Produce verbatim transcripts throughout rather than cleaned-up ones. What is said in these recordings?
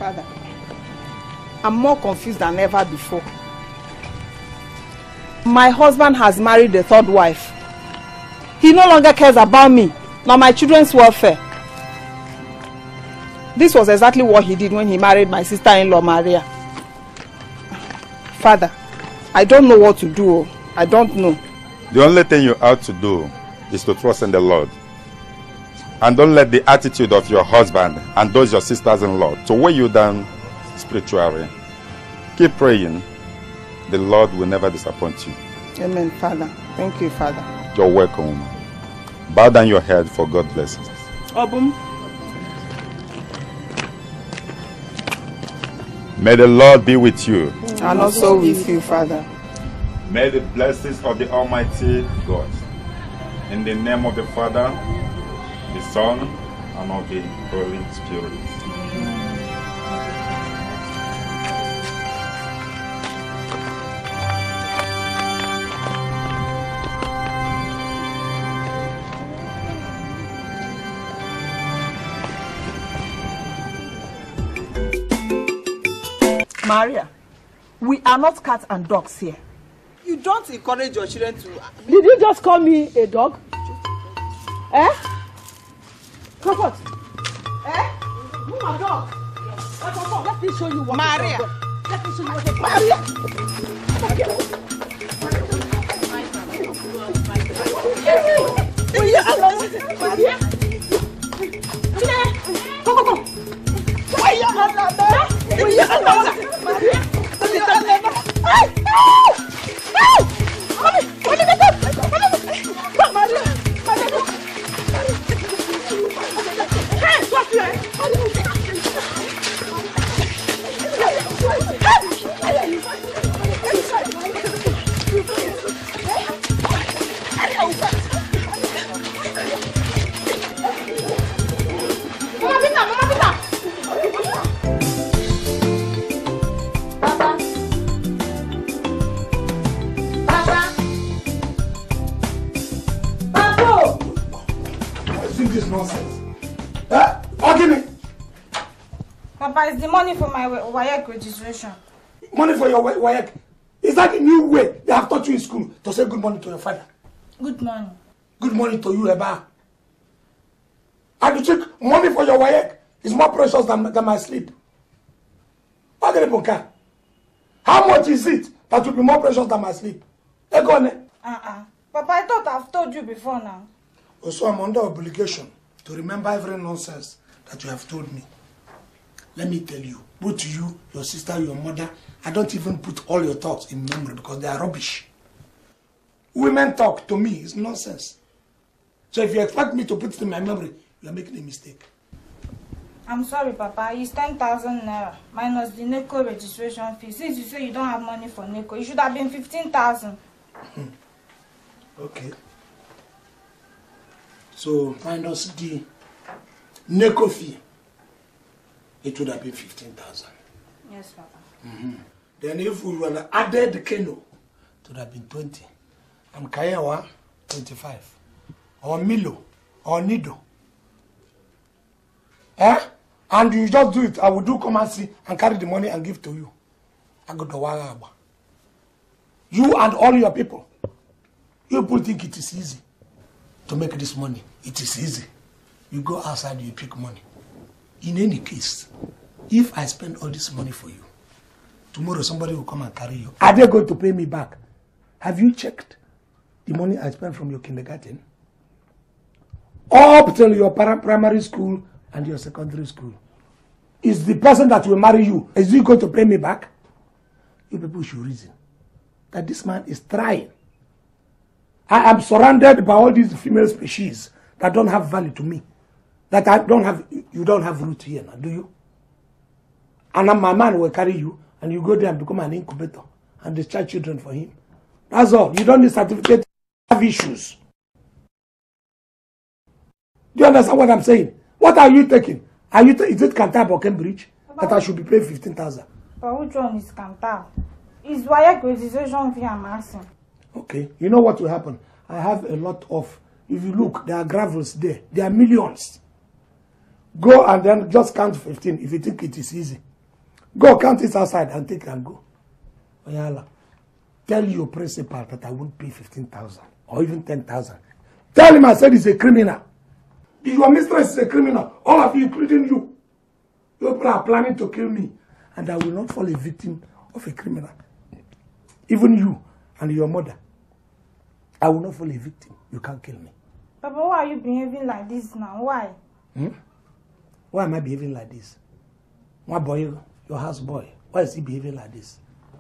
Father, I'm more confused than ever before. My husband has married a third wife. He no longer cares about me, nor my children's welfare. This was exactly what he did when he married my sister-in-law, Maria. Father, I don't know what to do. I don't know. The only thing you ought to do is to trust in the Lord. And don't let the attitude of your husband and those your sisters-in-law to weigh you down spiritually. Keep praying. The Lord will never disappoint you. Amen, Father. Thank you, Father. You're welcome. Bow down your head for God blessings. Obum. May the Lord be with you. And also with you, Father. May the blessings of the Almighty God, in the name of the Father, the Son, and of the Holy Spirit. Maria, we are not cats and dogs here. You don't encourage your children to... Did you just call me a dog? Eh? Comfort. Eh? Who my dog? Yes. Let me show you what Maria. Let me show you what a Maria. Maria. Go, go, go. Why are you not there? Why are you not there? Maria. Hey! Hey! Mommy! Mommy, get up! Come, Maria! Maria! Hey! What's here? Mama Pita! Mama Pita! This nonsense. Eh? Oh, give me. Papa, it's the money for my W A E C registration. Money for your W A E C? Is that the new way they have taught you in school to say good morning to your father? Good morning. Good morning to you, Eba. And you think money for your W A E C is more precious than, than my sleep? How much is it that will be more precious than my sleep? Uh-uh. Papa, I thought I've told you before now. Also, I'm under obligation to remember every nonsense that you have told me. Let me tell you, both you, your sister, your mother, I don't even put all your thoughts in memory because they are rubbish. Women talk to me is nonsense. So if you expect me to put it in my memory, you are making a mistake. I'm sorry, Papa. It's ten thousand naira minus the NECO registration fee. Since you say you don't have money for NECO, it should have been fifteen thousand. Hmm. Okay. So minus the NECO fee, it would have been fifteen thousand. Yes, Papa. Mm-hmm. Then if we were added the Keno, it would have been twenty. And Kayawa, twenty-five. Or Milo, or Nido. Eh? And you just do it. I will do come and see and carry the money and give to you. I go to Wagaba. You and all your people. You people think it is easy to make this money. It is easy. You go outside, you pick money. In any case, if I spend all this money for you, tomorrow somebody will come and carry you. Are they going to pay me back? Have you checked the money I spent from your kindergarten? Up till your primary school and your secondary school. Is the person that will marry you, is he going to pay me back? You people should reason that this man is trying. I am surrounded by all these female species that don't have value to me. That I don't have, you don't have root here now, do you? And then my man will carry you and you go there and become an incubator and discharge children for him. That's all. You don't need certificate, you have issues. Do you understand what I'm saying? What are you taking? Are you is it Cantab or Cambridge that I should be paying fifteen thousand? But which one is Cantab? It's W A E C registration fee I'm asking. Okay. You know what will happen? I have a lot of, if you look, there are gravels there. There are millions. Go and then just count fifteen if you think it is easy. Go count it outside and take and go. Oyala, tell your principal that I won't pay fifteen thousand or even ten thousand. Tell him I said he's a criminal. If your mistress is a criminal, all of you, including you, you people are planning to kill me, and I will not fall a victim of a criminal. Even you and your mother, I will not fall a victim. You can't kill me. Papa, why are you behaving like this now? Why? Hmm? Why am I behaving like this? My boy, your house boy, why is he behaving like this?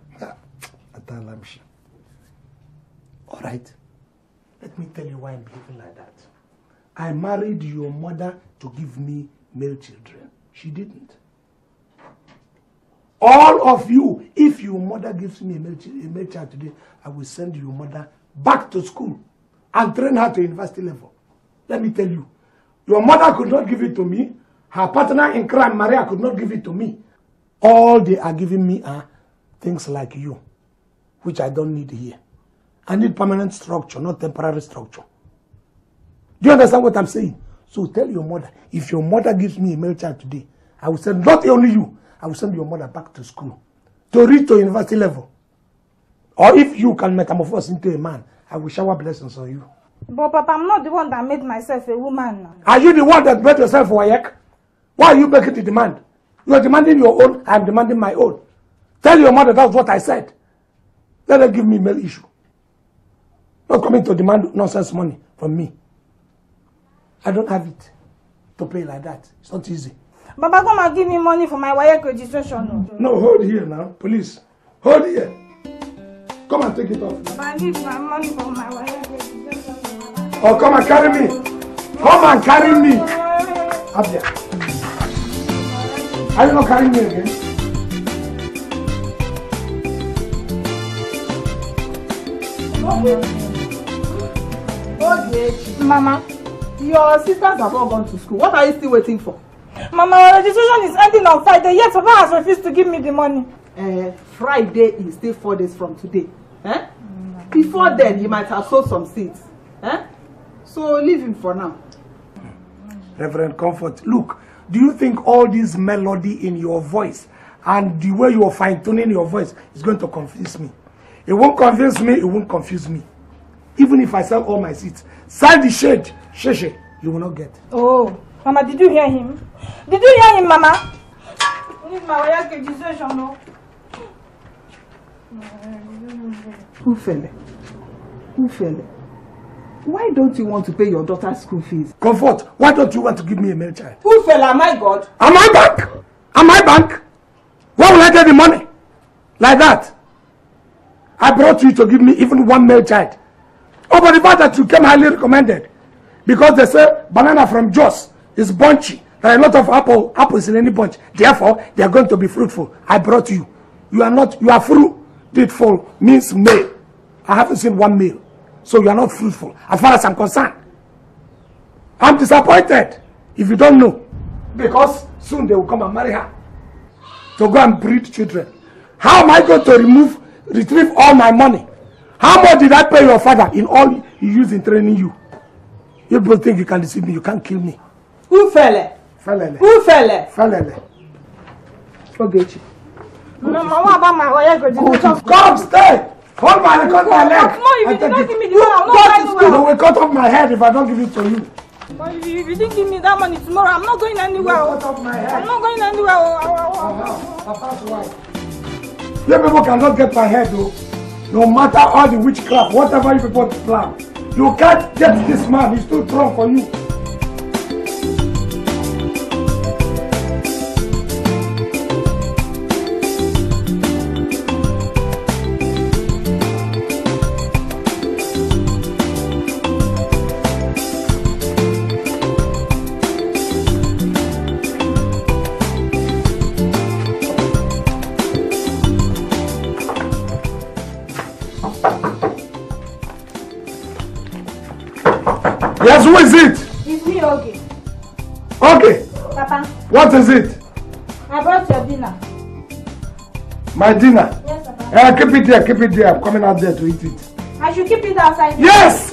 All right, let me tell you why I'm behaving like that. I married your mother to give me male children. She didn't. All of you, if your mother gives me a male, a male child today, I will send your mother back to school and train her to university level. Let me tell you, your mother could not give it to me. Her partner in crime, Maria, could not give it to me. All they are giving me are things like you, which I don't need here. I need permanent structure, not temporary structure. Do you understand what I'm saying? So tell your mother, if your mother gives me a male child today, I will send not only you, I will send your mother back to school to reach to university level. Or if you can metamorphose into a man, I will shower blessings on you. But Papa, I'm not the one that made myself a woman now. Are you the one that made yourself a Wayek? Why are you making the demand? You are demanding your own, I am demanding my own. Tell your mother that's what I said. Let her give me male issue. Not coming to demand nonsense money from me. I don't have it to pay like that. It's not easy. Baba, come and give me money for my Wayek registration. No, hold here now. Police. Hold here. Come and take it off. Baba, I need my money for my Wayek registration. Oh, come and carry me. Come and carry me. Up there. Are you not carrying me again? Mama, your sisters have all gone to school. What are you still waiting for? Mama, our registration is ending on Friday. Yet Papa has refused to give me the money. Uh, Friday is still four days from today. Eh? Mm. Before then, he might have sowed some seeds. Eh? So leave him for now. Reverend Comfort, look, do you think all this melody in your voice and the way you are fine-tuning your voice is going to confuse me? It won't confuse me, it won't confuse me. Even if I sell all my seeds, sell the shade, sheshe, you will not get. Oh, Mama, did you hear him? Did you hear him, Mama? I need my Wayek registration, no? Who fell? Who fell? Why don't you want to pay your daughter's school fees? Comfort, why don't you want to give me a male child? Who fell? Am I God? Am I bank? Am I bank? Where will I get the money? Like that? I brought you to give me even one male child. Oh, but the fact that you came highly recommended. Because they say banana from Jos is bunchy. There are a lot of apple, apples in any bunch. Therefore, they are going to be fruitful. I brought you. You are not, you are fruitful, means male. I haven't seen one male. So you are not fruitful, as far as I'm concerned. I'm disappointed, if you don't know. Because soon they will come and marry her. To go and breed children. How am I going to remove, retrieve all my money? How much did I pay your father in all he used in training you? You people think you can deceive me, you can't kill me. Who fell it? Felele. Who fell it? Felele. Ogechi. Mama, what about my Wayek registration? Come, stay! Hold my, cut my leg. No, if you did not give me the money, I'm not You going anywhere. will cut off my head if I don't give it to you. But if you, if you didn't give me that money tomorrow, I'm not going anywhere. You will cut off my head. I'm not going anywhere. Uh-huh. Papa's wife. You people cannot get my head though. No matter all the witchcraft, whatever you people plan. You can't get this man, he's too strong for you. Yes, who is it? It's me, okay. Okay. Papa, What is it? I brought your dinner. My dinner. Yes, Papa. Uh, keep it there, keep it there. I'm coming out there to eat it. I should keep it outside. Yes!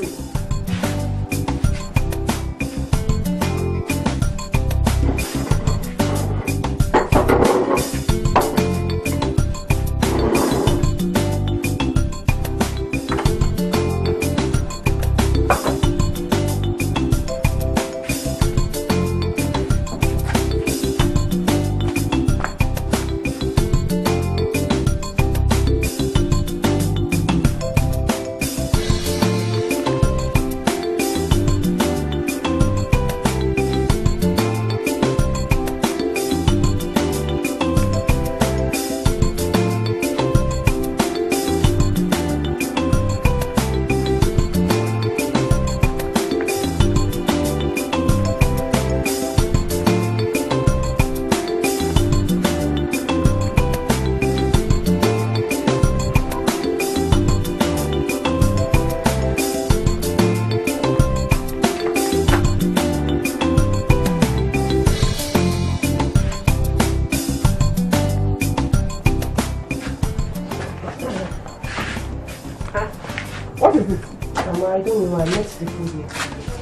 I don't know. I left the food here.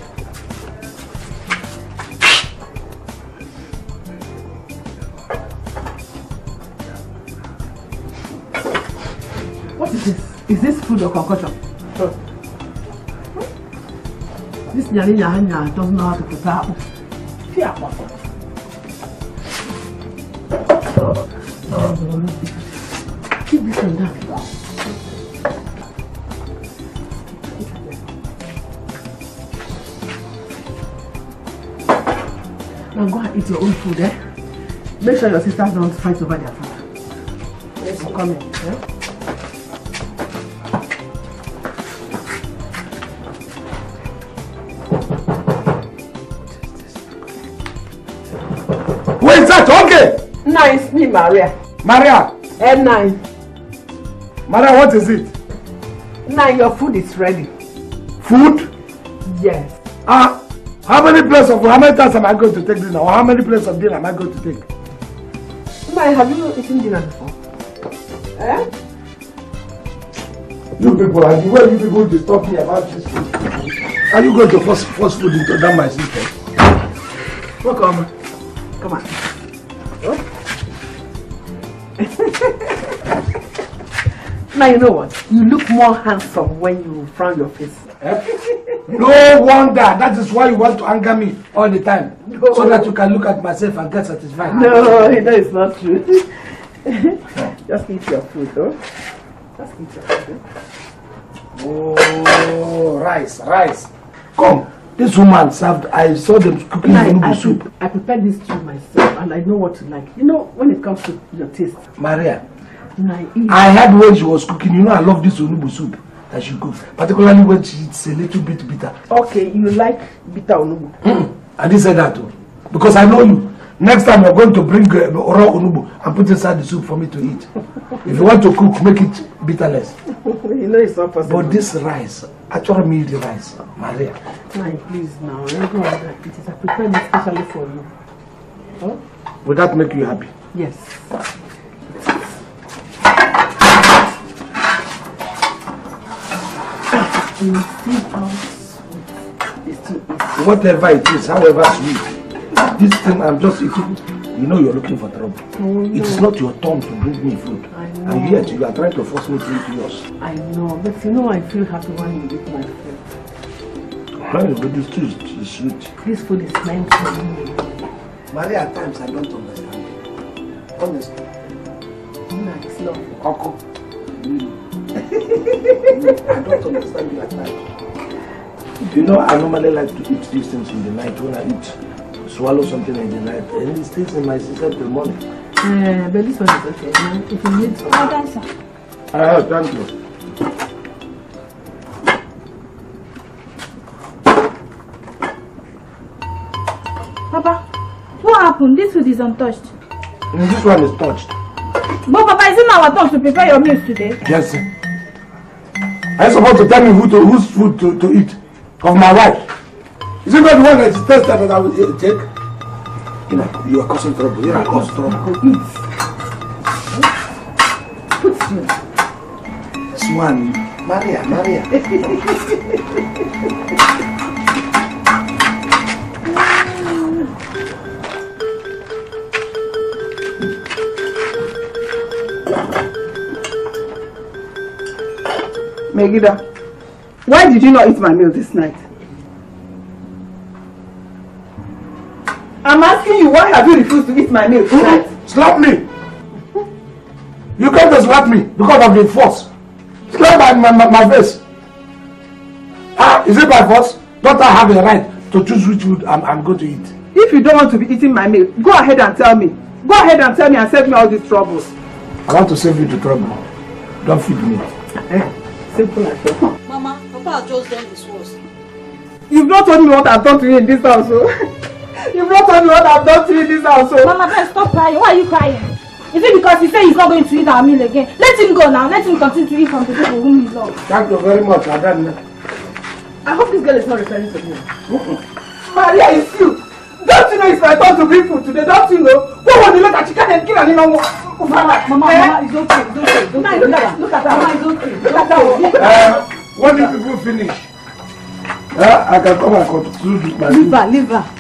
What is this? Is this food or concoction? Huh. This nyani nyanya doesn't know how to prepare apple. Fear apple. Keep this one down. Now go and eat your own food, eh? Make sure your sisters don't fight over their food. Yes, I'm coming, eh? Who is that? Okay! Nine, it's me, Maria. Maria! And nine. Maria, what is it? Nine, your food is ready. Food? Yes. Ah, how many plates of, how many times am I going to take dinner? Or how many plates of dinner am I going to take? Nine, have you eaten dinner before? Eh? You people, and the way you people disturb me about this food. Are you going to force, force food into that my system? Welcome. Come on. Oh. Now you know what? You look more handsome when you frown your face. Eh? No wonder. That is why you want to anger me all the time. No. So that you can look at myself and get satisfied. No, no, it's not true. Just eat your food, though. Just eat your food. Oh, rice, rice. Come. This woman served, I saw them cooking I, soup. I prepared this stew myself and I know what you like. You know, when it comes to your taste. Maria, I, I had when she was cooking, you know I love this onubu soup that she cooks. Particularly when it's a little bit bitter. Okay, you like bitter onubu? Mm. I didn't say that too. Because I know you. Next time you're going to bring uh, raw onubu and put inside the soup for me to eat. If you want to cook, make it bitterless. You know it's not possible. But this rice, actually meal the rice, Maria. My, please now, I don't want that. It is I prepared it especially for you. Huh? Would that make you happy? Yes. You see how sweet this thing is. Whatever it is, however sweet, this thing I'm just eating. You know you're looking for trouble. Oh, no. It is not your turn to bring me food. I know. And yet you are trying to force me to eat yours. I know, but you know I feel happy when you eat my food. Hey, but this food is sweet. This food is meant for me. Maria, at times I don't understand. Honestly. Nice love. Coco. I don't understand you at times. You know, I normally like to eat these things in the night. When I eat, swallow something in the night, and it stays in my system till morning. Uh, but this one is okay. If you need some. Oh, thanks, sir. Ah, thank you. Papa, what happened? This food is untouched. And this one is touched. But Papa, is it not our turn to prepare your meals today? Yes, sir. Are you supposed to tell me who to, whose food to, to eat? Of my wife? Is it not the one that is tested that I will take? You know, you are causing trouble. You are causing trouble. Eat. Put you. This one, Maria, Maria. Megida, why did you not eat my meal this night? I'm asking you, why have you refused to eat my meal tonight? Slap me! You can't just slap me because of the force. Slap my, my, my, my face. Ah, is it by force? Don't I have the right to choose which food I'm, I'm going to eat? If you don't want to be eating my meal, go ahead and tell me. Go ahead and tell me and save me all these troubles. I want to save you the trouble. Don't feed me. Eh, simple as that. Mama, Papa has just done his worst. You've not told me what I've done to you in this house, oh. You've not told me what I've done to you in this house, oh. Mama, please stop crying. Why are you crying? Is it because he said he's not going to eat our meal again? Let him go now. Let him continue to eat from the people whom he loves. Thank you very much, Adan. I hope this girl is not referring to me. Maria, it's you. Don't you know it's my turn to bring food today? Don't you know? What was the look at chicken and kill and you know what? Mama, Mama, Mama, it's okay, it's okay, it's okay. Look at, look at that. Mama, it's okay. Look at that. Uh, when you people finish, Uh, I can come and conclude with my Leave her, leave her.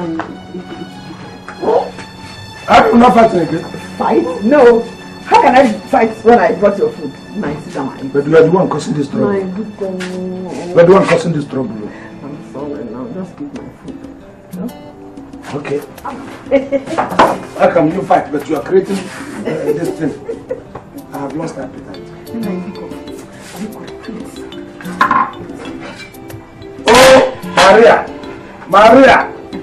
I will not fight again. Fight? No. How can I fight when I brought your food? My sister, my But you are the one causing this trouble. My good girl. You are the one causing this trouble. I'm sorry now. Just give my food. No? Okay. How come you fight, but you are creating uh, this thing? I have lost appetite. Oh, Maria! Maria!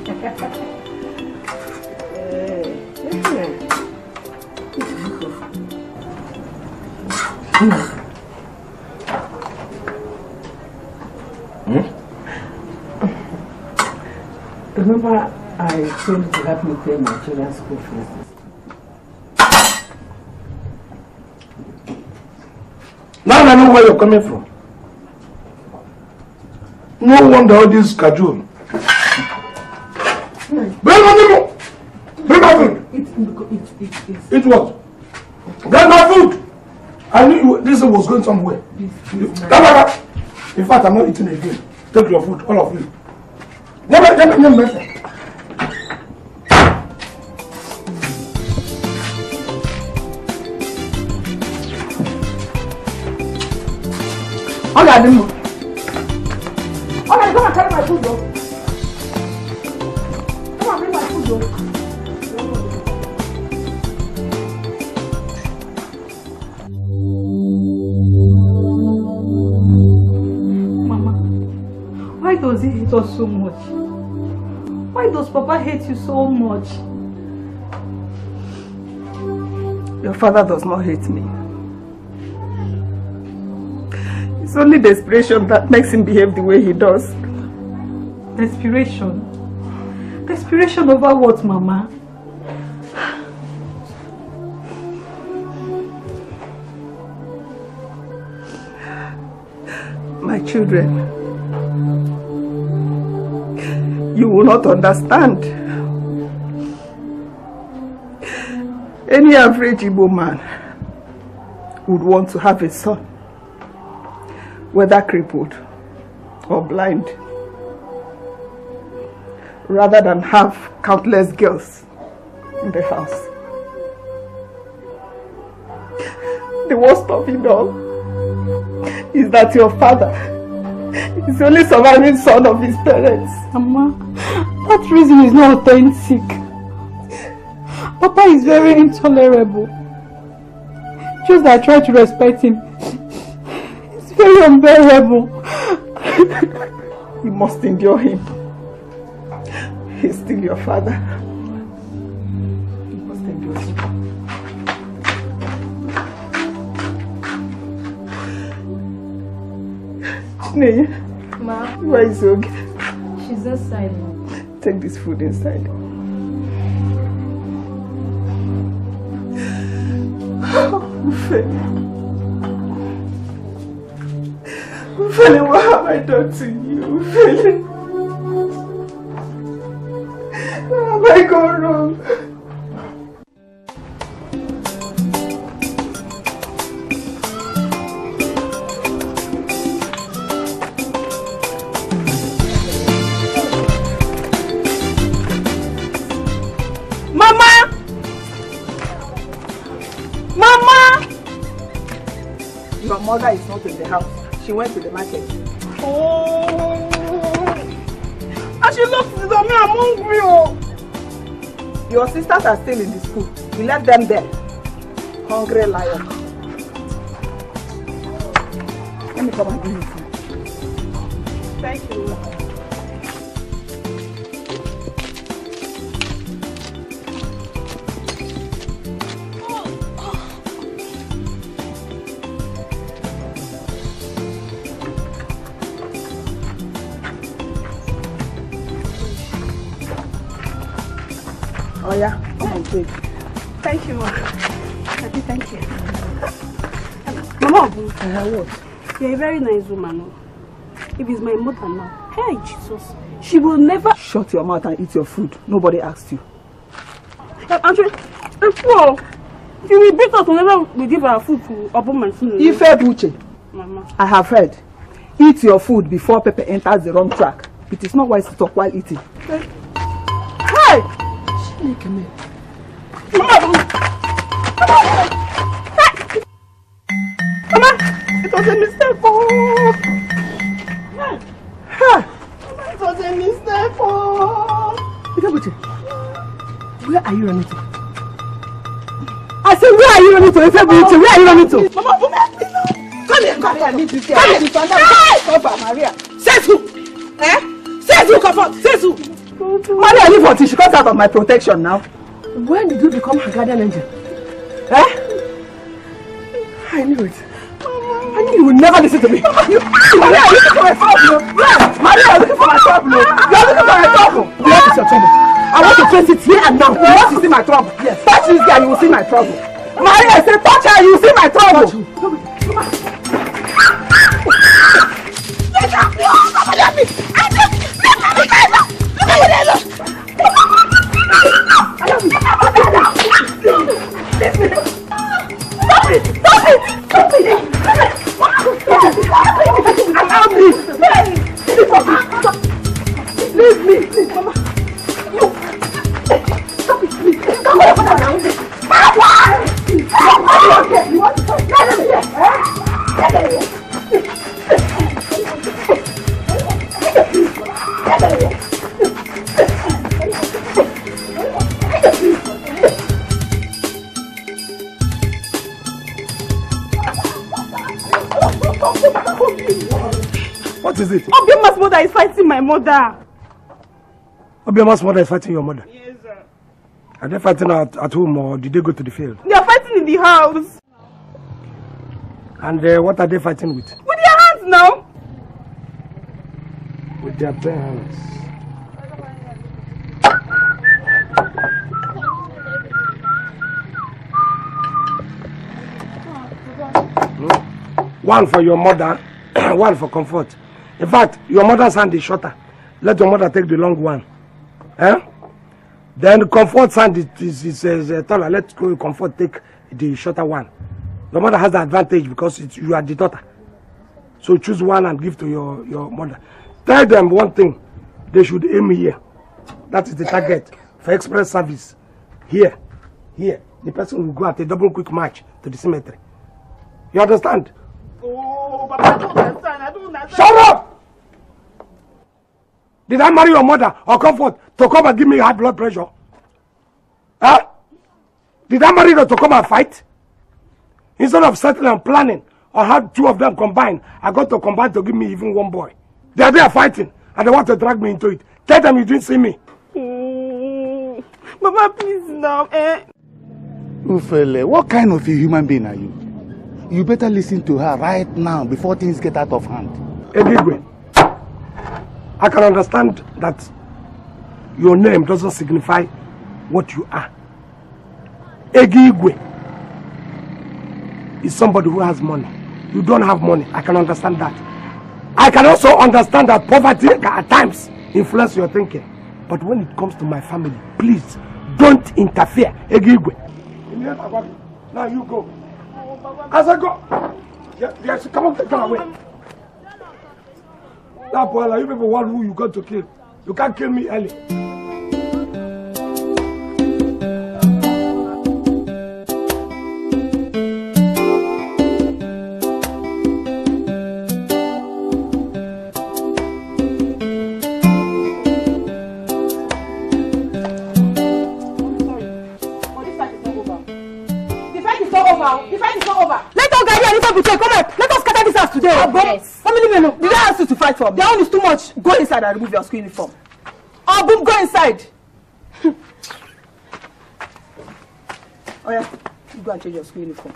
Hmm? Remember, I told you to help me pay my children's school fees. Now I know where you're coming from. No wonder all this cajole. Bring my food! Bring my food! It's, it's, it's, it's. Eat what? Bring my food! I knew you, this was going somewhere. This, You, this come back. In fact, I'm not eating again. Take your food, all of you. Never, never, never, never. All I do. All I come and carry my food, though. Come and bring my food, though. Why does he hate us so much? Why does Papa hate you so much? Your father does not hate me. It's only desperation that makes him behave the way he does. Desperation? Desperation over what, Mama? My children, you will not understand. Any average Igbo man would want to have a son, whether crippled or blind, rather than have countless girls in the house. The worst of it all is that your father is the only surviving son of his parents. Mama, that reason is not authentic. Papa is very intolerable. Just that I try to respect him. It's very unbearable. You must endure him. He's still your father. You must endure him. Chineye, Ma, where is Oge? she's inside now. Take this food inside. Ufele. Ufele, what have I done to you? Ufele. Where have I gone wrong? Your mother is not in the house. She went to the market. Oh, and she looks at me, I'm hungry. Oh. Your sisters are still in the school. You left them there. Hungry lion. Let me come and give you food. Thank you. Oh yeah, come on, take. Thank you, Ma. Happy, thank you. Mama, Uh, what? you're a very nice woman. Oh. If it's my mother now, hey Jesus, she will never. Shut your mouth and eat your food. Nobody asked you. Actually, if you, she will beat us whenever we give our food to Obo Mansunu. Ife Buche, Mama. I have heard. Eat your food before Pepe enters the wrong track. It is not wise to talk while eating. Okay? Hey! Mama, it was a mistake. Oh. Hey. Mama, it was a mistake. Oh. Where are you running to? I said, where are you running to? Where are you running to? Mama, Mama, come here, come here. I need to see. Come here, come Maria. Says who? Eh? Says who? Come on. Says who? Maria, leave until she comes out of my protection now. When did you become her guardian angel? Eh? I knew it. I knew you would never listen to me. You, Maria, you're looking for my trouble. Yes, Maria, you're looking for my trouble. You're looking for my trouble. What is your trouble? I want to face it here and now. You want to see my trouble? Yes. Touch this guy, you will see my trouble. Maria, I said touch her, you will see my trouble. Let me. Stop it! Stop it! Stop it! Allow me! Leave me! Please, Mama! Stop it, please! Come on, Mama! Mama! You want to talk? Let him here! Let him here! Let him here! What is it? Obiama's mother is fighting my mother. Obiama's mother is fighting your mother? Yes, sir. Are they fighting at, at home or did they go to the field? They are fighting in the house. And uh, what are they fighting with? With their hands now. With their bare hands. No? One for your mother, one for comfort. In fact, your mother's hand is shorter. Let your mother take the long one. Eh? Then comfort's hand is, is, is, is uh, taller. Let comfort take the shorter one. Your mother has the advantage because it's, you are the daughter. So choose one and give to your, your mother. Tell them one thing. They should aim here. That is the target for express service. Here. Here. The person will go at a double quick march to the cemetery. You understand? Oh, Papa, I don't understand. I don't understand. Shut up! Did I marry your mother or comfort to come and give me high blood pressure? Huh? Did I marry her to come and fight? Instead of settling and planning or have two of them combined, I got to combine to give me even one boy. They are there fighting and they want to drag me into it. Tell them you didn't see me. Mm. Mama, please now. Eh? Ufele, what kind of a human being are you? You better listen to her right now before things get out of hand. Egigwe, I can understand that your name doesn't signify what you are. Egigwe is somebody who has money. You don't have money. I can understand that. I can also understand that poverty can at times influence your thinking. But when it comes to my family, please don't interfere. Egigwe. Now you go. As I go. Yes, yes, come on, take her away. That boy, you people want who you got to kill. You can't kill me early. Yes. Family men, did I ask you to fight for me? The one is too much. Go inside and remove your school uniform. Oh, boom, go inside. Oh yeah, you go and change your school uniform.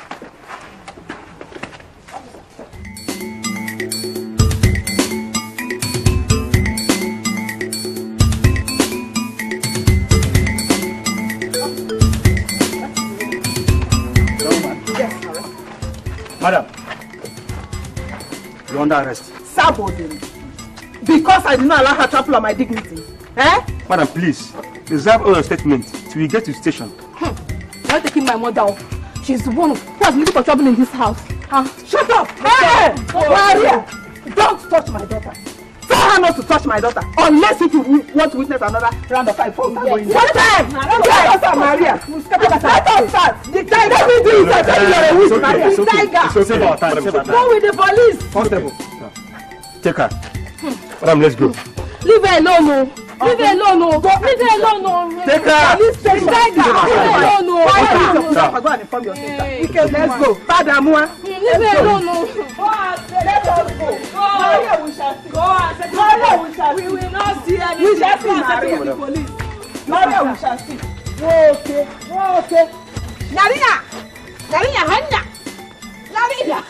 Yes, Madam, you're under arrest. Sabotage. Because I did not allow her to trample on my dignity. Eh? Madam, please, reserve all your statements till we get to the station. Hmm. You're taking my mother off. She's the one who has been looking for trouble in this house. Huh? Shut up! Hey! Maria! Don't touch my daughter. Tell her not to touch my daughter unless if you want to witness another round of fight. One time! One time! Let us Maria! Let us start! The tiger! Let me do it! I tell you you're a witch, Maria! The tiger! Save our time, save our time. Go with the police! Constable. Take her. Madam, let's go. Leave her alone, no. Leave her alone, no. Leave her alone, no. Take her. Police station! Leave her alone, no. Go and inform your sister. Let's go. Father, Mua. Leave her alone, no. Let us go. Maria, we shall see. Maria, we shall see. We will not see anything. We shall see Maria. The police. Maria, we shall see. Okay. Okay. Narina. Narina, Hanya. Narina.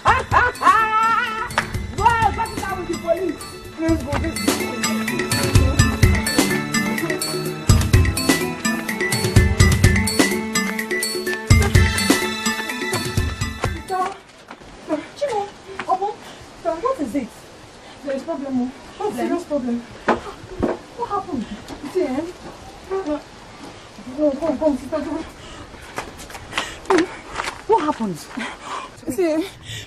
Go and back it down with the police. Please go. This What is it? There is problem. What serious problem? What happened? See, eh? No, come, come, sister. What happened? See,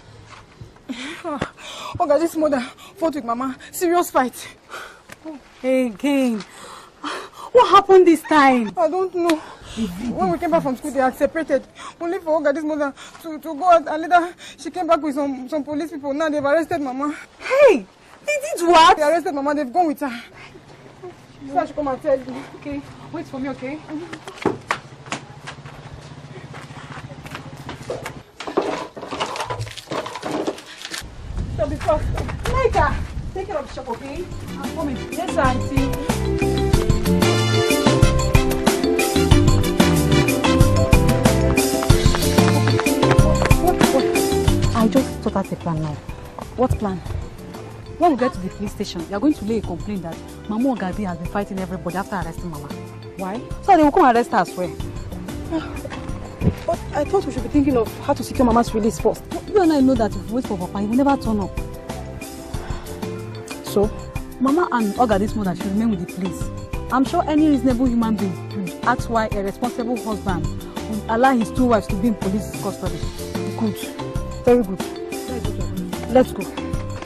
oh God, this mother fought with Mama. Serious fight. Again. What happened this time? I don't know. When we came back from school, they had separated. Only for Oga's mother to, to go out, and later she came back with some, some police people. Now they've arrested Mama. Hey! They did what? They arrested Mama, they've gone with her. So I should come and tell you. Okay, wait for me, okay? So be fast. Later, take care of the shop, okay? I'm coming. Yes, auntie. I just thought out a plan now. What plan? When we get to the police station, we are going to lay a complaint that Mama Ogadi has been fighting everybody after arresting Mama. Why? So they will come arrest her as well. But I thought we should be thinking of how to secure Mama's release first. You and I know that if we wait for Papa, he will never turn up. So? Mama and Ogadi's mother should remain with the police. I'm sure any reasonable human being would ask why a responsible husband would allow his two wives to be in police custody. Good. Very good. Let's go.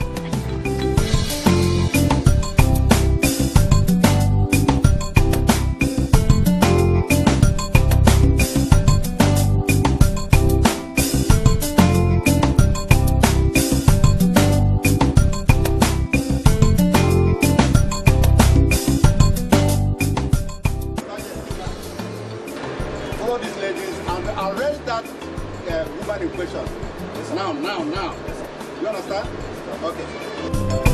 Follow these ladies and arrest that uh, woman in question. Now, now, now. You understand? Okay.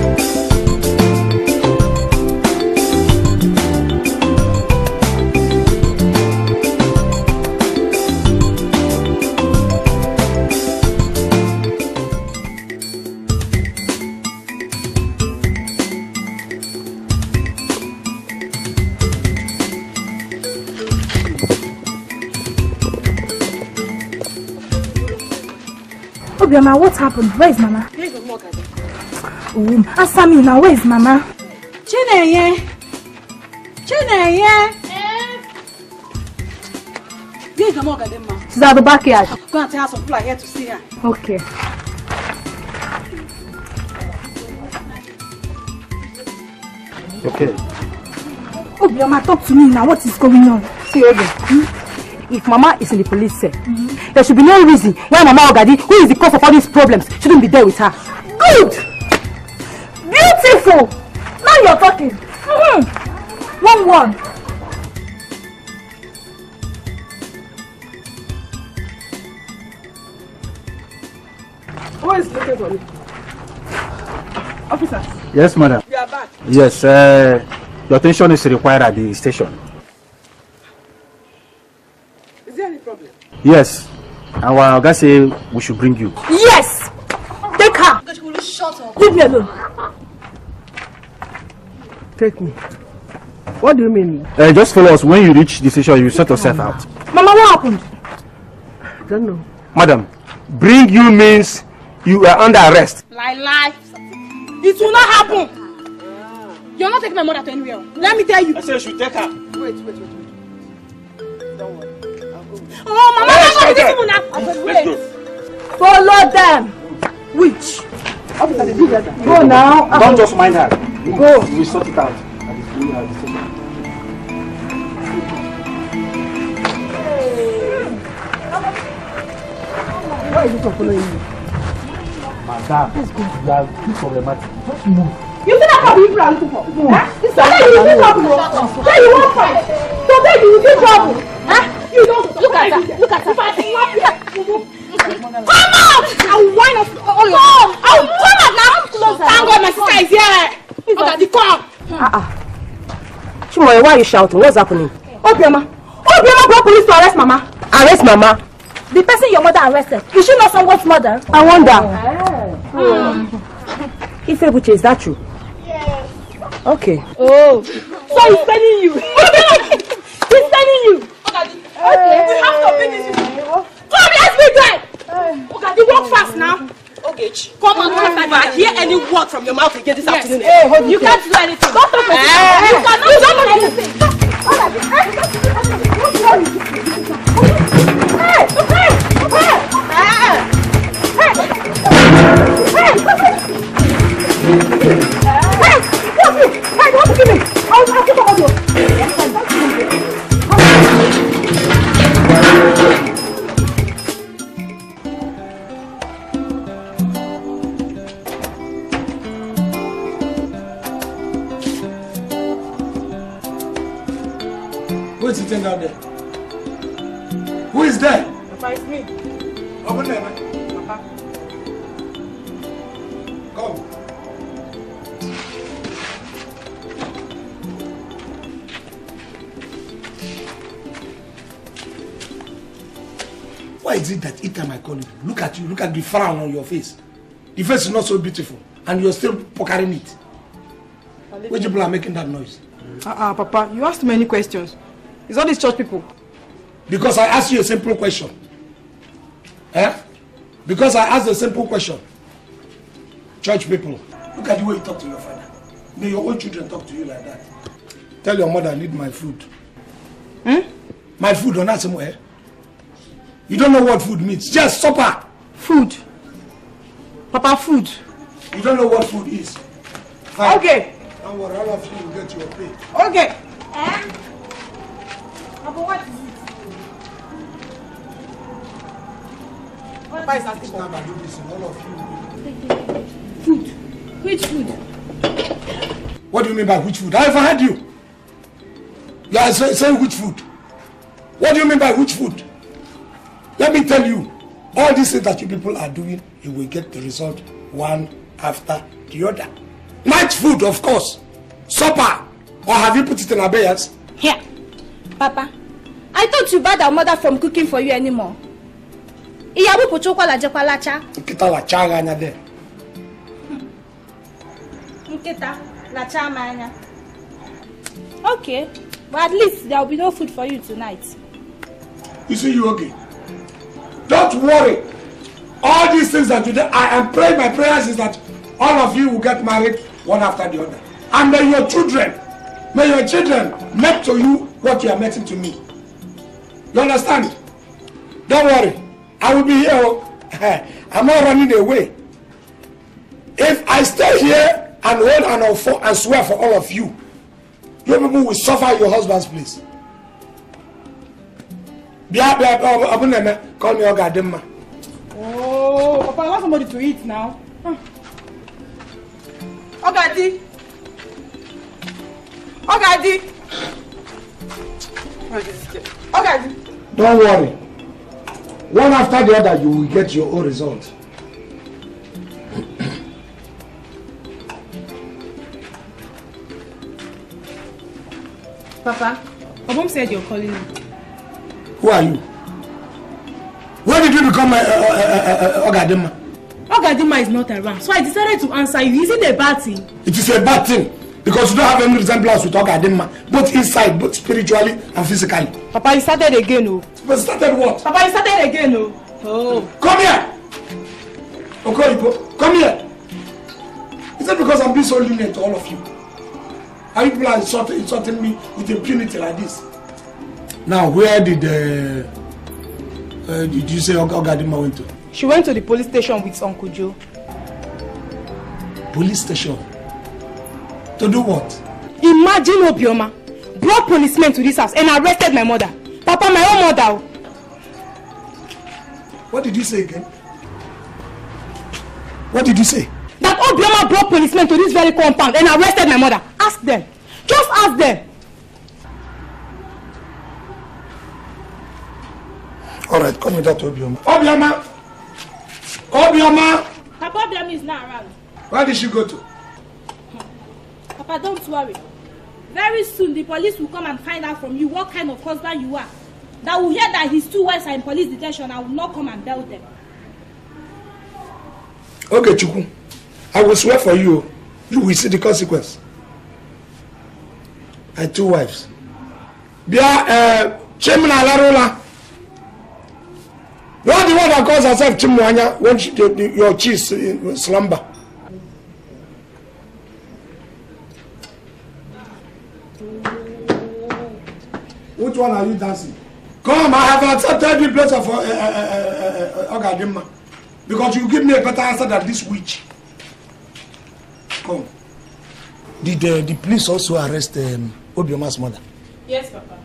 Obioma, what happened? Where is Mama? Where is Mama Ogadi? Oh, answer me now. Where is Mama? Chineye! Chineye! Where is Mama Ogadi, Ma? She's at the backyard. Go and tell her some people are here to see her. Okay. Okay. Obioma, talk to me now. What is going on? See, Obi. Hmm? If Mama is in the police cell, mm-hmm. there should be no reason why Mama Ogadi, who is the cause of all these problems, shouldn't be there with her. Good! Beautiful! Now you're talking. Mm-hmm. One one. Who is looking for me? Officers. Yes, madam. You are back. Yes, uh, your attention is required at the station. Is there any problem? Yes. Our guy say we should bring you. Yes! Take her! Shut up. Leave me alone. Take me. What do you mean? Uh, just follow us. When you reach the station, you sort yourself out. Mama, what happened? I don't know. Madam, bring you means you are under arrest. Lie, lie. It will not happen. You're not taking my mother to anywhere. Let me tell you. I said you should take her. Wait, wait, wait, wait. Don't worry. I'll go with you. Oh, Mama, Let's I'm go not there. this now. I said, Let's wait. go. Follow them. Witch. Go now. Don't just mind her. Go. We will sort it out. Why is it following you? Madam, you are too problematic. Just move. You see that trouble you are looking for? Huh? So then you will see trouble. Then you won't fight. So then you will see trouble. Huh? You don't look at her. Look at her. If I slap you, come out! I will wind up all your. I will come out now. Thank God my sister is here. Look at the come. Ah ah. Chimoy, why are you shouting? What's happening? Obioma. Obioma brought police to arrest Mama. Arrest Mama? The person your mother arrested, is she not someone's mother? I wonder. Mm. Ifebuche, is that true? Yes. Okay. Oh. So he's telling you. He's telling you. Okay. We have to finish this. Come, let's be done. Okay, you walk fast now. Okay. Come on, come on. If I hear any word from your mouth again this yes. afternoon, hey, hold you can't do anything. Don't talk about it. You cannot do anything. Hey! Hey! Hey! Hey! Hey! Hey, don't give me! I'll ask you for audio. Who is sitting down there? Who is there? Papa, it's me. Open there, man. Papa. Come. Why is it that each time I call you, look at you, look at the frown on your face. The face is not so beautiful, and you're still pokering it. Which people are making that noise? Uh-uh, Papa, you asked too many questions. It's all these church people. Because I asked you a simple question. Eh? Because I asked a simple question. Church people, look at the way you talk to your father. May your own children talk to you like that. Tell your mother I need my food. Hmm? My food or not somewhere. You don't know what food means. Just supper. Food. Papa, food. You don't know what food is. Fine. Okay. Don't worry, all of you will get your pay. Okay. Eh? Papa, what is it? Papa is asking for Stand and do this, and all of you. Food. Which food? What do you mean by which food? I haven't heard you. You are say, saying which food? What do you mean by which food? Let me tell you, all these things that you people are doing, you will get the result one after the other. Night food, of course. Supper. Or have you put it in abeyance? Here. Papa, I thought you banned our mother from cooking for you anymore. Iyabu puchukwa la jekwa lacha. Nkita la chaga anya there. Nkita la chama anya. Okay, but at least there will be no food for you tonight. You see, you okay? Don't worry. All these things that you do, I am praying, my prayers is that all of you will get married one after the other. And may your children, may your children make to you what you are making to me. You understand? Don't worry. I will be here. I'm not running away. If I stay here and hold and, offer, and swear for all of you, you people will suffer your husband's place. Call me Ogadimma. Oh, Papa, I want somebody to eat now. Huh. Ogadi. Ogadi. Ogadi. Don't worry. One after the other, you will get your own result. Papa, my mom said you're calling me. Who are you? When did you become uh, uh, uh, uh, Ogadimma? Ogadimma is not around, so I decided to answer you. Is it a bad thing? It is a bad thing because you don't have any resemblance with Ogadimma, both inside, both spiritually and physically. Papa, you started again, oh. But started what? Papa, you started again, oh. Oh. Come here! Okoyipo, come here! Is it because I'm being so lenient to all of you? Are you people are insulting, insulting me with impunity like this? Now, where did uh, uh, did you say Ogadimma went to? She went to the police station with Uncle Joe. police station. To do what? Imagine Obioma brought policemen to this house and arrested my mother. Papa, my own mother. What did you say again? What did you say? That Obioma brought policemen to this very compound and arrested my mother. Ask them. Just ask them. Alright, come with that Obioma. Obioma! Obioma! Papa, Obioma is not around. Where did she go to? Papa, don't worry. Very soon the police will come and find out from you what kind of husband you are. That will hear that his two wives are in police detention. I will not come and bail them. Okay, Chukwu. I will swear for you. You will see the consequence. I had two wives. Bia, uh, Chimna Larula. You are the one that calls herself Chimwanya when she, the, the, your cheese in slumber. Which one are you dancing? Come, I have accepted the place of uh, uh, uh, uh, Ogadima. Because you give me a better answer than this witch. Come. Did uh, the police also arrest um, Obioma's mother? Yes, Papa.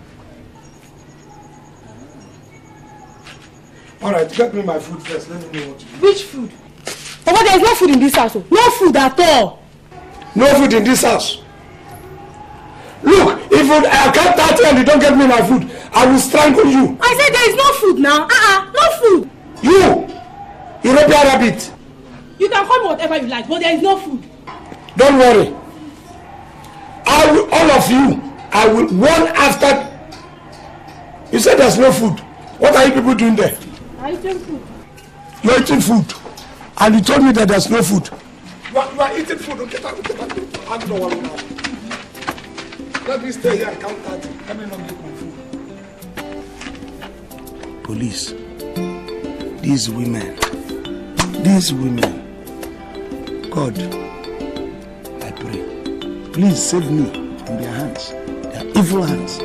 Alright, get me my food first. Let me know what to do. Which food? Papa, there is no food in this house. No food at all. No food in this house. Look, if I can't touch and you don't get me my food, I will strangle you. I said there is no food now. Uh-uh, no food. You, European rabbit. You can call me whatever you like, but there is no food. Don't worry. I will, all of you, I will one after. You said there's no food. What are you people doing there? I'm eating food. You're eating food. And you told me that there's no food. You are, you are eating food. Okay, I don't know what now. Let me stay here and count thirty. Let me not get my food. Police. These women. These women. God, I pray. Please save me from their hands. Their evil hands.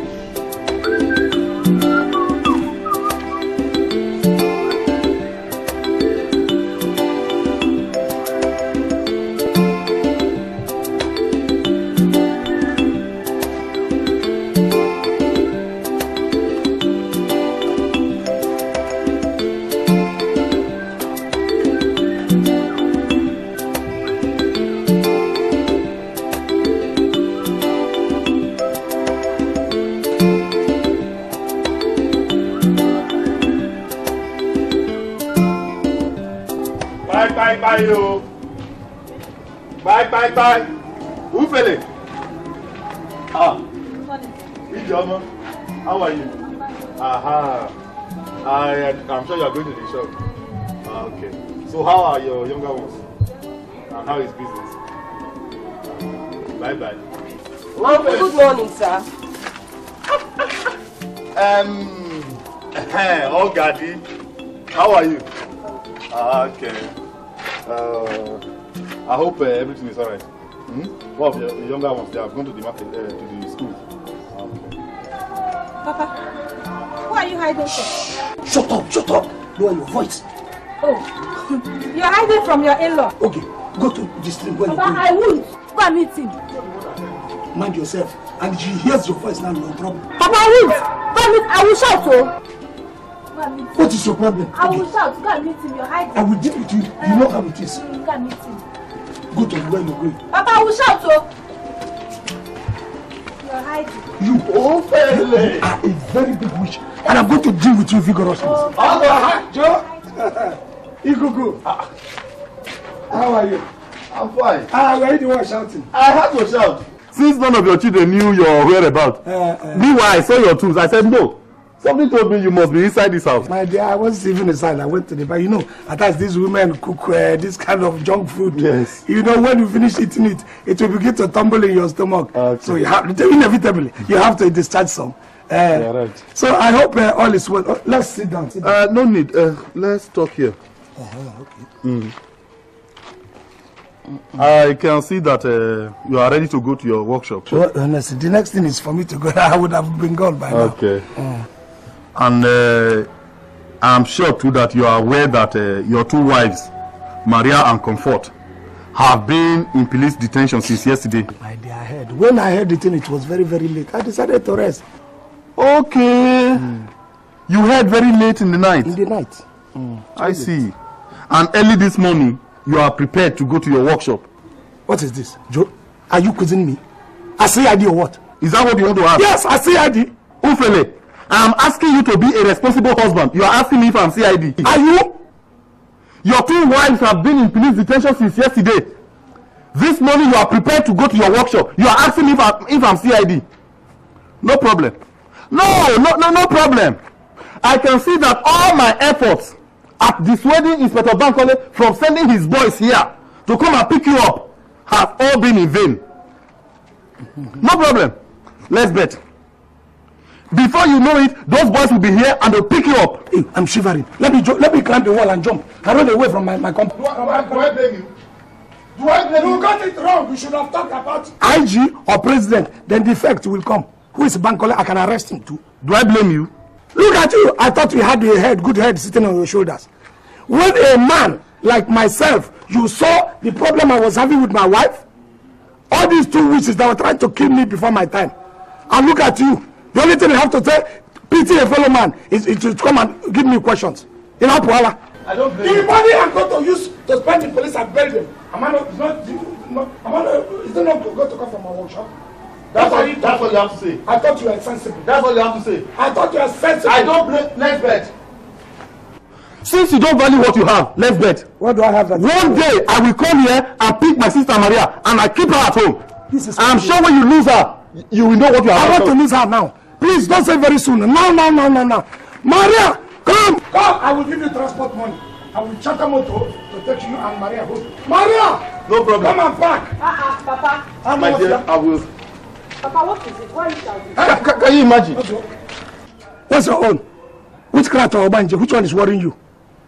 Bye, yo. Bye, bye, bye. Who fell it? Ah. Ijoma, how are you? Aha. I, I'm sure you are going to the shop. Ah, okay. So how are your younger ones? And how is business? Bye, bye. Well, good morning, sir. um, oh, Gadi. How are you? Ah, okay. Uh, I hope uh, everything is alright. Hmm? One of your younger ones, they have gone to the market, uh, to the school. Okay. Papa, who are you hiding from? Shut up, shut up. Lower your voice. Oh, you're hiding from your in-law. Okay, go to the stream where Papa, I won't. Go and meet him. Mind yourself. And if she hears your voice now, you're in trouble. Papa, I won't. Go and meet. I will shout, oh. What is your problem? I will okay. shout. Go and meet him. You're hiding. I will deal with you. You uh, know how it is. Go and meet him. Go to where you're going. Papa, I will shout, oh. You're hiding. You, oh, you are a very big witch. And I'm going to deal with you vigorously. Oh, oh, Joe. Igugu. How are you? I'm fine. Ah, why are you the one shouting? I had to shout. Since none of your children knew your whereabouts. Uh, uh, Meanwhile, I saw your tools. I said, no. Something told me you must be inside this house. My dear, I wasn't even inside. I went to the bar. You know, at times these women cook uh, this kind of junk food. Yes. You know, when you finish eating it, it will begin to tumble in your stomach. Okay. So you have, inevitably, you have to discharge some. Uh, yeah, right. So I hope uh, all is well. Oh, let's sit down. Sit down. Uh, no need. Uh, let's talk here. Uh-huh, okay. Mm. I can see that uh, you are ready to go to your workshop. Well, honestly, the next thing is for me to go. I would have been gone by now. Okay. Mm. And uh, I'm sure too that you are aware that uh, your two wives, Maria and Comfort, have been in police detention since yesterday. My dear, I heard. When I heard the thing, it was very, very late. I decided to rest. Okay. Mm. You heard very late in the night? In the night. Mm. I see. And early this morning, you are prepared to go to your workshop. What is this? Joe, are you quizzing me? I C I D or what? Is that what you want to ask? Yes, I C I D. Ufele, I am asking you to be a responsible husband. You are asking me if I am C I D. Are you? Your two wives have been in police detention since yesterday. This morning you are prepared to go to your workshop. You are asking me if I if I'm C I D. No problem. No, no, no, no problem. I can see that all my efforts at dissuading Inspector Bankole from sending his boys here to come and pick you up have all been in vain. No problem. Let's bet. Before you know it, those boys will be here and they'll pick you up. Hey, I'm shivering. Let me let me climb the wall and jump. I run away from my, my company. Do I, do I blame you? Do I blame you? You got it wrong. You should have talked about I G or president. Then the effect will come. Who is Bankole? I can arrest him too. Do I blame you? Look at you. I thought you had a head, good head sitting on your shoulders. When a man like myself, you saw the problem I was having with my wife, all these two witches that were trying to kill me before my time. And look at you. The only thing you have to say, pity a fellow man, is, is to come and give me questions. You know, Puala. I don't blame the you. money I'm going to use to spend the police and bury them. Am I not, is not, not, am I not, is it not going to come from my workshop? That's, what, you, that's what you have to say. I thought you were sensible. That's what you have to say. I thought you were sensible. I don't blame. Let's bet. Since you don't value what you have, let's bet. What do I have? That One day I will come here and pick my sister Maria and I keep her at home. This is I'm sure when you lose her, you will know what you have. I want to lose her now. Please don't say very soon. No, no, no, no, no. Maria, come, come. I will give you transport money. I will charter motor to take you and Maria home. Maria, no problem. Come and park. Ah, uh, uh, Papa. I'm My dear, I will. Papa, what is it? Why are you shouting? Can, can, can you imagine? What's your own? Which character or Obanje? Which one is worrying you?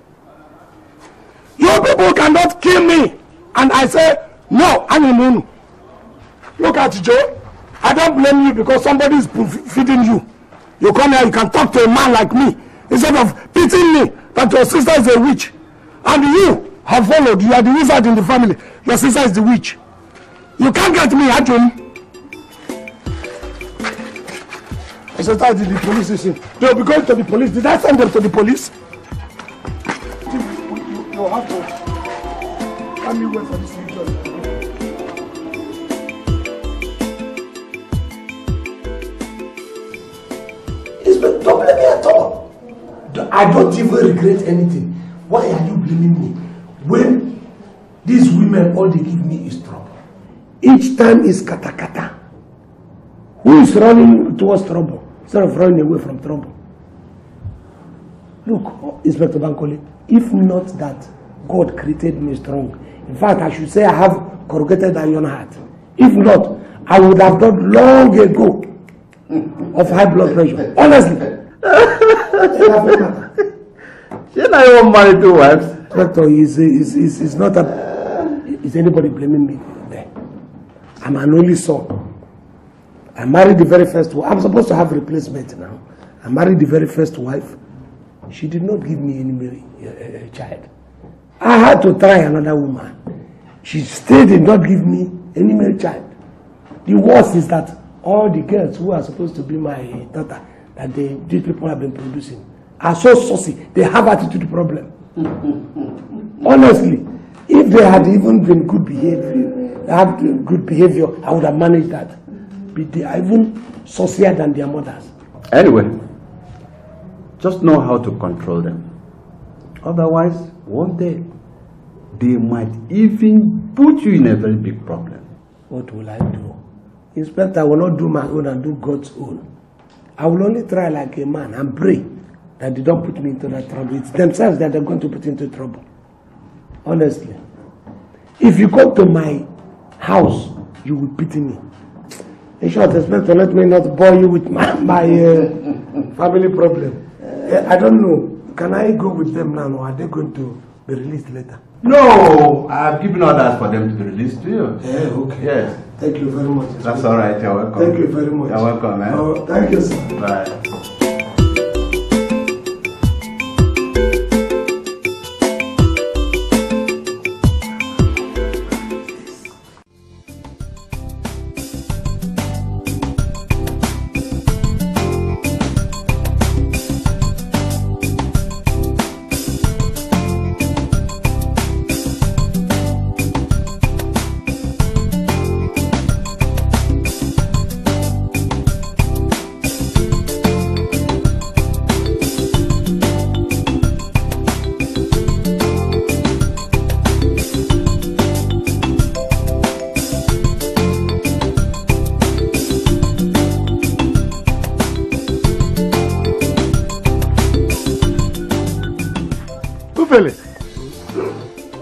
You people cannot kill me. And I say, no, I'm Look at Joe. I don't blame you because somebody is feeding you. You come here, you can talk to a man like me instead of pitying me that your sister is a witch. And you have followed. You are the wizard in the family. Your sister is the witch. You can't get me, Ajum. I said, I did the police station. They'll be going to the police. Did I send them to the police? You, you, you have to. Let me wait for this picture. Don't blame me at all. I don't even regret anything. Why are you blaming me? When these women, all they give me is trouble. Each time is kata kata. Who is running towards trouble instead of running away from trouble? Look, Inspector Bankole, if not that God created me strong, in fact, I should say I have corrugated iron heart. If not, I would have done long ago of high blood pressure. Honestly. Shouldn't I want marry two wives? Doctor, is is is is not a. Is anybody blaming me there? I'm an only son. I married the very first wife. I'm supposed to have replacement now. I married the very first wife. She did not give me any uh, uh, child. I had to try another woman. She still did not give me any male child. The worst is that all the girls who are supposed to be my daughter, that they, these people have been producing, are so saucy. They have attitude problem. Honestly, if they had even been good behavior, have good behavior, I would have managed that. But they are even saucier than their mothers. Anyway, just know how to control them. Otherwise, one day, they might even put you in a very big problem. What will I do? Inspector, I will not do my own and do God's own. I will only try like a man and pray that they don't put me into that trouble. It's themselves that they're going to put into trouble. Honestly. If you come to my house, you will pity me. In short, Inspector, let me not bore you with my, my uh, family problem. Uh, I don't know. Can I go with them now or are they going to be released later? No, I've given orders for them to be released to you. Yeah, okay. Yes. Thank you very much. That's all right. You're welcome. Thank you very much. You're welcome, man. Oh, thank you, sir. Bye.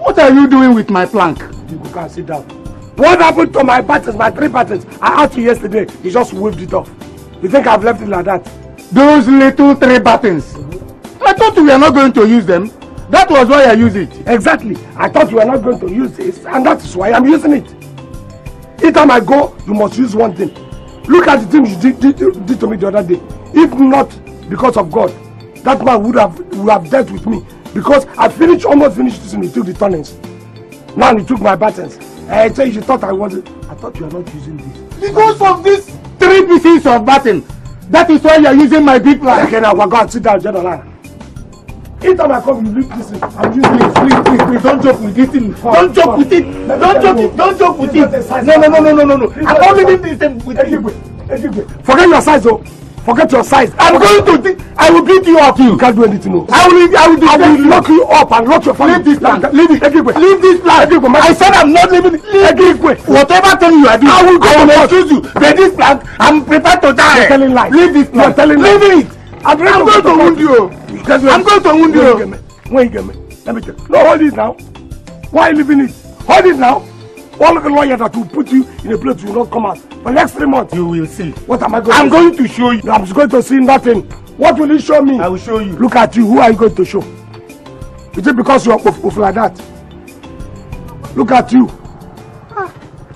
What are you doing with my plank? You can sit down. What happened to my buttons, my three buttons? I asked you yesterday. You just waved it off. You think I've left it like that? Those little three buttons. Mm-hmm. I thought we were not going to use them. That was why I used it. Exactly. I thought you were not going to use this, and that is why I'm using it. Each time I go, you must use one thing. Look at the things you did, did, did to me the other day. If not because of God, that man would have would have dealt with me. Because I finished, almost finished this and he took the turnings. Now he took my buttons. I tell you, you thought I wasn't. I thought you were not using this. Because of this three pieces of button. That is why you are using my big plan. Okay, now go and sit down, General. Each time I come, you leave this thing. I'm using it. Please, please, please, don't joke with this thing. Don't joke with it. Don't joke it. Don't joke with it. No, no, no, no, no, no, no. I'm not leaving this thing with you. Forget your size, though. Forget your size. I'm going to. I will beat you up. You can't do anything. No. I will. I will. I will lock you up and lock your family. Leave this plan. Leave it. Leave this plan. I said I'm not leaving. Whatever thing you are doing, I will go. I will excuse you. But this plan, I'm prepared to die. You're telling lies. Leave this plan. You're telling lies. Leave it. I'm going to wound you. I'm going to wound you. When you get me, let me tell you. No, hold it now. Why are you leaving it? Hold it now. All of the lawyers that will put you in a place you will not come out. For the next three months, you will see. What am I going I'm to going see? to show you. I'm going to see nothing. What will you show me? I will show you. Look at you. Who are you going to show? Is it because you are off, off like that? Look at you. Ah,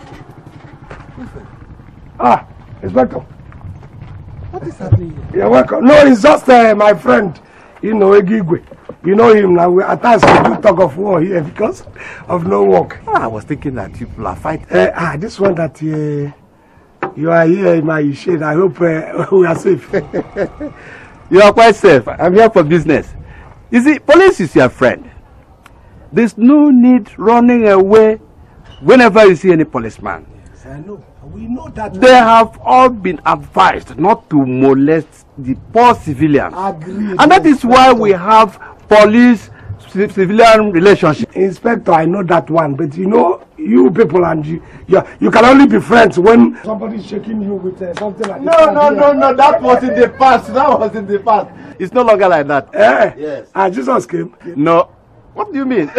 ah Inspector. What is happening here? You're welcome. No, it's just uh, my friend. You know, Egigwe. You know him now. We, at times we do talk of war here because of no work. Ah, I was thinking that people are fighting. Uh, ah, this one that uh, you are here in my shade. I hope uh, we are safe. You are quite safe. I'm here for business. You see, police is your friend. There's no need running away whenever you see any policeman. Yes, I know. We know that. They have all been advised not to molest the poor civilians. Agreed. And that is why we have police civilian relationship. Inspector, I know that one, but you know, you people and you, you, you can only be friends when somebody's shaking you with uh, something like no, that. No, no, no, no, that was in the past. That was in the past. It's no longer like that. Eh? Yes. Ah, Jesus came. No. What do you mean?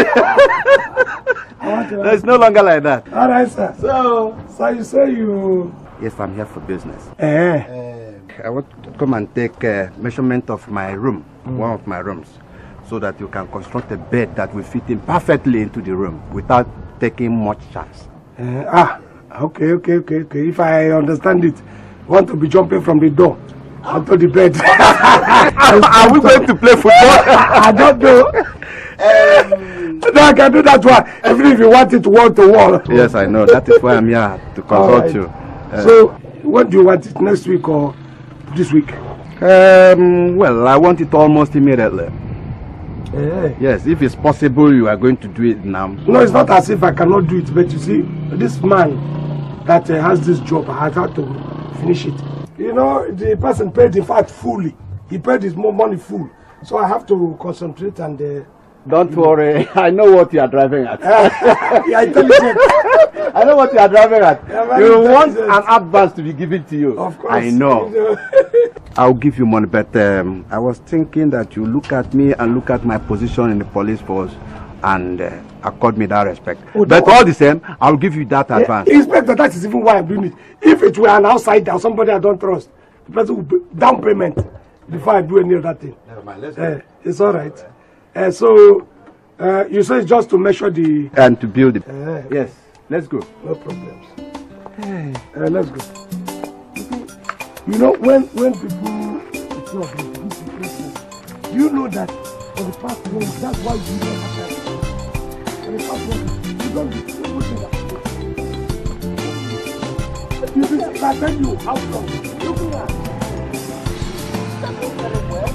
No, it's no longer like that. All right, sir. So, so you say you... Yes, I'm here for business. Eh? Uh, I want to come and take uh, measurement of my room, mm. one of my rooms, so that you can construct a bed that will fit in perfectly into the room without taking much chance. Uh, ah, okay, okay, okay, okay. If I understand it, you want to be jumping from the door onto the bed. Are we going to play football? I don't know. Um, no, I can do that one. Even if you want it wall to wall. Yes, I know. That is why I'm here to consult right. you. Uh, so, when do you want it? Next week or this week? Um, well, I want it almost immediately. Yeah. Yes, if it's possible, you are going to do it now. No, it's not as if I cannot do it, but you see, this man that uh, has this job has had to finish it. You know, the person paid in fact fully. He paid his more money full. So I have to concentrate and... Uh, Don't worry, I know what you are driving at. You're intelligent. I know what you are driving at. You want an advance to be given to you. Of course. I know. I'll give you money, but um, I was thinking that you look at me and look at my position in the police force and uh, accord me that respect. Oh, but all the same, I'll give you that advance. Yeah, Inspector, that is even why I'm doing it. If it were an outsider, somebody I don't trust, the person will pay down payment before I do any other thing. Never mind, let's uh, it's all right. Uh, so, uh, you say it's just to measure the... And to build it. Uh, yes, let's go. No problems. Hey. Uh, let's go. You know, when, when people... It's not good, do you know that for the past one week, that's why you don't have that. For the past one week, you don't do everything that. You see, I tell you how come. Look at that. That goes very well.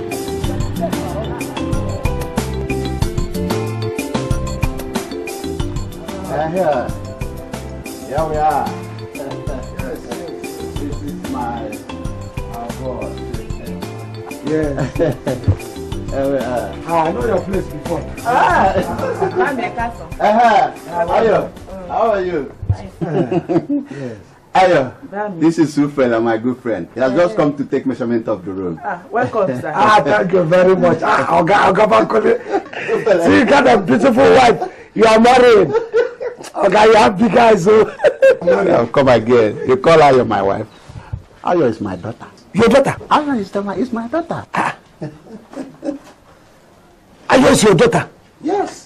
Uh, here. Here we are. Yes. This is my our board. Yes. Here we are. Ah, I know your place before. Ah! uh-huh. Ayo, how are you? Yes. Ayo, this is Sufren, my good friend. He has just come to take measurement of the room. Ah, welcome, sir. Ah, thank you very much. Ah, Oga, Oga Bankole. See, you got a beautiful wife. You are married. Okay, you have big eyes, so. I'll come again. You call Ayo my wife. Ayo is my daughter. Your daughter? Ayo is, the, is my daughter. Ah. Ayo is your daughter? Yes.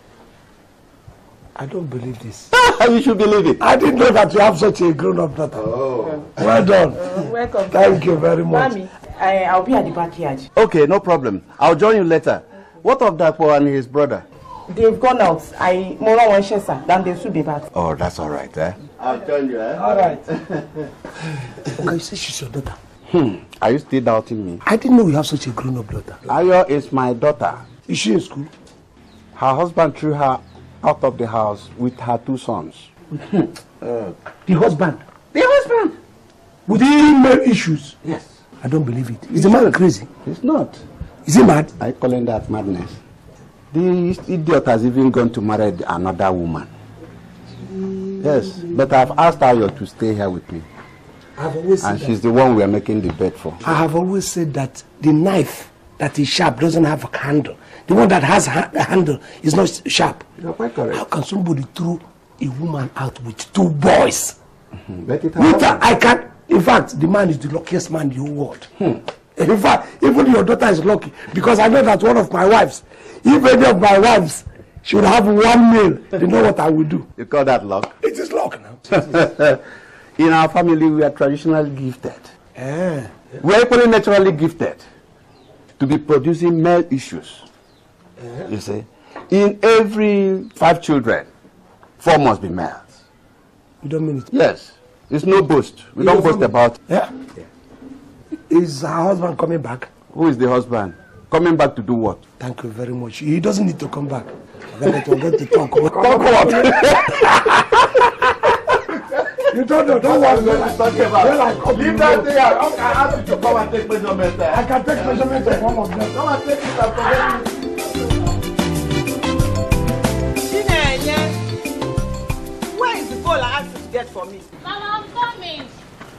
I don't believe this. You should believe it. I didn't know that you have such a grown-up daughter. Oh. Well done. Uh, welcome. Thank you very much. Mommy, I, I'll be at the backyard. Okay, no problem. I'll join you later. What of Dapo and his brother? They've gone out. I more one sir. Then they should be back. Oh, that's all right, eh? I'll join you, eh? All right. Okay, you say she's your daughter. Hmm. Are you still doubting me? I didn't know you have such a grown-up daughter. Ayo is my daughter. Is she in school? Her husband threw her out of the house with her two sons. uh, the husband? The husband! With female issues? Yes. I don't believe it. Is the man crazy? He's not. Is he mad? I call him that madness. This idiot has even gone to marry another woman. Mm. Yes, but I've asked Ayo to stay here with me. I've always said and that. She's the one we are making the bed for. I have always said that the knife that is sharp doesn't have a handle. The one that has a handle is not sharp. You're quite correct. How can somebody throw a woman out with two boys? Mm-hmm. But it Later, I can't. In fact, the man is the luckiest man in the whole world. Hmm. In fact, even your daughter is lucky because I know that one of my wives, if any of my wives should have one male, they know what I will do. You call that luck? It is luck now. In our family, we are traditionally gifted. Eh. We are equally naturally gifted to be producing male issues. Eh. You see, in every five children, four must be males. You don't mean it? Yes. It's no boast. We you don't boast about. Yeah. yeah. Is her husband coming back? Who is the husband? Coming back to do what? Thank you very much. He doesn't need to come back. We're going to talk. Talk what? You don't know. Don't worry. Leave that there. I ask you to come and take measurement. I can take measurement of one of them. Come and take it and forget it. Where is the goal I asked you to get for me? Mama, I'm coming.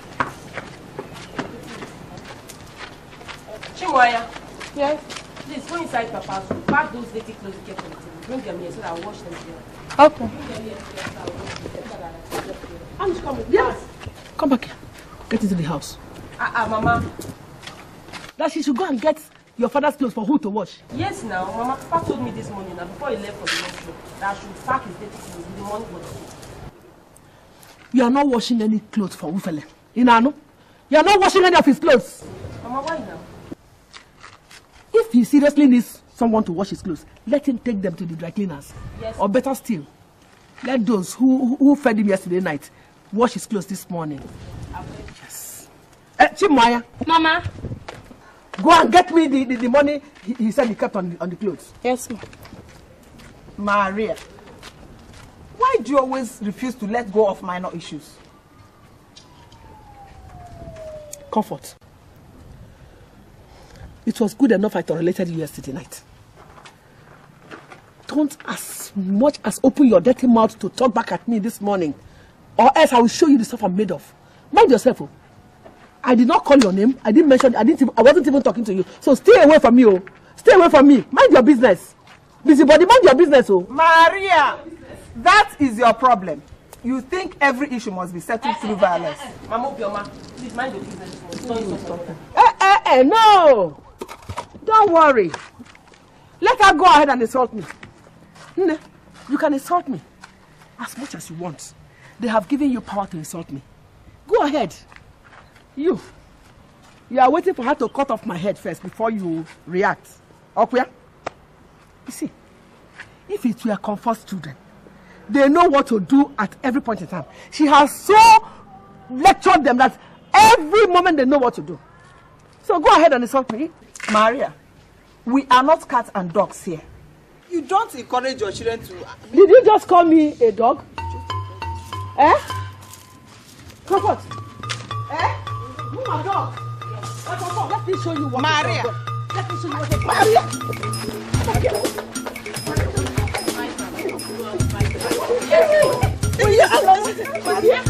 Chimoya. Yes? Please go inside Papa's room. Pack those dirty clothes you kept on the table. Bring them here so that I'll wash them here. Okay. Bring them here so that I'll wash them. I'm just coming. Yes. Come back here. Get into the house. Ah, uh, uh, Mama. That she should go and get your father's clothes for who to wash. Yes, now. Mama, Papa told me this morning, now before he left for the next room, that I should pack his dirty clothes in the morning for the day. You are not washing any clothes for Ufele. Inano? You are not washing any of his clothes. Mama, why now? If he seriously needs someone to wash his clothes, let him take them to the dry cleaners. Yes. Or better still, let those who, who fed him yesterday night wash his clothes this morning. Yes. Eh, Chimwaya. Mama. Go and get me the, the, the money he, he said he kept on the, on the clothes. Yes, ma. Maria, why do you always refuse to let go of minor issues? Comfort. It was good enough I tolerated you yesterday night. Don't as much as open your dirty mouth to talk back at me this morning, or else I will show you the stuff I'm made of. Mind yourself, oh. I did not call your name. I didn't mention. I didn't. Even, I wasn't even talking to you. So stay away from me, oh. Stay away from me. Mind your business. Busybody, mind your business, oh. Maria, that is your problem. You think every issue must be settled through violence. Mama, Bioma, please mind your business. Eh, eh, eh, no. Don't worry. Let her go ahead and insult me. Nne, you can insult me as much as you want. They have given you power to insult me. Go ahead. You. You are waiting for her to cut off my head first before you react. Okuya? You see, if it were Comfort's children, they know what to do at every point in time. She has so lectured them that every moment they know what to do. So go ahead and insult me. Maria, we are not cats and dogs here. You don't encourage your children to... Did you just call me a dog? Eh? Comfort. Eh? Who my dog? Yes. Oh, let me show you what Maria. Let me show you what a Maria. Maria.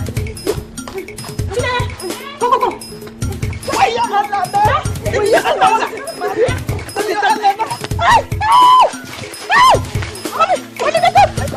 Go, go, go. Why are you under there? Why are you under there? Maria. Hey! Hey! Hey! Mommy! Mommy, get up!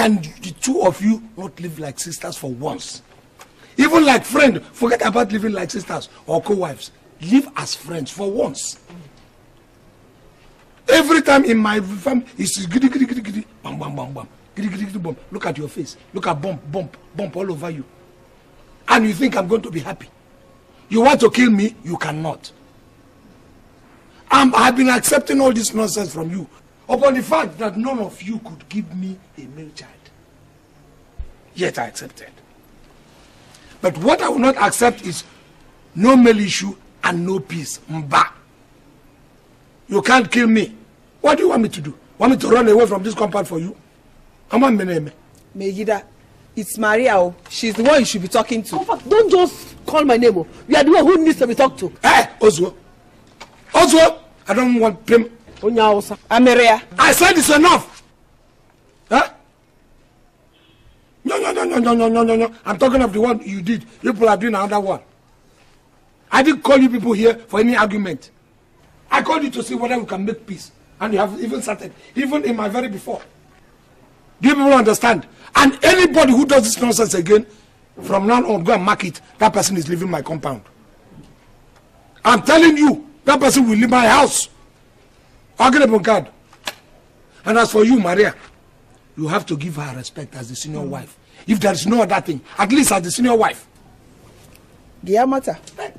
can the two of you not live like sisters for once? Even like friends, forget about living like sisters or co-wives. Live as friends for once. Every time in my family, it's giddy, giddy, giddy, giddy, bam, bam, bam, bam, giddy, giddy, giddy, bam. Look at your face. Look at bump, bump, bump all over you. And you think I'm going to be happy. You want to kill me? You cannot. I'm, I've been accepting all this nonsense from you upon the fact that none of you could give me a male child. Yet I accepted. But what I will not accept is no male issue and no peace. Mba. You can't kill me. What do you want me to do? Want me to run away from this compound for you? I'm on my name. Megida, it's Maria. She's the one you should be talking to. Don't just call my name. You are the one who needs to be talked to. Hey, Oswo. Oswo, I don't want him. Ameria. I said it's enough. Huh? No, no, no, no, no, no, no, no, no. I'm talking of the one you did. You people are doing another one. I didn't call you people here for any argument. I called you to see whether we can make peace. And you have even started, even in my very before. Do you people understand? And anybody who does this nonsense again, from now on, go and mark it. That person is leaving my compound. I'm telling you, that person will leave my house. I'll get a card. And as for you, Maria, you have to give her respect as the senior mm. wife. If there is no other thing, at least as the senior wife. Giamata.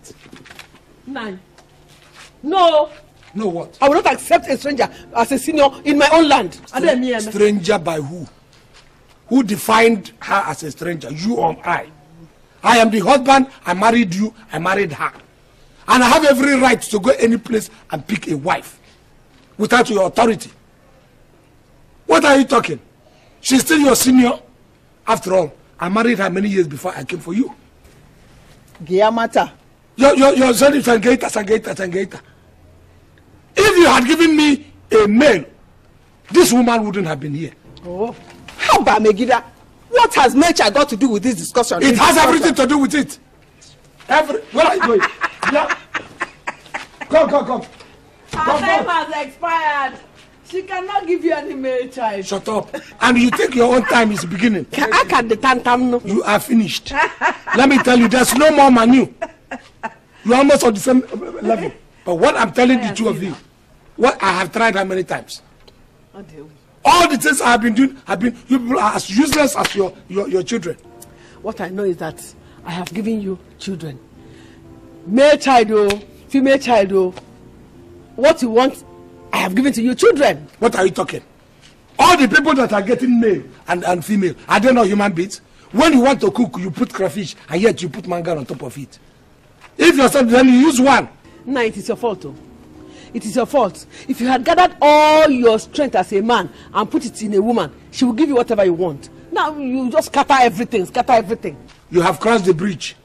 Nine. No. No what? I will not accept a stranger as a senior in my own land. Str stranger by who? Who defined her as a stranger? You or I? I am the husband. I married you. I married her. And I have every right to go any place and pick a wife without your authority. What are you talking? She's still your senior. After all, I married her many years before I came for you. Giamata. You're, you're, you're saying Sangeita, Sangeita, Sangeita. If you had given me a male, this woman wouldn't have been here. Oh. How about Megida? What has Mecha got to do with this discussion? It has everything to do with it. Every, where are you going? Yeah. Come, come, come. Her time has expired. She cannot give you any male child. Shut up. And you think your own time is beginning. I can the tantam. You are finished. Let me tell you, there's no more manu. You're almost on the same level. But what I'm telling the two of you, what I have tried how many times? All the things I have been doing have been, you people are as useless as your, your, your children. What I know is that I have given you children. Male child or female child or what you want, I have given to you children. What are you talking? All the people that are getting male and, and female, are they not human beings? When you want to cook, you put crayfish and yet you put manga on top of it. If you're something, then you use one. No, it is your fault, though. It is your fault. If you had gathered all your strength as a man and put it in a woman, she will give you whatever you want. Now you just scatter everything, scatter everything. You have crossed the bridge.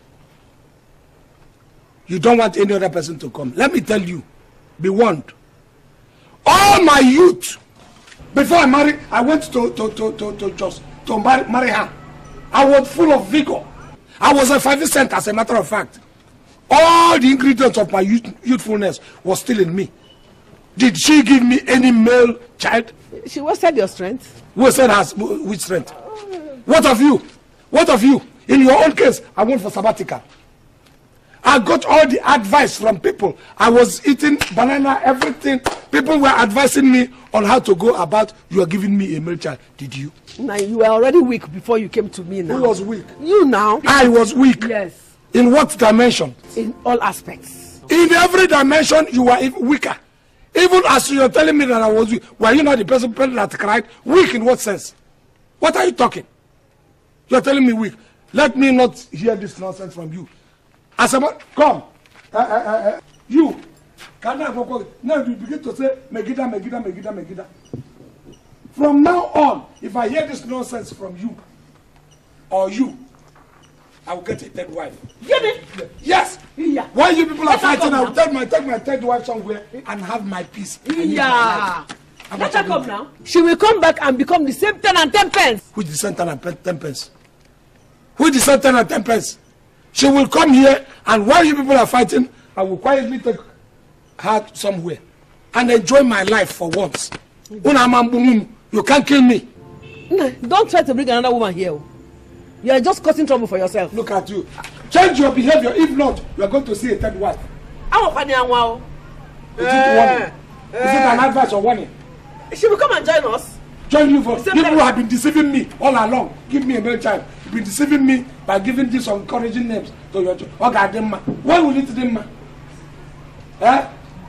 You don't want any other person to come. Let me tell you, be warned. All my youth, before I married, I went to to to to to just to marry, marry her. I was full of vigor. I was a five cent, as a matter of fact. All the ingredients of my youth, youthfulness was still in me. Did she give me any male child? She wasted your strength. Wasted her with strength. What of you? What of you? In your own case, I went for sabbatical. I got all the advice from people. I was eating banana, everything. People were advising me on how to go about. You are giving me a male child. Did you? Now you were already weak before you came to me now. Who was weak? You now. I was weak. Yes. In what dimension? In all aspects. In every dimension, you were even weaker. Even as you are telling me that I was weak, were you not the person that cried? Weak in what sense? What are you talking? You are telling me weak. Let me not hear this nonsense from you. As a man, come. Uh, uh, uh, you. Can I go? Now you begin to say, Megida, Megida, Megida, Megida. From now on, if I hear this nonsense from you, or you, I will get a third wife. Get it? Yes. Yeah. While you people are fighting, I will take my, take my third wife somewhere and have my peace. Yeah. Let her come now. She will come back and become the same ten and ten pence. Who is the same ten and ten pence? Who is the same ten and ten pence? She will come here, and while you people are fighting, I will quietly take her somewhere and enjoy my life for once. You can't kill me. Don't try to bring another woman here. You are just causing trouble for yourself. Look at you. Change your behavior. If not, you are going to see a third wife. I'm a funny one. Is it warning? Is it an advice or warning? She will come and join us. Join you for people who have been deceiving me all along. Give me a better child. You've been deceiving me by giving these encouraging names to your child. Okay, them man. Why will it them man? Eh?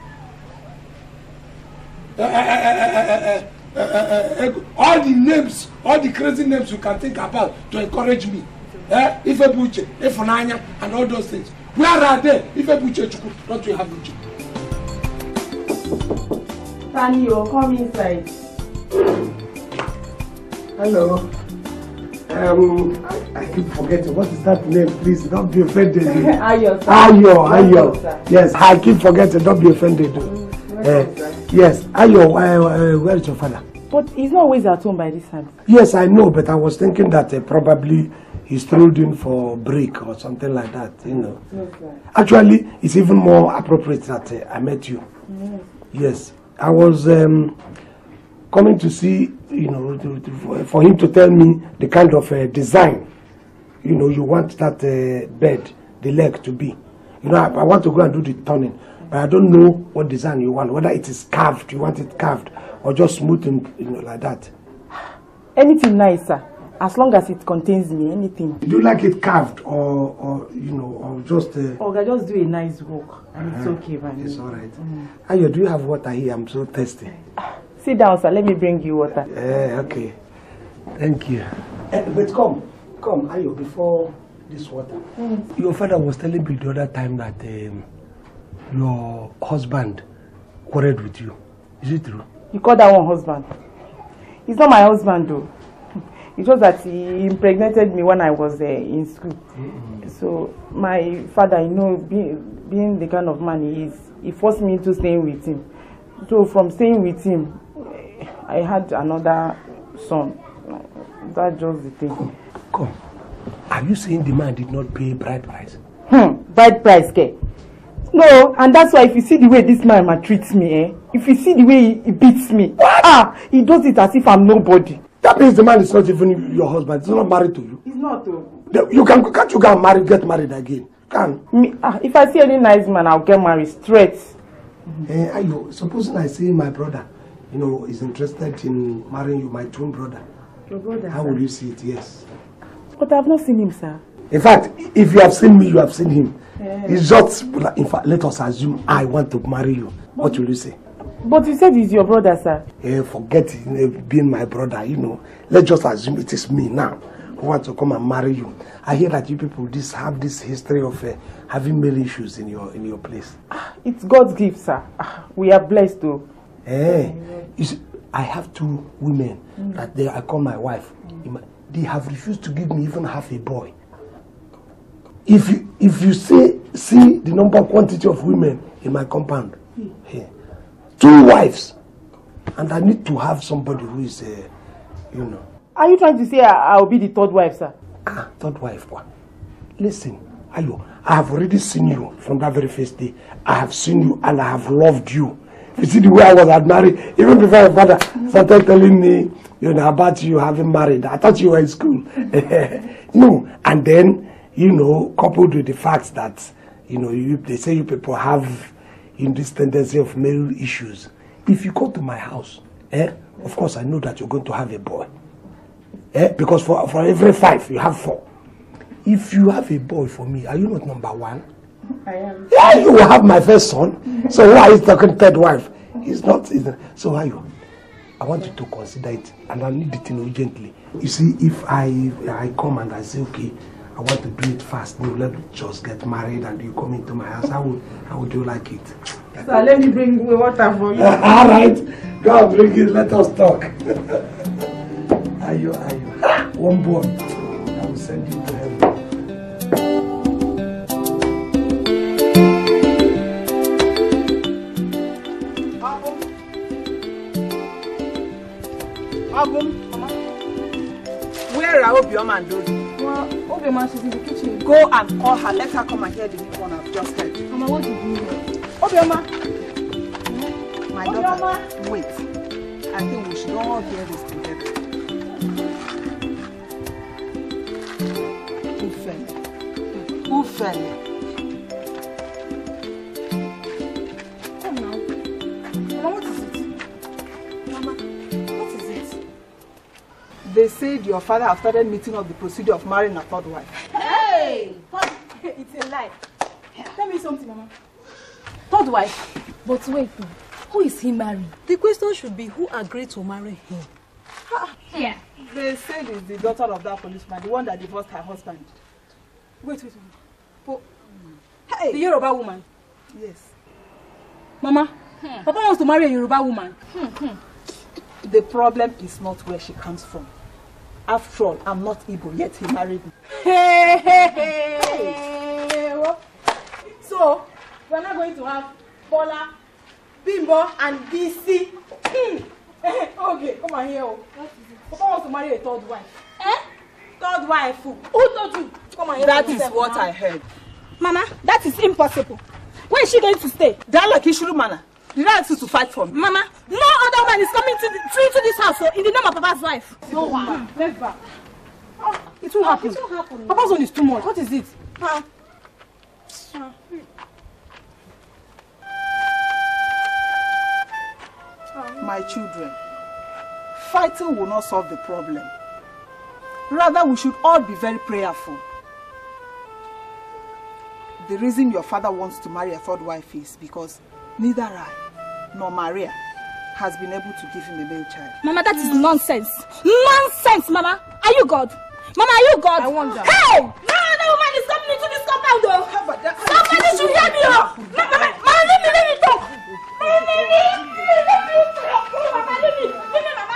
Uh, uh, uh, uh, uh, uh, uh, all the names, all the crazy names you can think about to encourage me. Eh? If a butcher, if Nanya, and all those things. Where are they? If a butcher, not to have butcher. Tanyo, come inside. Hello. Um, I, I keep forgetting. What is that name? Please don't be offended. Ayo, sir. Ayo, Ayo. Yes, I keep forgetting. Don't be offended. Mm, uh, yes, Ayo. Uh, uh, where is your father? But he's not always at home by this time. Yes, I know, but I was thinking that uh, probably he strolled in for a break or something like that. You know. Yes, sir. Actually, it's even more appropriate that uh, I met you. Yes. Yes, I was. Um, coming to see, you know, to, to, for, for him to tell me the kind of uh, design, you know, you want that uh, bed, the leg to be. You know, I, I want to go and do the turning, but I don't know what design you want, whether it is carved, you want it carved, or just smooth and, you know, like that. Anything nice, sir. As long as it contains me, anything. Do you like it carved, or, or you know, or just... Uh, or I just do a nice walk, and uh-huh. It's okay by me. It's all right. Mm. Ayo, do you have water here? I'm so thirsty. Sit down, sir. Let me bring you water. Yeah, okay. Thank you. Uh, but come, come, Ayo, before this water. Mm. Your father was telling me the other time that um, your husband quarreled with you. Is it true? You call that one husband? He's not my husband, though. It was that he impregnated me when I was uh, in school. Mm-hmm. So my father, you know, being, being the kind of man he is, he forced me into staying with him. So from staying with him, I had another son. That's just the thing. Come, come. Are you saying the man did not pay bride price? Hmm, bride price, okay? No, and that's why if you see the way this man maltreats me, eh? If you see the way he, he beats me, what? Ah, he does it as if I'm nobody. That means the man is not even your husband. He's not married to you. He's not. Uh, you can can't you go and marry, get married again? Can? Me, ah, if I see any nice man, I'll get married straight. Mm-hmm. Eh, Ayo, supposing I see my brother, you know, is interested in marrying you, my twin brother. Your brother? How sir? will you see it? Yes. But I've not seen him, sir. In fact, if you have seen me, you have seen him. Yeah. It's just, in fact, let us assume I want to marry you. But, what will you say? But you said he's your brother, sir. Yeah, forget it, being my brother, you know. Let's just assume it is me now who want to come and marry you. I hear that you people this have this history of uh, having male issues in your in your place. It's God's gift, sir. We are blessed too. Eh, you see, I have two women mm. that they I call my wife. Mm. They have refused to give me even half a boy. If you if you see see the number quantity of women in my compound, mm. here, two wives, and I need to have somebody who is, uh, you know. Are you trying to say I, I'll be the third wife, sir? Ah, third wife, what? Listen, Ayo, I have already seen you from that very first day. I have seen you and I have loved you. You see the way I was married, even before my father started telling me, you know, about you having married. I thought you were in school. No, and then, you know, coupled with the fact that, you know, you, they say you people have in this tendency of male issues. If you come to my house, eh, of course I know that you're going to have a boy. Eh, because for, for every five, you have four. If you have a boy for me, are you not number one? I am. Yeah, you will have my first son. So why is talking third wife? It's not, it's not. So are you? I want you to consider it, and I need it urgently. You see, if I I come and I say, okay, I want to do it fast, no, let me just get married, and you come into my house, how would how would you like it? So let me bring water for you. Uh, all right, go and bring it. Let us talk. Are you? Are you? One boy, I will send you to heaven. Abum, Mama. Where are Obioma and Dodi? Well, Obioma, she's in the kitchen. Go and call her. Let her come and hear the new one I've just heard. Mama, what did you do? Obioma. My Obioma. daughter, wait. I think we should all hear this together. Who fell? Come now. Mama, what is it? Mama, what is it? They said your father has started meeting up the procedure of marrying a third wife. Hey! It's a lie. Tell me something, Mama. Third wife? But wait, who is he marrying? The question should be who agreed to marry him. Yeah. They said it's the daughter of that policeman, the one that divorced her husband. Wait, wait, wait. But, hey. The Yoruba woman? Yes. Mama, hmm. Papa wants to marry a Yoruba woman. Hmm, hmm. The problem is not where she comes from. After all, I'm not Igbo, yet he married me. Hey, hey, hey. hey. So, we're not going to have Bola, Bimbo, and D C. Hmm. Okay, come on here. Papa wants to marry a third wife. Eh? Third wife? Who told you? Come on here. That is what I heard. Mama, that is impossible. Where is she going to stay? That Ishuru Mana. Did I ask you to fight for me? Mama, no other woman is coming to, the, to this house so in the name of Papa's wife. No one. Never. Oh, it will happen. It will happen. Papa's one is too much. What is it? Huh? Huh. My children, fighting will not solve the problem. Rather, we should all be very prayerful. The reason your father wants to marry a third wife is because neither I nor Maria has been able to give him a male child. Mama, that is nonsense. Nonsense, Mama. Are you God? Mama, are you God? I wonder. Hey! No other woman is coming into this compound, though. Somebody should hear me, oh. Mama, Mama, let me, let me talk. Let me, let me, let me talk. Mama, let me, let me, Mama.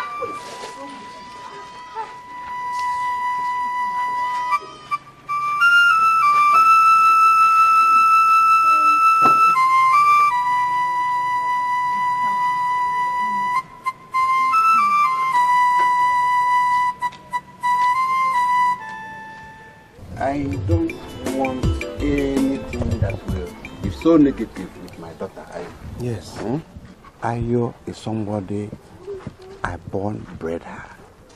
I don't want anything that will be so negative with my daughter. I, yes. Hmm? Ayo is somebody I born bred her.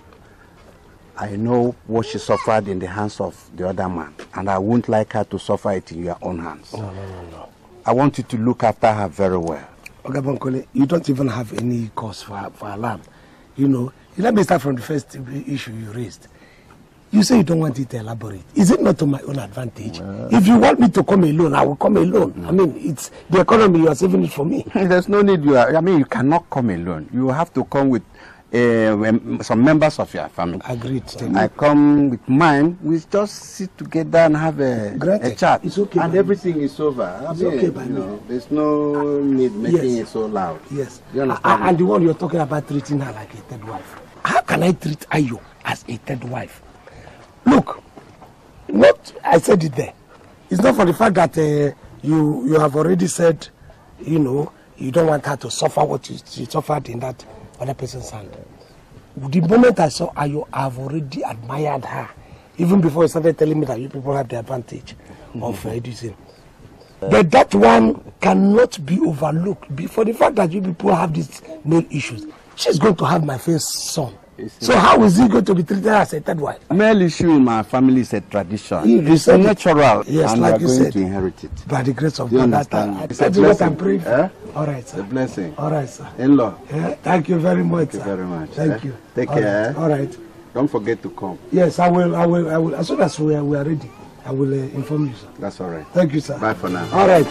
I know what she suffered in the hands of the other man, and I wouldn't like her to suffer it in your own hands. No, no, no, no. I want you to look after her very well. Okay, Bankole, you don't even have any cause for, for alarm. You know, let me start from the first issue you raised. You say you don't want it to elaborate. Is it not to my own advantage? Well, if you want me to come alone, I will come alone. Mm. I mean, it's the economy, you are saving it for me. There's no need. You are, I mean, you cannot come alone. You have to come with uh, some members of your family. Agreed. I come with mine. We just sit together and have a, a chat. It's okay. And everything is over. It's I mean, okay by you me. know, there's no need making yes. it so loud. Yes. You understand? I, and the one you're talking about treating her like a third wife. How can I treat Ayo as a third wife? Look, not I said it there. It's not for the fact that uh, you you have already said, you know, you don't want her to suffer what you, she suffered in that other person's hand. The moment I saw Ayo, I've already admired her, even before you started telling me that you people have the advantage mm-hmm. of uh, editing. Uh, but that one cannot be overlooked. For the fact that you people have these male issues, she's going to have my first son. So how is he going to be treated as a third wife? Male issue in my family is a tradition. You it's natural. Yes, and like we are you going said, to inherit it. By the grace of Do God. That I, it's a blessing. I'm praying. Eh? All right, sir. It's a blessing. All right, sir. In-law. Yeah, thank you very much. Thank you sir. very much. Thank eh? you. Take All care. Right. All right. Don't forget to come. Yes, I will. I will. I will. As soon as we are, we are ready, I will uh, inform you, sir. That's all right. Thank you, sir. Bye for now. All right.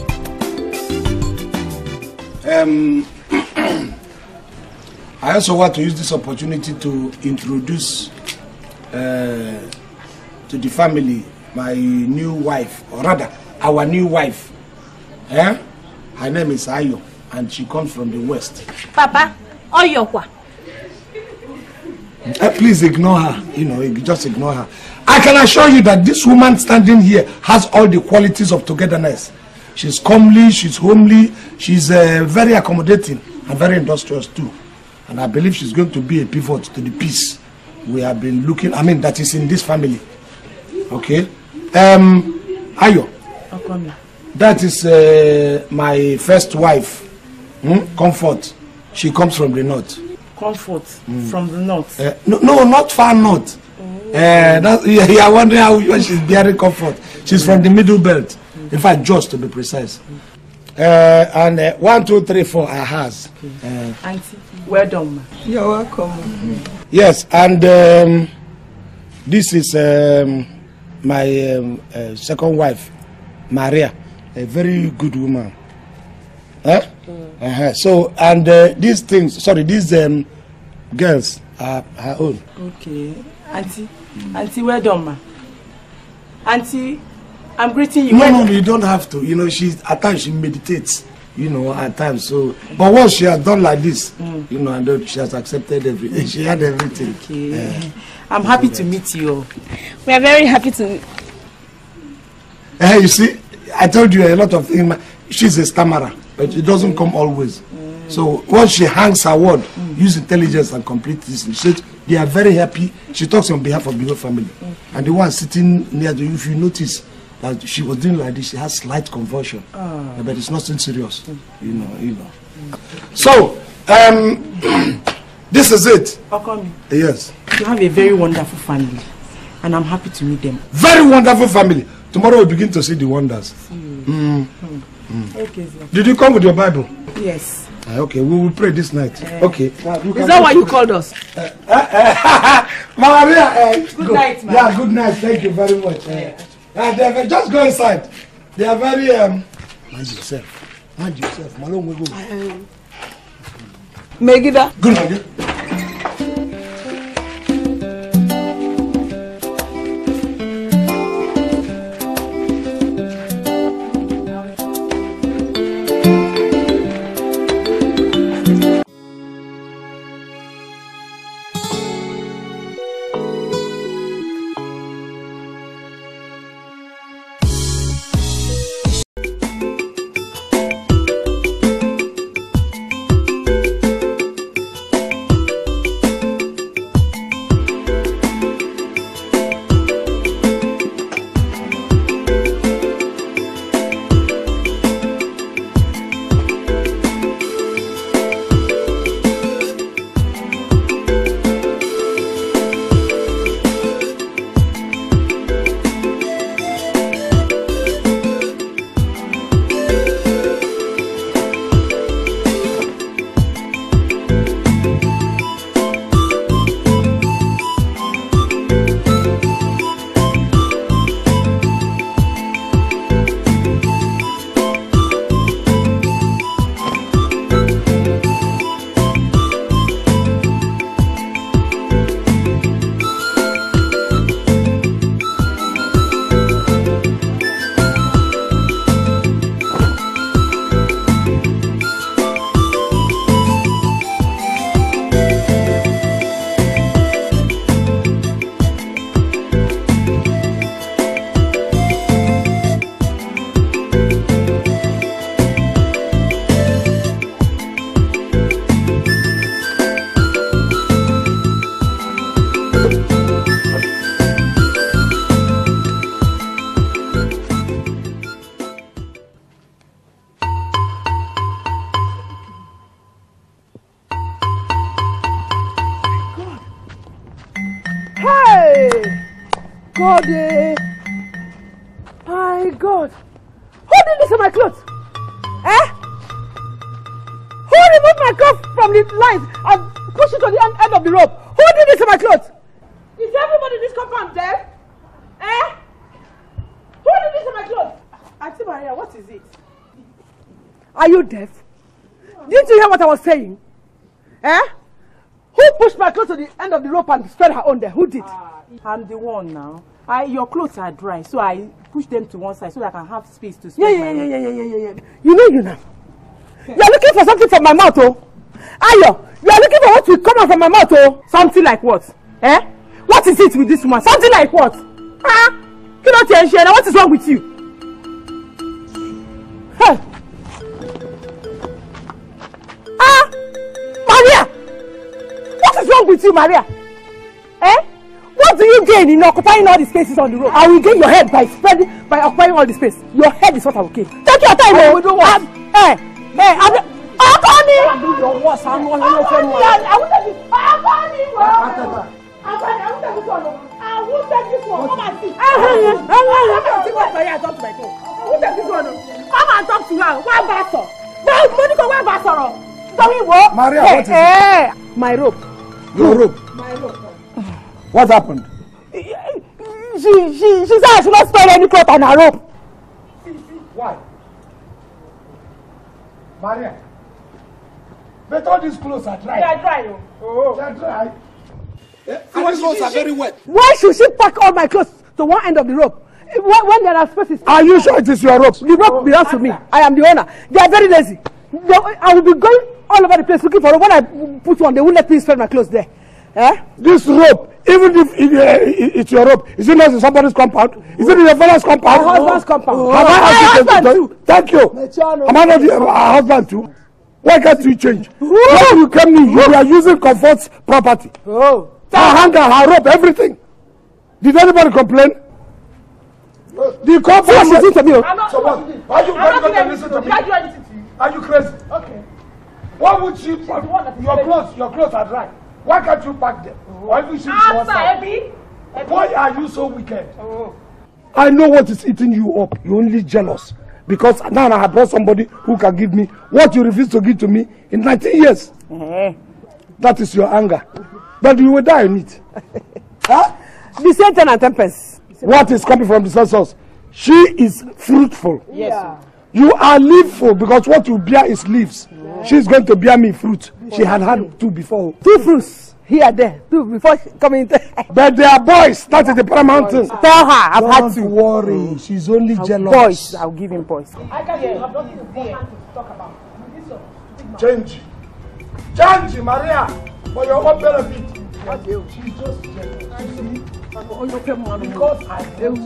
Um. I also want to use this opportunity to introduce uh, to the family my new wife, or rather, our new wife. Eh? Her name is Ayo, and she comes from the west. Papa, Oyokwa. Uh, please ignore her. You know, just ignore her. I can assure you that this woman standing here has all the qualities of togetherness. She's comely, she's homely, she's uh, very accommodating and very industrious too. And I believe she's going to be a pivot to the peace we have been looking, I mean, that is in this family. Okay? Um, Ayo. Okay. That is uh, my first wife, hmm? Comfort. She comes from the north. Comfort mm. from the north? Uh, no, no, not far north. Oh. Uh, that's, yeah, you are wondering how when she's bearing comfort. She's from the middle belt. In fact, just to be precise. Uh, and uh, one, two, three, four are hers. Uh, Auntie, well done, ma. You're welcome. Mm-hmm. Yes, and um, this is um, my um, uh, second wife, Maria, a very good woman. Huh? Mm. Uh-huh. So, and uh, these things, sorry, these um, girls are her own. Okay. Auntie, Auntie, well done, ma. Auntie, I'm greeting you. No, no, no, you don't have to. You know, she's at times she meditates. You know, at times. So, but once she has done like this, mm. you know, and she has accepted everything. She had everything. Okay. Uh, I'm happy to meet you. We are very happy to. Uh, you see, I told you a lot of things. She's a stammerer, but it doesn't come always. Mm. So once she hangs her word, mm. use intelligence and complete this. She said they are very happy. She talks on behalf of the whole family, mm. and the one sitting near you, if you notice. That she was doing like this, she has slight convulsion, oh. but it's nothing serious, mm. you know, you know. Mm. So, um, this is it. Okomi. Yes. You have a very wonderful family, and I'm happy to meet them. Very wonderful family. Tomorrow we'll begin to see the wonders. Mm. Mm. Mm. Mm. Okay, sir. Did you come with your Bible? Yes. Uh, okay, we will pray this night. Uh, okay. Uh, is that why you called us? Uh, uh, uh, Maria, uh, good go. night, man. Yeah, good night. Thank you very much. Uh, Uh, they just go inside. They are very um. Mind yourself. Mind yourself. Malone will go. Megida. Good night. God, eh? My God. Who did this to my clothes? Eh? Who removed my clothes from the lines and pushed it to the end, end of the rope? Who did this to my clothes? Is everybody in this compound deaf? Eh? Who did this to my clothes? Auntie Maria, what is it? Are you deaf? No. Didn't you hear what I was saying? Eh? Who pushed my clothes to the end of the rope and spread her own there? Who did? Ah, I'm the one now. I, your clothes are dry, so I push them to one side so that I can have space to spread yeah, my yeah, yeah, yeah, yeah, yeah, yeah. You know you now. You're looking for something from my mouth, oh. Ayo, you're looking for what will come out from my mouth, oh. Something like what? Eh? What is it with this woman? Something like what? Huh? You know, Tienshena, what is wrong with you? Hey. Ah! Maria! What is wrong with you, Maria? Eh? What do you gain in occupying all the spaces on the road? I will gain your head by spreading, by occupying all the space. Your head is what I will gain. Take your time, oh. We don't want. Hey, hey, I'm. Akoni! Do your worst. I'm not your friend. I will tell you. Akoni, bro. Akoni, I will tell you. I who take this one? Come and see. Come and see what Maria talk to my phone. Who take this one? Come and talk to her. One bastard. No, Monica, one bastard. Tell me what? Maria, hey, what is hey. it? My rope. Your rope? My rope. What happened? She, she, she said I should not spoil any cloth on her rope. Why? Maria, but all these clothes are dry. They are dry. Oh, they are dry. Yeah. And these ones are very wet. Why should she pack all my clothes to one end of the rope? When, when there are spaces. Are you sure it is your rope? The rope oh, belongs to me. I am the owner. They are very lazy. They, I will be going all over the place looking for it. When I put one, they won't let me spread my clothes there. Eh? This rope, even if it, uh, it's your rope, is it not in somebody's compound? Is it in your father's compound? My husband's compound. Oh. Have I my husband too. Thank you. Am I not your uh, husband too? Why can't you change? When you came in, you were using Comfort's property. Oh. Her hanger, her rope, everything. Did anybody complain? The comfort so listen to me. So what? Are you going to listen to me? Are you crazy? Okay. Why would you pack your clothes? Your clothes are dry. Why can't you pack them? Why do you see Why are you so wicked? Oh. I know what is eating you up. You're only jealous. Because now I have brought somebody who can give me what you refuse to give to me in nineteen years. Mm-hmm. That is your anger. But you will die in it. Huh? The same ten and ten pence. What is coming from the same source? She is fruitful. Yes. Yeah. You are leaful because what you bear is leaves. Yeah. She is going to bear me fruit. She had had two before. Two fruits here there. Two before coming. But they are boys. That is the paramount thing. Tell her I've Don't had two. Don't worry. She's only I'll jealous. Boys. I'll give him boys. I can't yeah. have nothing important to talk about. Change. Change, Maria. For your own benefit. She's just jealous. Because I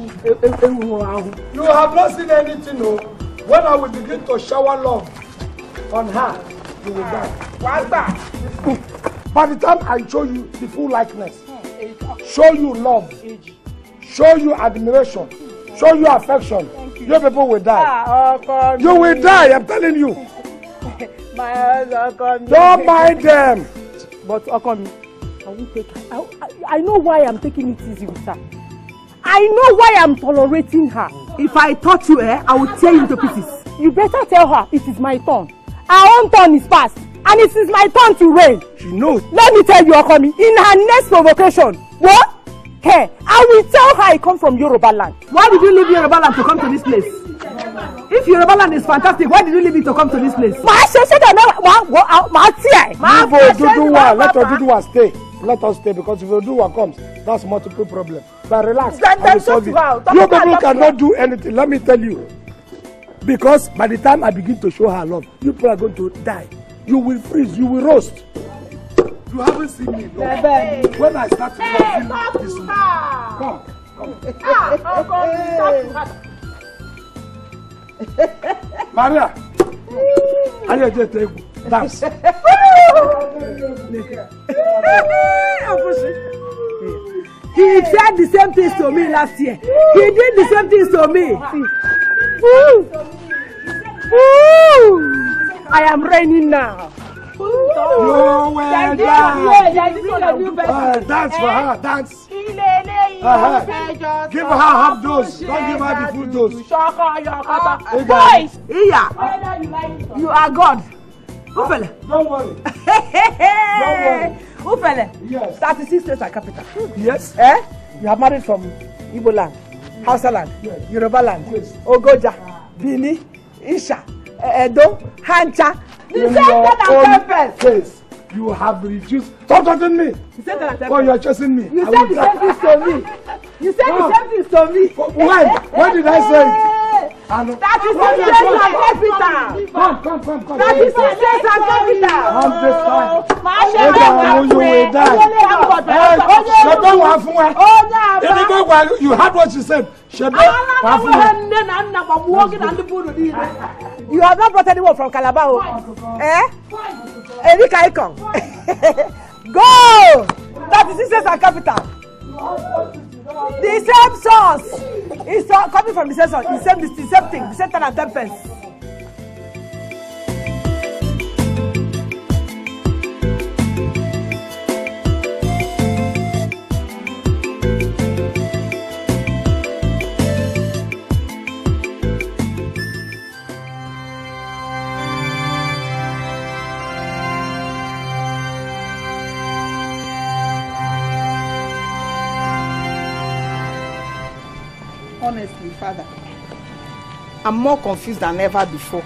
you have not seen anything, no. When I will begin to shower love on her, you will die. Why that? By the time I show you the full likeness, show you love, show you admiration, show you affection, you people will die. You will die, I'm telling you. My husband. Don't mind them. But Okomi, I won't take her. I, I, I know why I'm taking it easy with her. I know why I'm tolerating her. If I touch you, eh, I will tear you to pieces. You better tell her it is my turn. Her own turn is past, and it is my turn to reign. She knows. Let me tell you, Okomi, in her next provocation, what? Hey, I will tell her I come from Yoruba land. Why did you leave Yoruba land to come to this place? If Yoruba land is fantastic, why did you leave it to come to this place? Ma, she said that ma, go out, ma, tear. Ma, Oduduwa, let Oduduwa stay. Let us stay because if Oduduwa comes, that's multiple problem. But relax, I will solve it. You people cannot do anything. Let me tell you, because by the time I begin to show her love, you people are going to die. You will freeze. You will roast. You haven't seen me, no. Hey. When I start to hey, love this woman, come, come. Ah, come, Maria, I need to take you. Dance. He said the same things to me last year. He did the same things to me. I am reigning now. You will dance. Uh, dance for her, dance. Uh-huh. Give her half dose. Don't give her the full dose. Boys, Iya, you are God. Ufele. Don't worry. Don't worry. Ufele. Yes. thirty-six states are capital. Yes. Eh? You are married from Igbo land, Hausa land, yes. Yoruba land, yes. Ogoja, Bini, Isha, Edo, Hancha. The same thing as case, you have reduced. Stop touching me. You said that oh, you are chasing me. You said the same things to me. You said the same things to me. When? When did I say it? That is the same as capital. Come, come, come, come. That is the same as capital. Come this time. Later you will die. You heard what she said. You have not brought anyone from Calabar. Eh? Erika Ikon. Go! That is the same capital. The same source. It's coming from the same source. The same, the same thing. The same ten and ten pence. Honestly, Father, I'm more confused than ever before.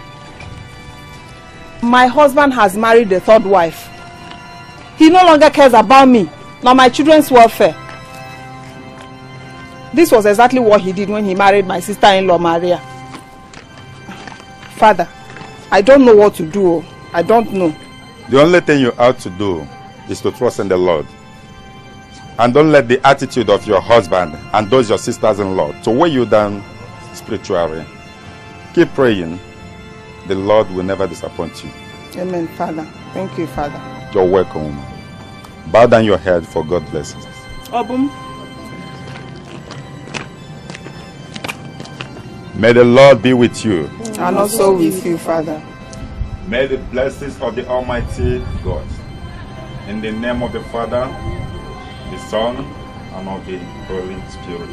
My husband has married a third wife. He no longer cares about me, nor my children's welfare. This was exactly what he did when he married my sister-in-law, Maria. Father, I don't know what to do. I don't know. The only thing you have to do is to trust in the Lord. And don't let the attitude of your husband and those your sisters-in-law to weigh you down spiritually. Keep praying. The Lord will never disappoint you. Amen, Father. Thank you, Father. You're welcome, woman. Bow down your head for God blessings. Obum. May the Lord be with you. And also with you, Father. May the blessings of the Almighty God, in the name of the Father, the Son, and of the Holy Spirit.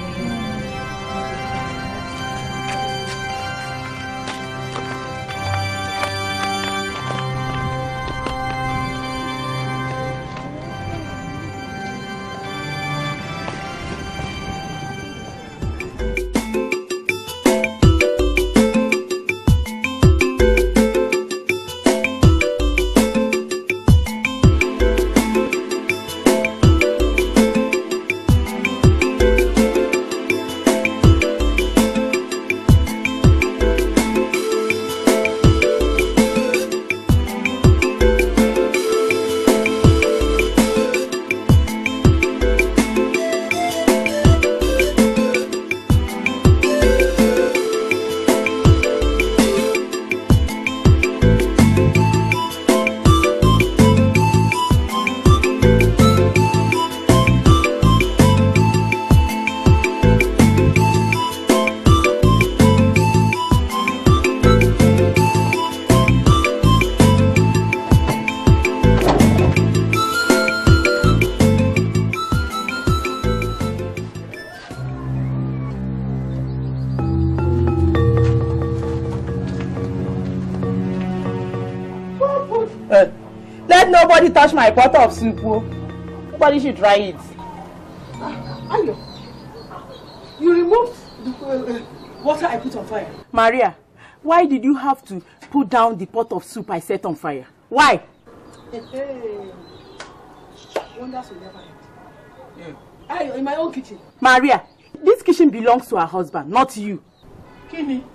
Nobody touch my pot of soup. Nobody should try it. Ayo, you removed the uh, water I put on fire. Maria, why did you have to put down the pot of soup I set on fire? Why? Hey, wonders will never end. Yeah. Ayo, in my own kitchen. Maria, this kitchen belongs to her husband, not you. Kini?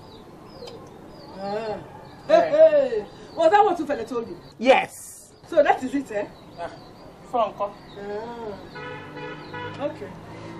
Ah. Hey, hey. Was that what Tufele told you? Yes. So that is it, eh? Ah. Franco. Ah. Okay.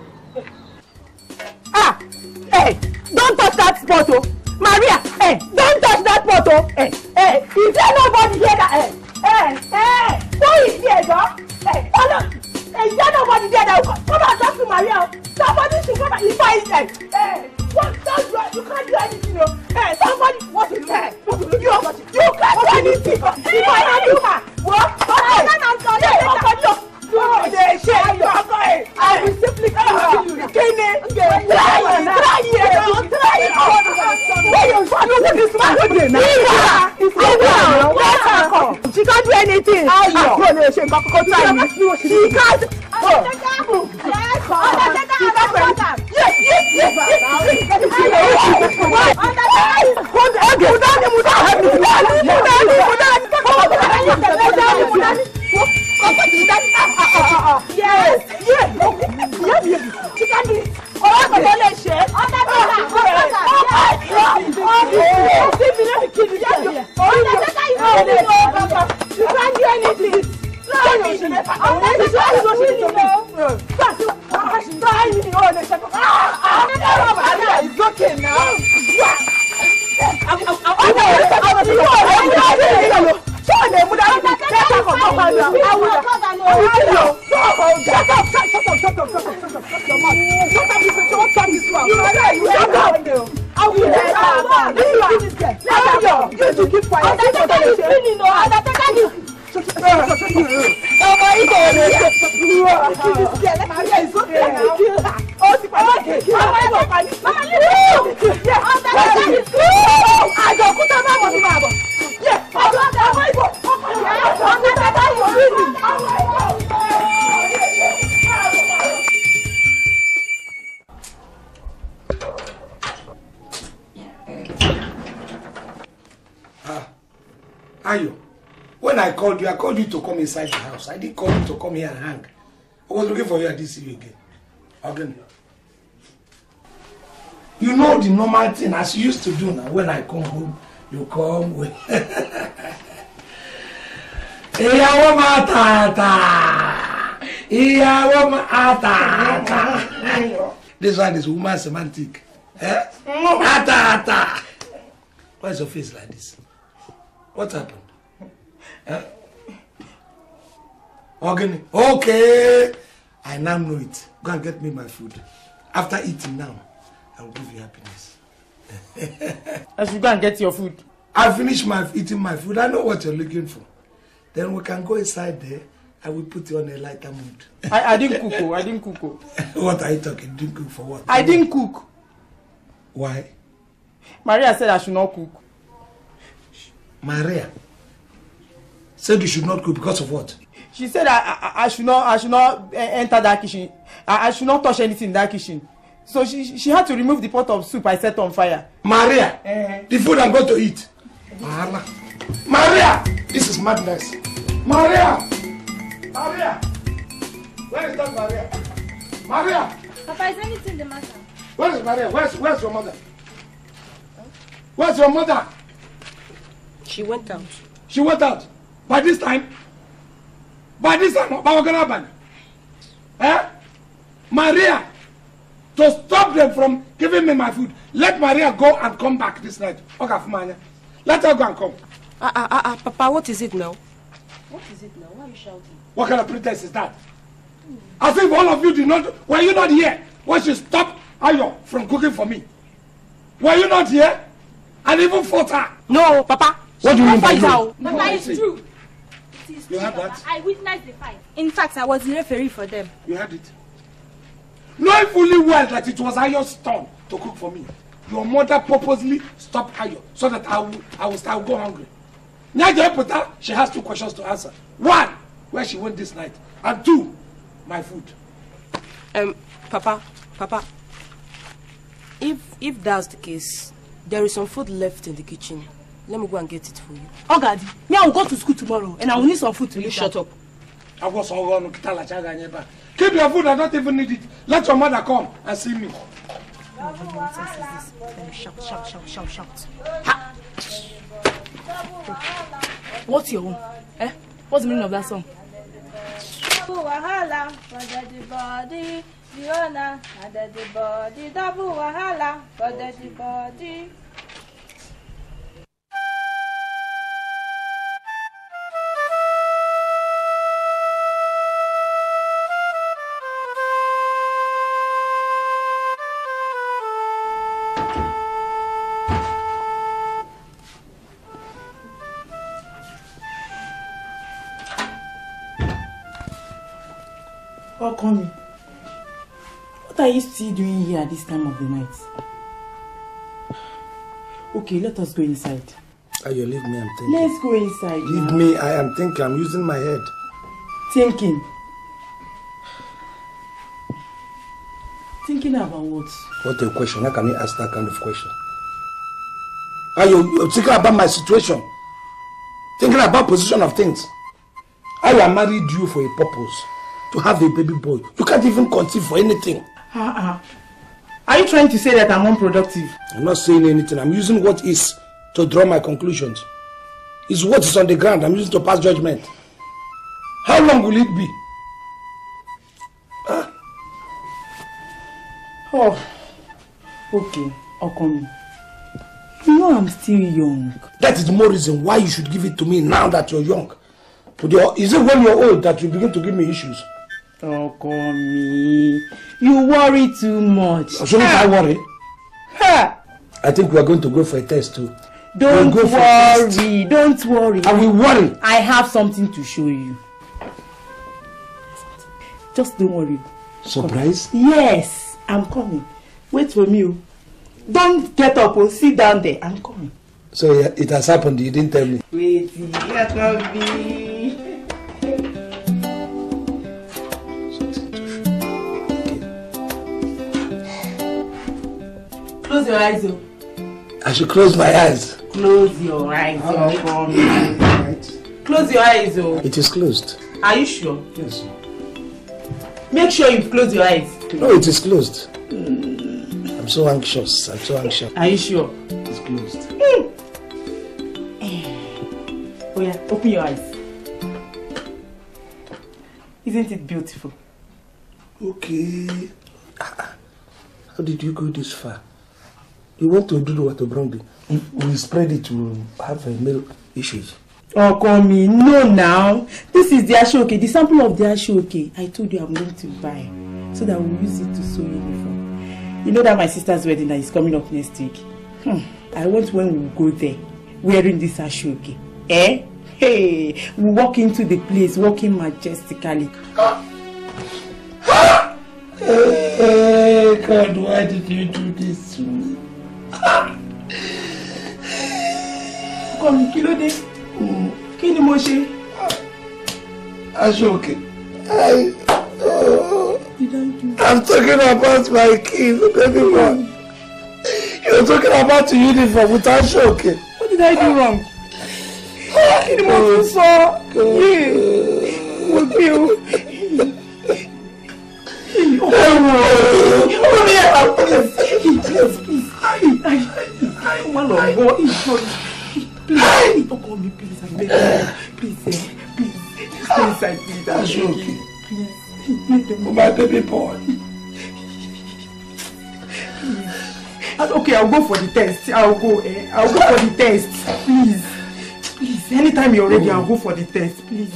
Ah! Hey! Don't touch that pot, oh! Maria! Hey! Don't touch that pot, oh! Hey! Hey! Is there nobody here that... Hey! Hey! Hey! Who is there, girl? Hey! Follow! Hey! Is there nobody there that will come and talk to Maria? Somebody should come and... If I... Hey! Hey! What? That's right! You can't do anything, no! Hey! Somebody... What will you do? What will you do? You can't do anything! If I have you, ma! What? Okay! Hey! Oh, they say you are going. I will simply kill you. Kill me. Try it. Try it. Try it. Where you from? Look at this man. It's over. Let her come. She can't do anything. Ayo. She can't. She can't. Yes, yes, yes. Yes, yes, yes, yes. She can do it. Oh, my God, let's share. Oh, that's it. You can't do anything. Try me. It's okay now. Ayo, when I called you, I called you to come inside the house. I didn't call you to come here and hang. I was looking for you. I didn't see you again. Again. You know the normal thing as you used to do now. When I come home, you come with. Ìyàwó ma tata. Ìyàwó ma tata. This one is woman semantic. Eh? Tata. Why is your face like this? What happened? Eh? Organic. Okay. I now know it. Go and get me my food. After eating now, I will give you happiness. I should go and get your food. I finished my eating my food. I know what you're looking for. Then we can go inside there. I will put you on a lighter mood. I, I didn't cook. I didn't cook. What are you talking? Didn't cook for what? I didn't cook. Why? Maria said I should not cook. Maria said you should not cook because of what? She said I, I, I should not I should not enter that kitchen. I, I should not touch anything in that kitchen. So she she had to remove the pot of soup I set on fire. Maria, uh-huh. The food I'm going to eat. Maria, Maria, this is madness. Maria, Maria, where is that Maria? Maria. Papa, is anything the matter? Where is Maria? Where's Where's your mother? Where's your mother? She went out. She went out. By this time? By this time, what gonna happen? Eh? Maria, to stop them from giving me my food, let Maria go and come back this night. Okay, Fumanya. Let her go and come. Ah, ah, ah, ah, Papa, what is it now? What is it now? Why are you shouting? What kind of pretext is that? As if all of you did not, were you not here when she stopped Ayo from cooking for me? Were you not here? And even fought her? No, Papa. What do you mean by no? Papa, it's true. It is You true, heard Papa. that? I witnessed the fight. In fact, I was the referee for them. You heard it? Knowing fully well that it was Ayo's turn to cook for me, your mother purposely stopped Ayo so that I will, I will start go hungry. Nyaja, she has two questions to answer. One, where she went this night, and two, my food. Um, Papa, Papa, if if that's the case, there is some food left in the kitchen. Let me go and get it for you. Oh, God, me, I will go to school tomorrow and I will need some food to eat. You shut up. I was all wrong. Keep your food, I don't even need it. Let your mother come and see me. Shout, shout, shout, shout, shout. Ha. What's your own? Eh? What's the meaning of that song? Double wahala for the body, the owner, and the body. Double wahala for the body. Oh, call me. What are you still doing here at this time of the night? Okay, let us go inside. Ayo, leave me, I'm thinking. Let's go inside. Leave now. me, I am thinking, I'm using my head. Thinking? Thinking about what? What a question, how can you ask that kind of question? Ayo, you're thinking about my situation. Thinking about position of things. I married you for a purpose. To have a baby boy. You can't even conceive for anything. Uh-uh. Are you trying to say that I'm unproductive? I'm not saying anything. I'm using what is to draw my conclusions. It's what is on the ground. I'm using to pass judgment. How long will it be? Ah. Oh, okay. Okomi. You know I'm still young. That is the more reason why you should give it to me now that you're young. Is it when you're old that you begin to give me issues? Okomi, you worry too much. Shouldn't I worry? Ha! I think we are going to go for a test too. Don't we'll worry, don't worry. I will worry. I have something to show you. Just don't worry. Surprise? Come. Yes, I'm coming. Wait for me. Don't get up or sit down there. I'm coming. So it has happened, you didn't tell me. Wait, let me. Close your eyes, oh. I should close my eyes. Close your eyes, oh. Close your eyes, oh. It is closed. Are you sure? Yes. Make sure you close your eyes. No, it is closed. Mm. I'm so anxious. I'm so anxious. Are you sure? It's closed. Mm. Oh yeah, open your eyes. Isn't it beautiful? Okay. How did you go this far? You want to do what to bring? If we spread it, we'll have a male issues. Oh, call me. No, now. This is the ashoke, the sample of the ashoke. I told you I'm going to buy so that we'll use it to sew uniform. You know that my sister's wedding that is coming up next week. Hmm. I want when we go there wearing this ashoke. Eh? Hey, we walk into the place walking majestically. Hey, God, why did you do this to me? Come, kí ló dé? Kí ni mo ṣe? Ashoke. I, oh, I'm talking about my kid, baby boy. You're talking about the uniform with Ashoke. What did I do wrong? Kí ni mo tún sọ? Mo bí o. Oh, yeah, please, please, please. I want to go. Please, don't call me, please. I beg you. Please, eh, please. Stay inside, please. I'm sure. Please. My baby boy. Okay, I'll go for the test. I'll go. Eh? I'll go for the test. Please. Please. Anytime you're ready, I'll go for the test. Please.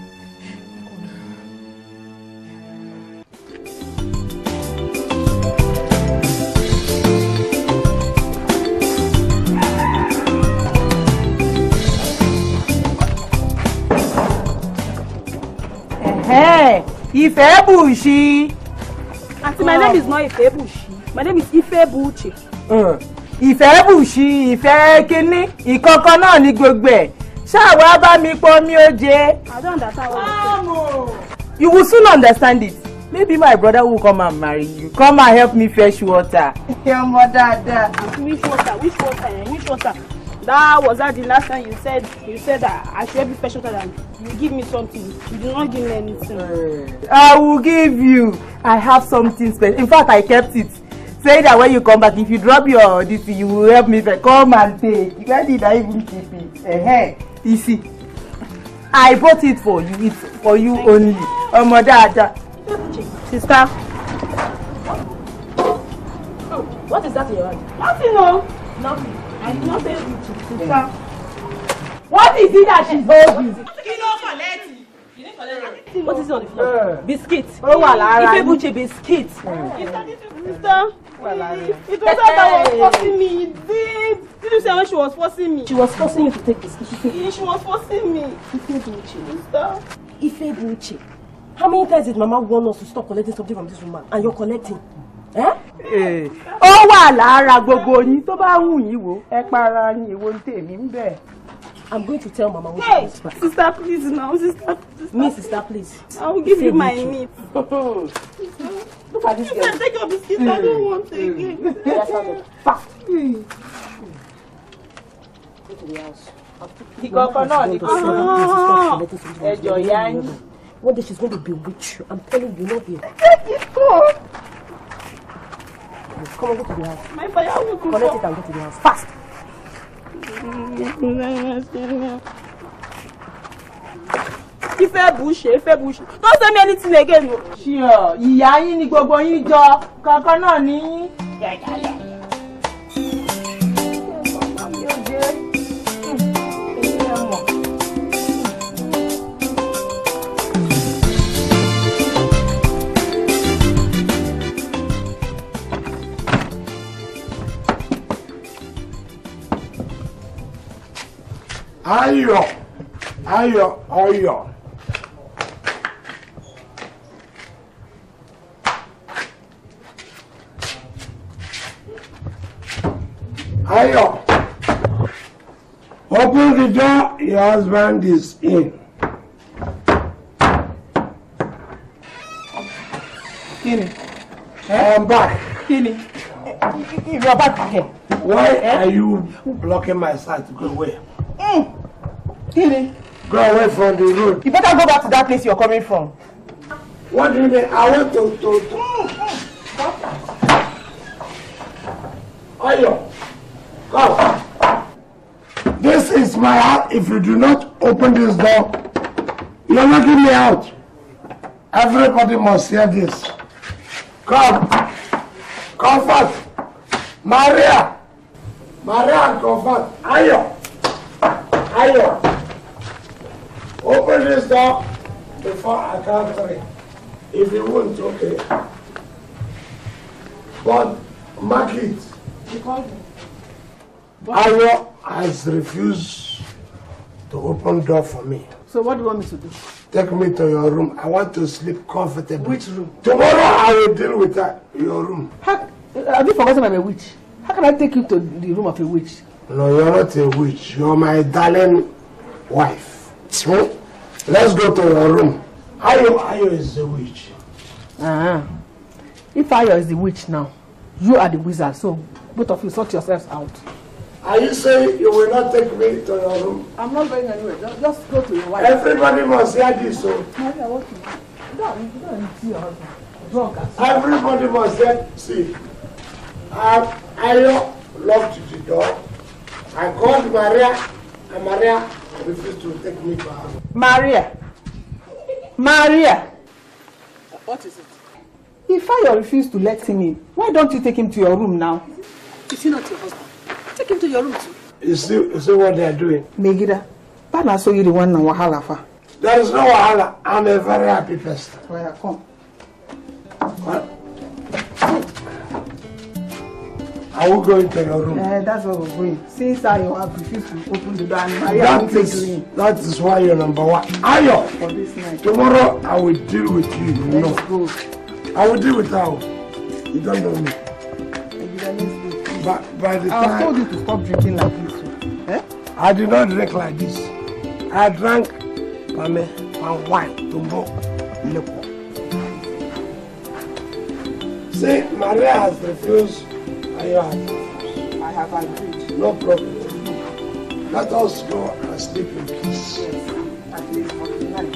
Hey, Ifebuchi. Auntie, my name is not Ifebuchi. My name is Ifebuchi. Uh, Ifebuchi, Ife kini, ìkọ̀kan náà ni gbogbo ẹ̀. Ṣá wá bá mi pọn mi oje. I don't understand what you're saying. You will soon understand it. Maybe my brother will come and marry you. Come and help me fetch water. Your mother, dad. Which water? Which water? Eh? Which water? That was that the last time you said you said that I should help you fetch water and you give me something. You did not give me anything. Uh, I will give you. I have something special. In fact, I kept it. Say that when you come back, if you drop your this, you will help me. Come and take. You can't even keep it. Uh-huh. You see, I bought it for you. It's for you Thank only. Oh, mother, sister. Oh, what is that in your hand? Nothing, no. Nothing. I did not say it, sister. What is it that she's holding? What is it on the floor? Uh, biscuit. Oh, Lara. Ifebuchi biscuit. Sister. It was her that was forcing me. It did. Did you say when she was forcing me? She was forcing you to take this. Yeah, she was forcing me. Ifebuchi. Sister. Ifebuchi. How many times did Mama warn us to stop collecting something from this woman? And you're collecting? Eh? Eh. Ó wà lára gbogbo yín tó bá wù yín wò. Ẹ para yín èwo ń tèmi ń bẹ̀. I'm going to tell Mama what hey, she wants. Sister, please now. Sister, sister. Me, sister, please. I will give you my meat. Look at this girl. Sister, take your biscuit. I don't want it again. Fast. Go to the house. Ìkọ̀kan náà ni kò sí. Ẹjọ̀ ìyá yín. One day she's going to bewitch you. I'm telling you, not here. Take it, go. Come on, go to the house. My fire will go. Connect it and go to the house. Fast. Ifebuchi, Ifebuchi. Don't tell me anything again. Sure, ìyá yín ni gbogbo yín jọ. Kankan náà ni yín. Ayọ̀, ayọ̀, ayọ̀. Ayọ̀. Open the door, your husband is in. Kini? I'm back. Kini? You're back here. Why are you blocking my sight to go away? Mm. Kini? Go away from the road. You better go back to that place you're coming from. What do you mean? I want to... to, to. Ayo, come. This is my house. If you do not open this door, you're not getting me out. Everybody must hear this. Come. Comfort. Maria. Maria and Comfort. Ayo. Ayo. Open this door before I count three. If you won't, okay. But mark it. Ayo has refused to open door for me. So what do you want me to do? Take me to your room. I want to sleep comfortably. Which room? Tomorrow I will deal with her, your room. How, have you forgotten I'm a witch? How can I take you to the room of a witch? No, you're not a witch. You're my darling wife. Hmm? Let's go to your room. Ayo, Ayo is the witch. Uh-huh. If Ayo is the witch now, you are the wizard, so both of you sort yourselves out. Are you saying you will not take me to your room? I'm not going anywhere. Just, just go to your wife. Everybody must hear this, so. Maria, what you don't, you don't see your husband. Drunk as Everybody must hear. See, um, Ayo locked the door. I called Maria, and Maria refused to take me to her room. Maria. Maria. What is it? If Ayo refused to let him in, why don't you take him to your room now? Is he not your husband? Take him to your room too. You see, you see what they are doing? Megida, Bana so you the one na wahala fa. There is no wahala. I'm a very happy person. Well, come. What? I will go into your room. Uh, that's what we're going. Since Ayo have refused to open the door, and Maria won't take you in. That is why you're number one. Ayo! For this night. Tomorrow I will deal with you. You Let's know. go. I will deal with her. You don't know me. But by the I time told you to stop drinking like this. Eh? I did not drink like this. I drank pame and wine, tumbo, liquor. See, Maria has refused. Ayo has refused. I have agreed. No problem. Let us go and sleep in peace. Yes, at least for the night.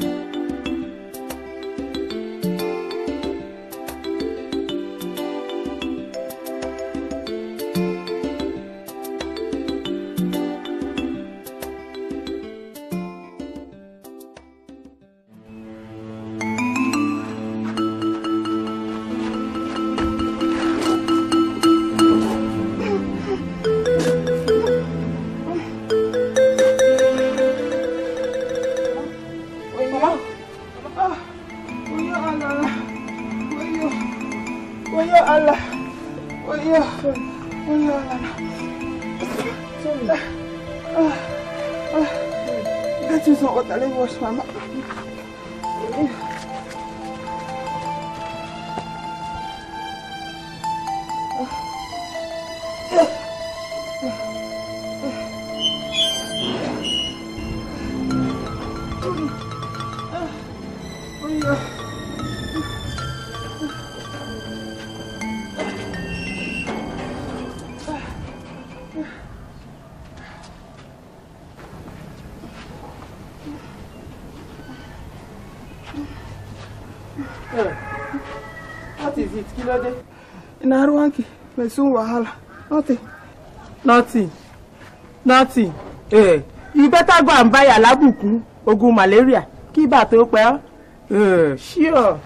Mama. What is it, Kilode? In Arwanki, me soon wahala. Nothing. Nothing. Nothing. Eh, you better go and buy a labuku ogun malaria. Kí bá tó pẹ́. Eh, sure.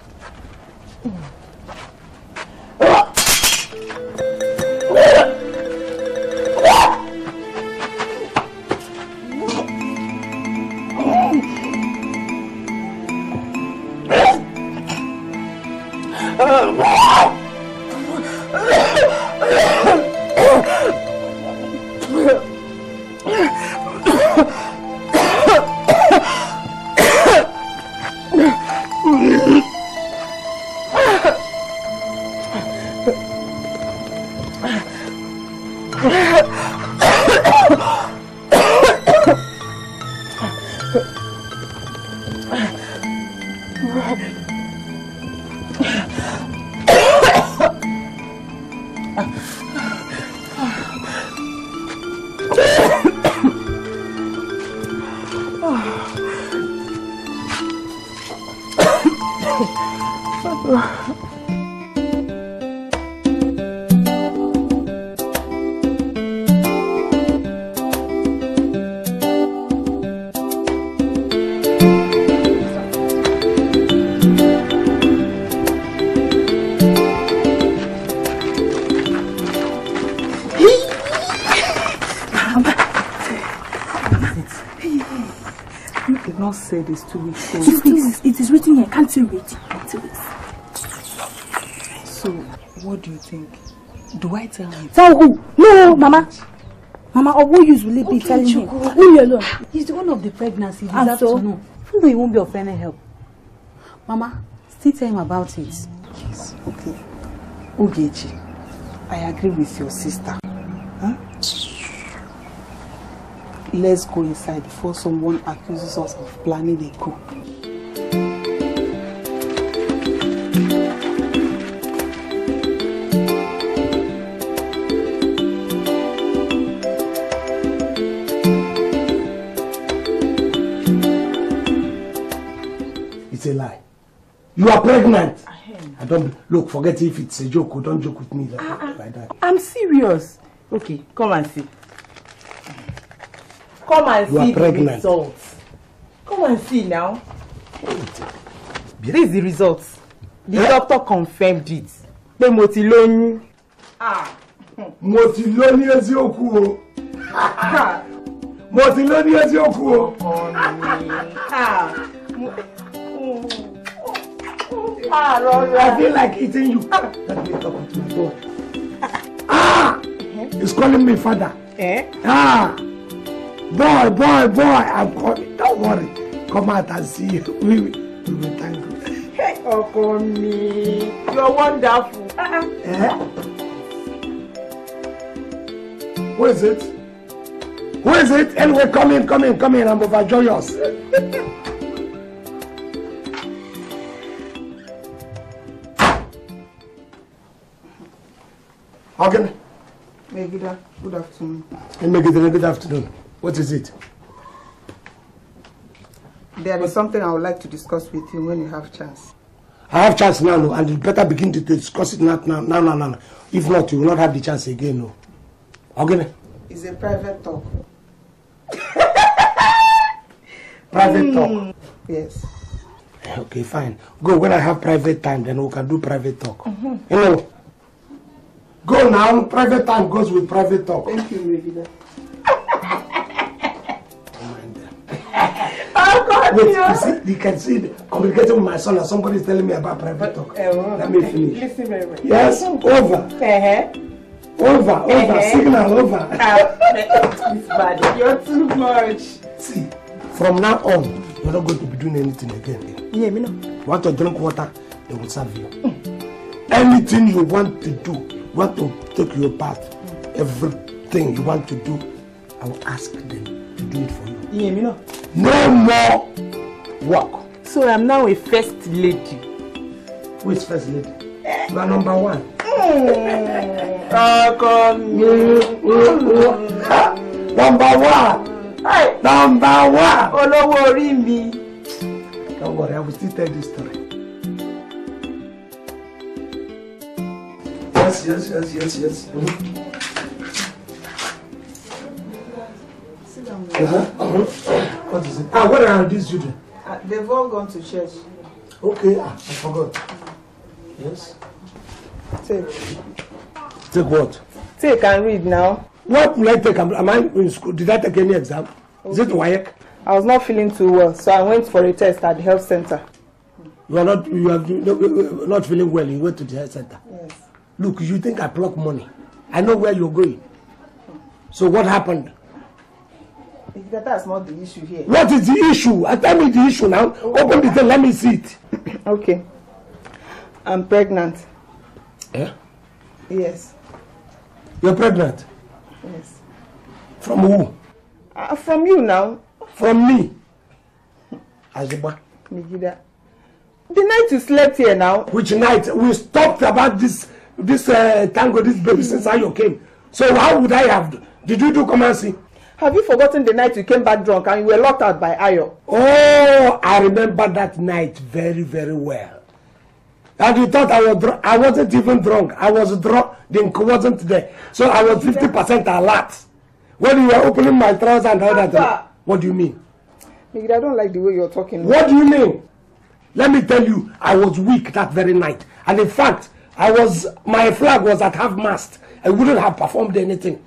You did not say this two weeks ago. It is, it is written here. Can't you read? Can't you read? So, what do you think? Do I tell him? Tell who? No, Mama. Mama, or what use will it be okay, telling him? Leave me alone. He's the one of the pregnancy. He And deserves so? to know. Even though he won't be of any help. Mama, still tell him about it. Yes, okay. Ogechi, I agree with your sister. Huh? Let's go inside before someone accuses us of planning a coup. It's a lie. You are pregnant. I don't look. Forget if it's a joke. Don't joke with me like, uh, like that. I'm serious. Okay, come and see. Come and You are see the pregnant. results. Come and see now. This is the results. The Eh? doctor confirmed it. The motilonu. Ah. Motiloni ezioku. Motiloni ezioku. Ah. Ah, I feel like eating you. Let me talk with my boy. Ah! He's calling me father. Eh? Ah! Boy, boy, boy, I'm coming. Don't worry. Come out and see you. We will, we will thank you. Hey, Okomi, you're wonderful. Uh-uh. Eh? Who is it? Who is it? Anyway, come in, come in, come in. I'm overjoyous. Okay. Megida, good afternoon. Hey, Megida, good afternoon. What is it? There is something I would like to discuss with you when you have chance. I have chance now, no, and you better begin to discuss it now, now, now, now, now. If not, you will not have the chance again, no. Okay? It's a private talk. Private mm. talk? Yes. Okay, fine. Go when I have private time, then we can do private talk. Mm-hmm. You know, go now. Private time goes with private talk. Thank you, Regina. Wait, you see, you can see the communicating with my son and somebody is telling me about private talk. Uh, Let me finish. Listen very well. Yes, over. Uh-huh. Over, over, Uh-huh. signal over. It's bad. You're too much. See, from now on, you're not going to be doing anything again. Yeah, me no. You want to drink water, they will serve you. Mm. Anything you want to do, you want to take your part, mm. everything you want to do, I will ask them to do it for you. Yeah, me no. No more work. So I'm now a first lady. Who is first lady? You are number one. Mm. Oh, come. Mm. Number one. Hey. Number one. Oh, no worry me. Don't worry, I will still tell this story. Yes, yes, yes, yes, yes. Mm-hmm. Uh-huh. Uh-huh. What is it? Ah, what are these children? Uh, they've all gone to church. Okay, ah, I forgot. Yes. Take. Take what? Take and read now. What will I take? Am, am I in school? Did I take any exam? Okay. Is it W A E C? I was not feeling too well, so I went for a test at the health center. You are not. You have not feeling well. You went to the health center. Yes. Look, you think I pluck money? I know where you're going. So what happened? That's not the issue here. What is the issue? Tell me the issue now. Okay. Open the thing, let me see it. Okay. I'm pregnant. Yeah? Yes. You're pregnant? Yes. From who? Uh, from you now. From me? Azuba. Megida. The night you slept here now. Which night? We talked about this this uh, tango, this baby since I came. So how would I have? Did you do come and see? Have you forgotten the night you came back drunk and you were locked out by Ayo? Oh, I remember that night very, very well. And you thought I was drunk. I wasn't even drunk. I was drunk. The ink wasn't there. So I was fifty percent alert. When you were opening my trousers and all that. What do you mean? Megida, I don't like the way you're talking. What do you mean? Let me tell you, I was weak that very night. And in fact, I was, my flag was at half mast. I wouldn't have performed anything.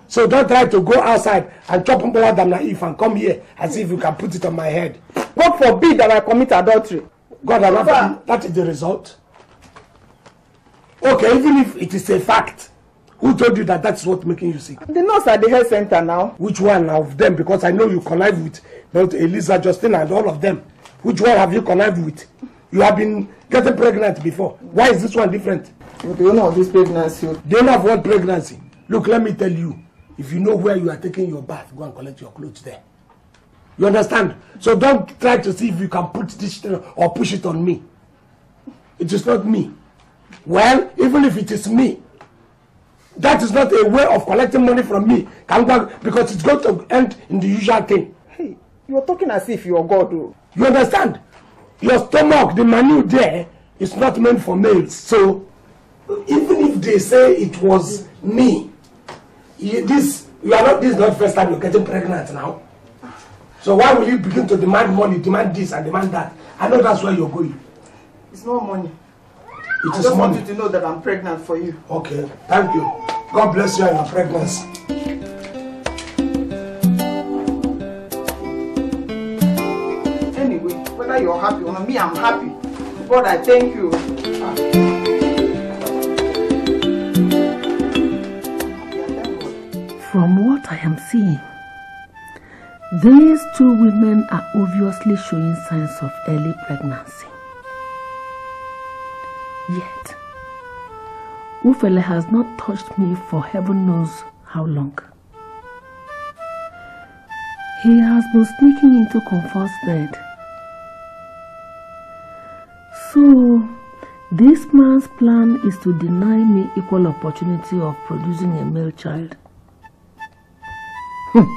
So don't try to go outside and chop more than if and come here and see if you can put it on my head. God forbid that I commit adultery. God, I'm not, that is the result. Okay, even if it is a fact, who told you that that's what making you sick? The nurse at the health center now. Which one of them? Because I know you connive with both Elisa, Justina, and all of them. Which one have you connived with? You have been getting pregnant before. Why is this one different? You don't know of this pregnancy. They don't have one pregnancy. Look, let me tell you. If you know where you are taking your bath, go and collect your clothes there. You understand? So don't try to see if you can put this thing or push it on me. It is not me. Well, even if it is me, that is not a way of collecting money from me. Because it's going to end in the usual thing. Hey, you're talking as if you're God. Though. You understand? Your stomach, the menu there, is not meant for males. So, even if they say it was me, this you are not. This is not the first time you're getting pregnant now. So why will you begin to demand money, demand this and demand that? I know that's where you're going. It's not money. It I is just money. want you to know that I'm pregnant for you. Okay, thank you. God bless you and your pregnancy. Anyway, whether you're happy or not, me, I'm happy. God, I thank you. Ah. From what I am seeing, these two women are obviously showing signs of early pregnancy. Yet, Ufele has not touched me for heaven knows how long. He has been sneaking into Comfort's bed. So, this man's plan is to deny me equal opportunity of producing a male child. Hmm.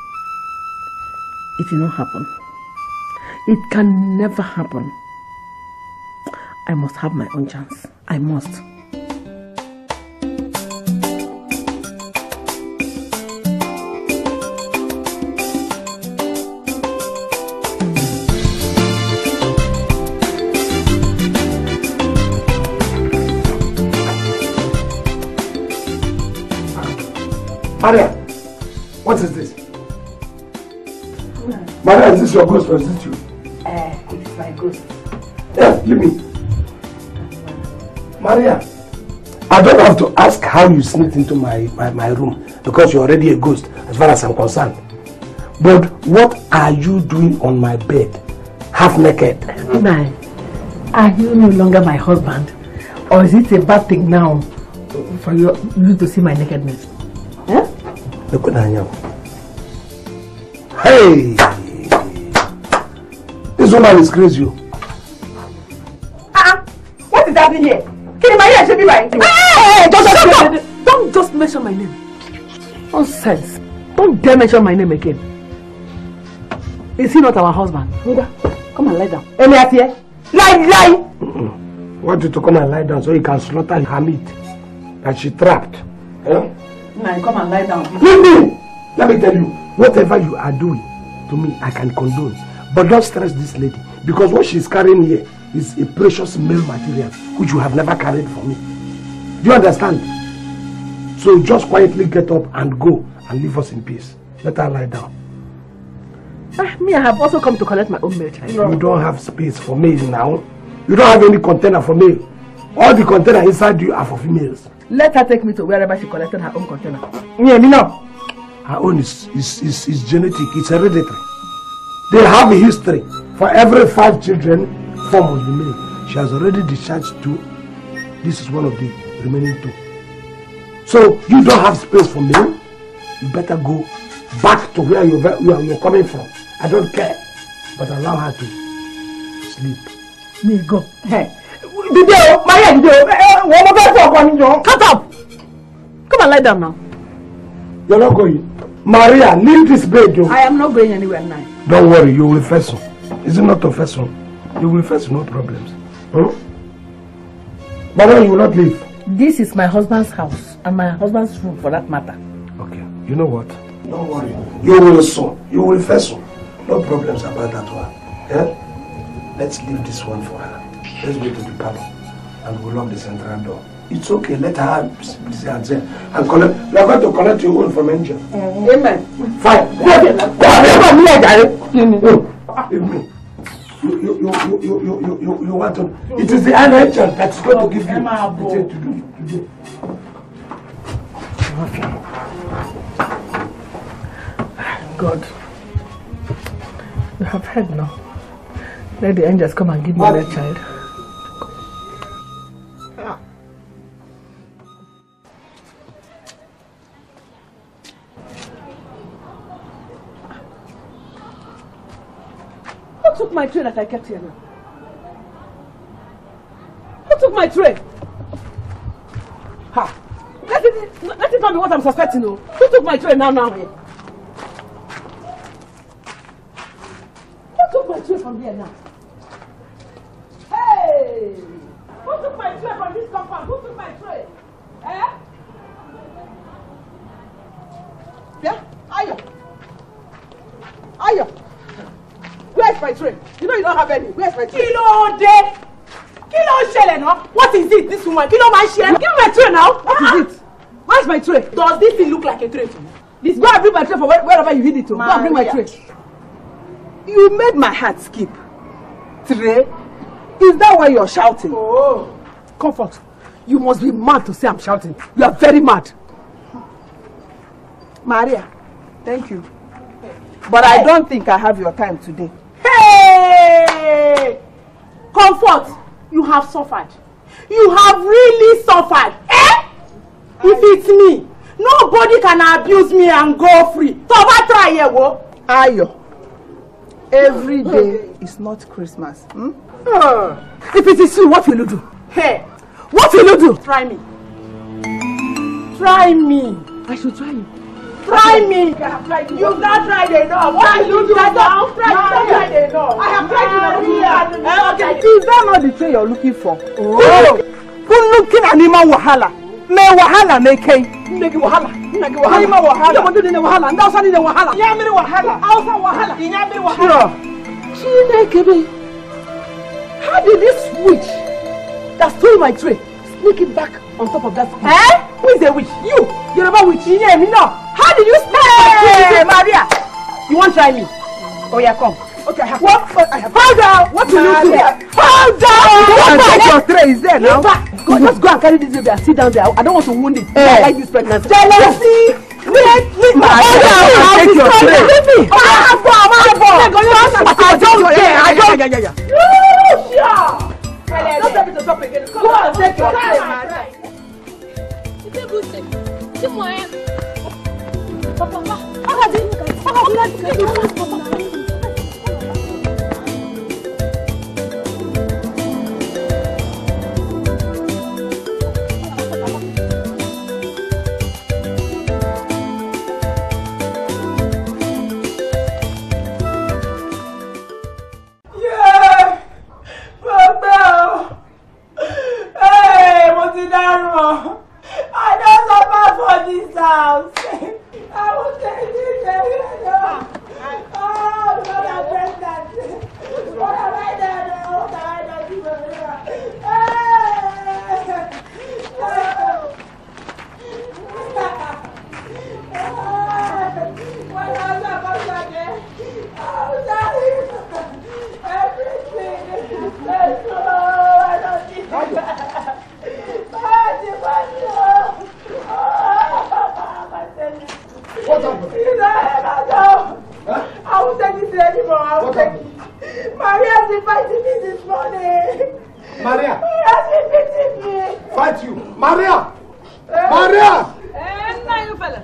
It will not happen. It can never happen. I must have my own chance. I must. Maria, what is this? Maria, is this your ghost or is it you? Uh, it's my ghost. Yes, give me. Maria, I don't have to ask how you sneaked into my, my, my room because you're already a ghost as far as I'm concerned. But what are you doing on my bed, half naked? Nai, are you no longer my husband? Or is it a bad thing now for you, you to see my nakedness? Huh? Look at that. Hey! This woman is crazy. Ah! What is happening here? Can Maria should be right? Hey! Don't, don't, don't, don't just mention my name. Nonsense. Don't dare mention my name again. Is he not our husband? Come and lie down. Any at here? Lie, lie! Mm-mm. Want you to come and lie down so he can slaughter her meat that she trapped. Eh? Nah, come and lie down. Leave me! Let me tell you, whatever you are doing to me, I can condone. But don't stress this lady, because what she's carrying here is a precious male material which you have never carried for me. Do you understand? So just quietly get up and go and leave us in peace. Let her lie down. Ah, me, I have also come to collect my own milk. You don't have space for male now. You don't have any container for male. All the container inside you are for females. Let her take me to wherever she collected her own container. Yeah, me now. Her own is, is, is, is genetic, it's hereditary. They have a history. For every five children, four must be male. She has already discharged two. This is one of the remaining two. So you don't have space for male. You better go back to where you're, where you're coming from. I don't care. But allow her to sleep. Me go. Hey. Did Maria, did Cut up! Come and lie down now. You're not going. Maria, leave this bed. Though. I am not going anywhere now. Don't worry, you will face him. Is it not a face him? You will face no problems. Hmm? Maria, you will not leave. This is my husband's house and my husband's room for that matter. Okay, you know what? Don't worry. You will soon. You will face him. No problems about that one. Yeah? Let's leave this one for her. Let's go to the parlor and we'll lock the central door. It's okay. Let her be and say, and collect. We are going to collect your own from angel. Mm-hmm. Amen. Fine. Amen. You, you, you, you, you, you, you, you want to. It is the angel that's going to give you the to do today. God, you have heard now. Let the angels come and give me that child. Who took my tray that I kept here now? Who took my tray? Ha! Let it, let it not be what I'm suspecting, no. Who took my tray now, now here? Who took my tray from here now? Hey! Who took my tray from this compound? Who took my tray? Eh? Yeah? Ayo! Ayo! Where's my tray? You know you don't have any. Where's my tray? Kilo de! Kilo shell now. What is it, this woman? Kilo my shell. Give me my tray now. What uh-huh. is it? Where's my tray? Does this thing look like a tray to you? This go and bring my tray for wherever you hid it to. Go and bring my tray. You made my heart skip. Tray? Is that why you're shouting? Oh. Comfort. You must be mad to say I'm shouting. You are very mad. Maria, thank you. But hey. I don't think I have your time today. Hey! Comfort, you have suffered. You have really suffered. Eh? If it's me, nobody can abuse me and go free. So what try here, wo? Ayo. Every day is not Christmas. Hmm? Uh, if it is you, what will you do? Hey, what will you do? Try me. Try me. I should try you. Try me. You've not tried enough. What will you do now? Try it enough. I have tried enough. Uh, okay. Is that not the thing you're looking for? Oh. Who's looking at Nima Wahala? Me Wahala me K. Negi Wahala. Negi Wahala. Nima Wahala. You want to do the Wahala? Now suddenly the Wahala. Nyamiri Wahala. Outside Wahala. Nyamiri Wahala. Chinekebe. How did this witch that stole my tray sneak it back on top of that? Eh? Who is the witch? You. You're about witch. Yeah, me no. How did you sneak hey, my tray? Maria. You won't try me. Oh yeah, come. Okay, I have. What? I have. Hold down. What will you do? Hold down. Go and take your tray. Is there now? Go, just go and carry this baby and sit down there. I don't want to wound it. Hey. I like this pregnancy. Jealousy. Wait, wait. Hold down. I'll take your tray. Leave me. I have one. I have one. I don't care. I don't. Yeah, yeah, yeah. Sure. Don't tell me to stop again. Go and take your tray, man. C'est moi. Papa, papa, regardez, regardez. I don't suffer for this house. I will take it there. Oh, God, I break that. What have I done? What have I done? What else have I done? Oh, sorry. Everything. Let's go. I don't need that. What happened? Huh? I won't take this anymore. I won't take it. Maria has been fighting me this morning. Maria? Maria has been beating me. Fight you. Maria! Uh, Maria! Eh, uh, you fella.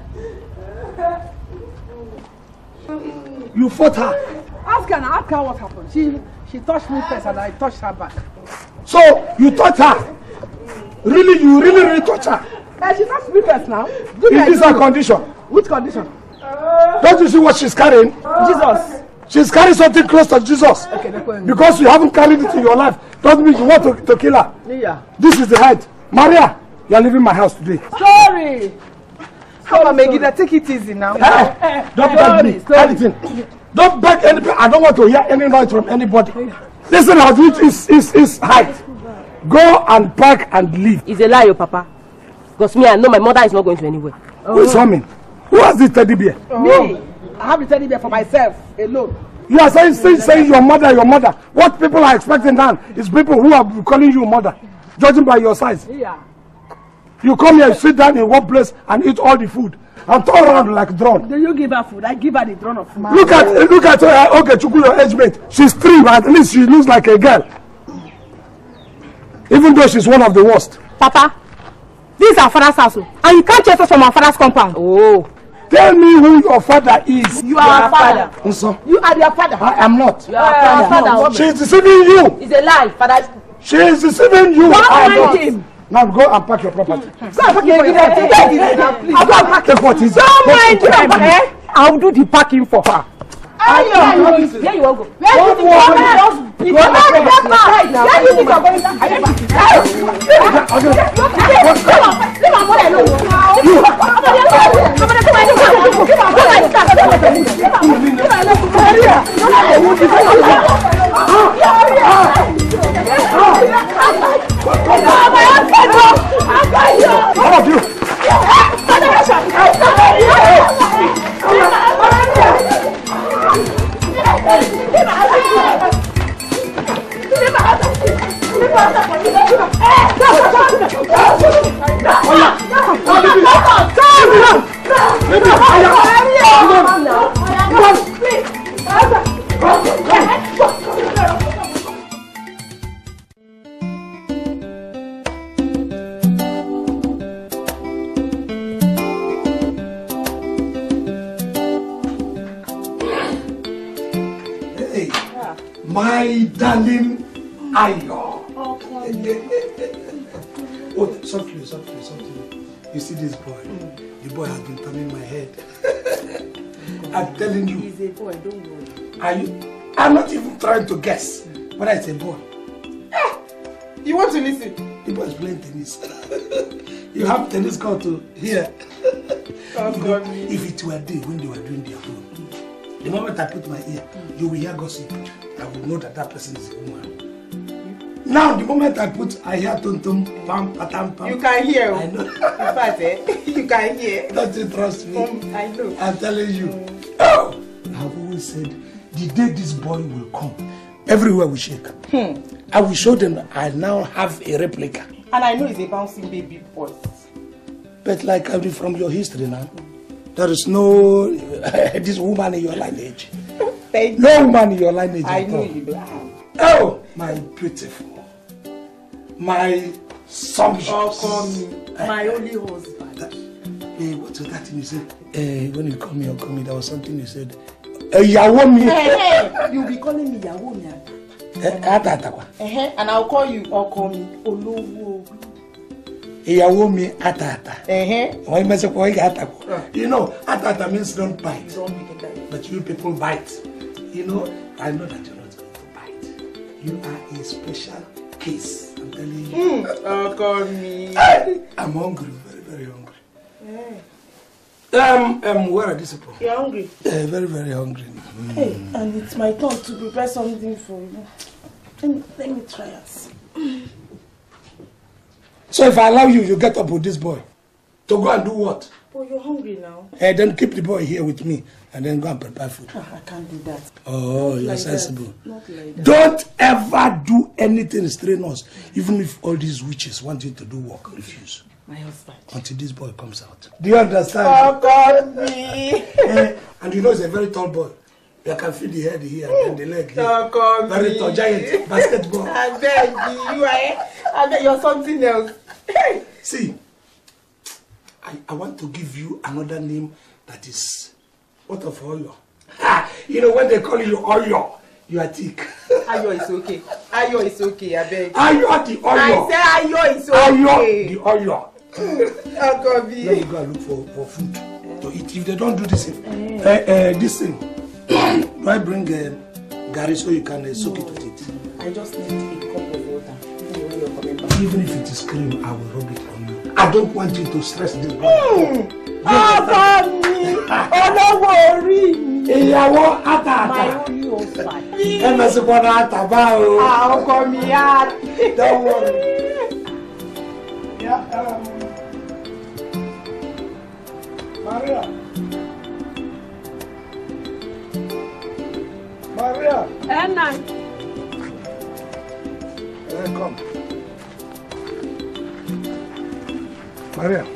You fought her. Ask her now. Ask her what happened. She she touched me first and I touched her back. So, you touched her? Really, you really, really touched her? Uh, she touched me first now. Good In this her condition? Which condition? Don't you see what she's carrying? Jesus. She's carrying something close to Jesus. Okay, because you haven't carried it in your life doesn't mean you want to, to kill her. Yeah. This is the height. Maria, you are leaving my house today. Sorry. How about Megida? Take it easy now. Hey, don't beg me. Anything. Don't beg anybody. I don't want to hear any noise from anybody. Listen, how it is is is height. Go and pack and leave. It's a lie, your papa. Because me, I know my mother is not going to anywhere. Oh. Who is coming? Who has this teddy bear? Oh. Me. I have the teddy bear for myself alone. You are saying, saying, saying your mother, your mother. What people are expecting now is people who are calling you mother, judging by your size. Yeah. You come here, sit down in one place and eat all the food and turn around like a drone. Do you give her food? I give her the drone of food. Look at, look at her. Okay, Chukwu, your age mate. She's three, but at least she looks like a girl. Even though she's one of the worst. Papa, this is our father's house, and you can't chase us from our father's compound. Oh. Tell me who your father is. You are our father. father. You are their father. I am not. You are our father. father. She is deceiving you. It's a lie, father. She is deceiving you. Don't I am mind not. him. Now go and pack your property. Go and pack your property. I'll go and pack your property. Don't mind him. Eh? I'll do the packing for her. Ayo, where you want to go? Where you think you're going? You don't know the paper. Where you think you're going? Leave my mother alone. Leave my Hey, my darling Ayo. Oh, softly, softly, softly. You see this boy? Mm. The boy has been turning my head. I'm telling you. He's a boy, don't worry. Are you? I'm not even trying to guess whether it's a boy. Ah, you want to listen? The boy is playing tennis. You have tennis court to hear. Oh, you know, if it were day when they were doing their own, the moment I put my ear, mm. you will hear gossip. I will know that that person is a woman. Now, the moment I put, I hear tum tum, pam, patam, pam. You can hear. I know. In fact, eh? You can hear. Don't you trust me? Um, I know. I'm telling you. Mm. Oh! I've always said, the day this boy will come, everywhere we shake. Hmm. I will show them that I now have a replica. And I know it's a bouncing baby boy. But like I read from your history now, there is no this woman in your lineage. Thank no you. woman in your lineage. I know you do. Oh, my beautiful. My sumptuous. Oh, call me. My only husband. That, hey, what's that thing you said? Hey, when you call me or call me, there was something you said. Hey, Yawomi. Hey, hey, you'll be calling me Yawomi. Eh, and I'll call you or call me Olowo. Yawomi Atata. You know, Atata means don't bite. Don't but you people bite. You know, I know that you're not going to bite. You are a special case. I'm telling you. Mm. Oh, call me. I'm hungry, very, very hungry. Yeah. Um, um, where are these people? You're hungry? Yeah, very, very hungry. Mm. Hey, and it's my turn to prepare something for you. Let me, let me try it. So if I allow you, you get up with this boy. To go and do what? Oh, you're hungry now. And then keep the boy here with me and then go and prepare food. Oh, I can't do that. Oh, Not you're like sensible. That. Not like that. Don't ever do anything strenuous, even if all these witches want you to do work. Refuse. My husband. Until this boy comes out. Do you understand? Oh, God, me. eh, and you know he's a very tall boy. You can feel the head here and the leg here. Oh, God, very me. tall, giant basketball. I beg you, you are. I beg you're something else. See, I, I want to give you another name that is what of Oyo. You know when they call you Oyo, you are thick. Ayo is okay. Ayo is okay, I beg. Ayo the Oyo. I say Ayo is okay. Ayo the Oyo. Oh, God, me. Let me go and look for, for food to eat. If they don't do this thing, uh, uh, this thing, do I bring uh, Gary so you can uh, soak no. it with it? I just need a cup of water. When you're coming back. Even if it is cream, I will rub it on you. I don't want you to stress this boy. Mm. Oh, mommy! Oh, no worry! Ìyàwó àtàtà. My only husband. Ẹ mẹ́sìn bọ́dá àtàbá o. Ah, ọkọ mi á. Don't worry. um, Maria. Maria. Anna. Uh, come. Maria.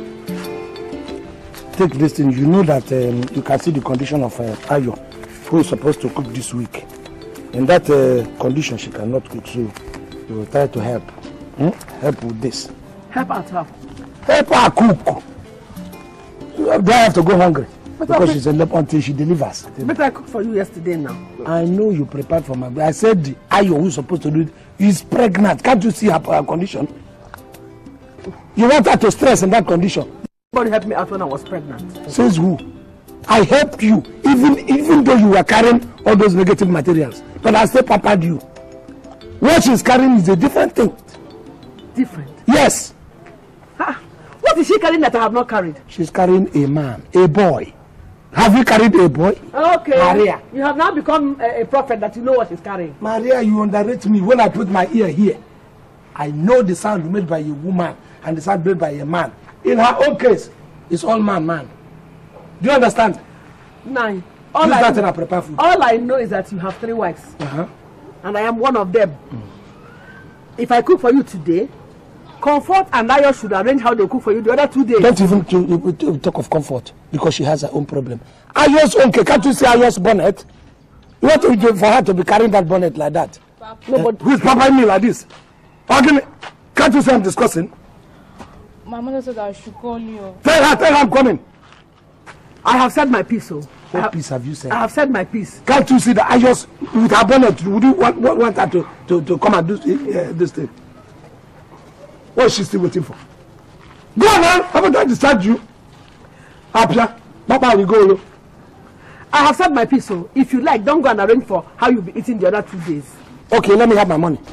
Take this thing. You know that um, you can see the condition of uh, Ayo, who is supposed to cook this week. In that uh, condition, she cannot cook, so you will try to help. Hmm? Help with this. Help her how? Help her cook. Do I have to go hungry? But because I she's a lep until she delivers. But I cooked for you yesterday now. I know you prepared for my. I said the Ayo who is supposed to do it is pregnant. Can't you see her, her condition? You want her to stress in that condition? Nobody helped me out when I was pregnant. Says who? I helped you, even even though you were carrying all those negative materials. But I still pampered you. What she's carrying is a different thing. Different? Yes. Ha. What is she carrying that I have not carried? She's carrying a man, a boy. Have you carried a boy? Okay. Maria. You have now become a, a prophet that you know what she's carrying. Maria, you underrate me. When I put my ear here, I know the sound made by a woman and the sound made by a man. In her own case, it's all man, man. Do you understand? Nine. All Use I that know, and I prepare food. all I know is that you have three wives. Uh-huh. And I am one of them. Mm. If I cook for you today, Comfort and Ayo should arrange how they cook for you the other two days. Don't even to, to talk of Comfort because she has her own problem. Ayo's own cake. Can't you see Ayo's bonnet? You want to, for her to be carrying that bonnet like that? No, but who's pampering me like this? Can't you see I'm discussing? My mother said I should call you. Tell her, tell her I'm coming. I have said my piece, oh. What have, piece have you said? I have said my piece. Can't you see that I just, with her bonnet, would you want, want, want her to, to, to come and do uh, this thing? What is she still waiting for? Go on now, haven't I discharged you? Apia, Papa, you go. I have said my piece, oh. If you like, don't go and arrange for how you'll be eating the other two days. Okay, let me have my money.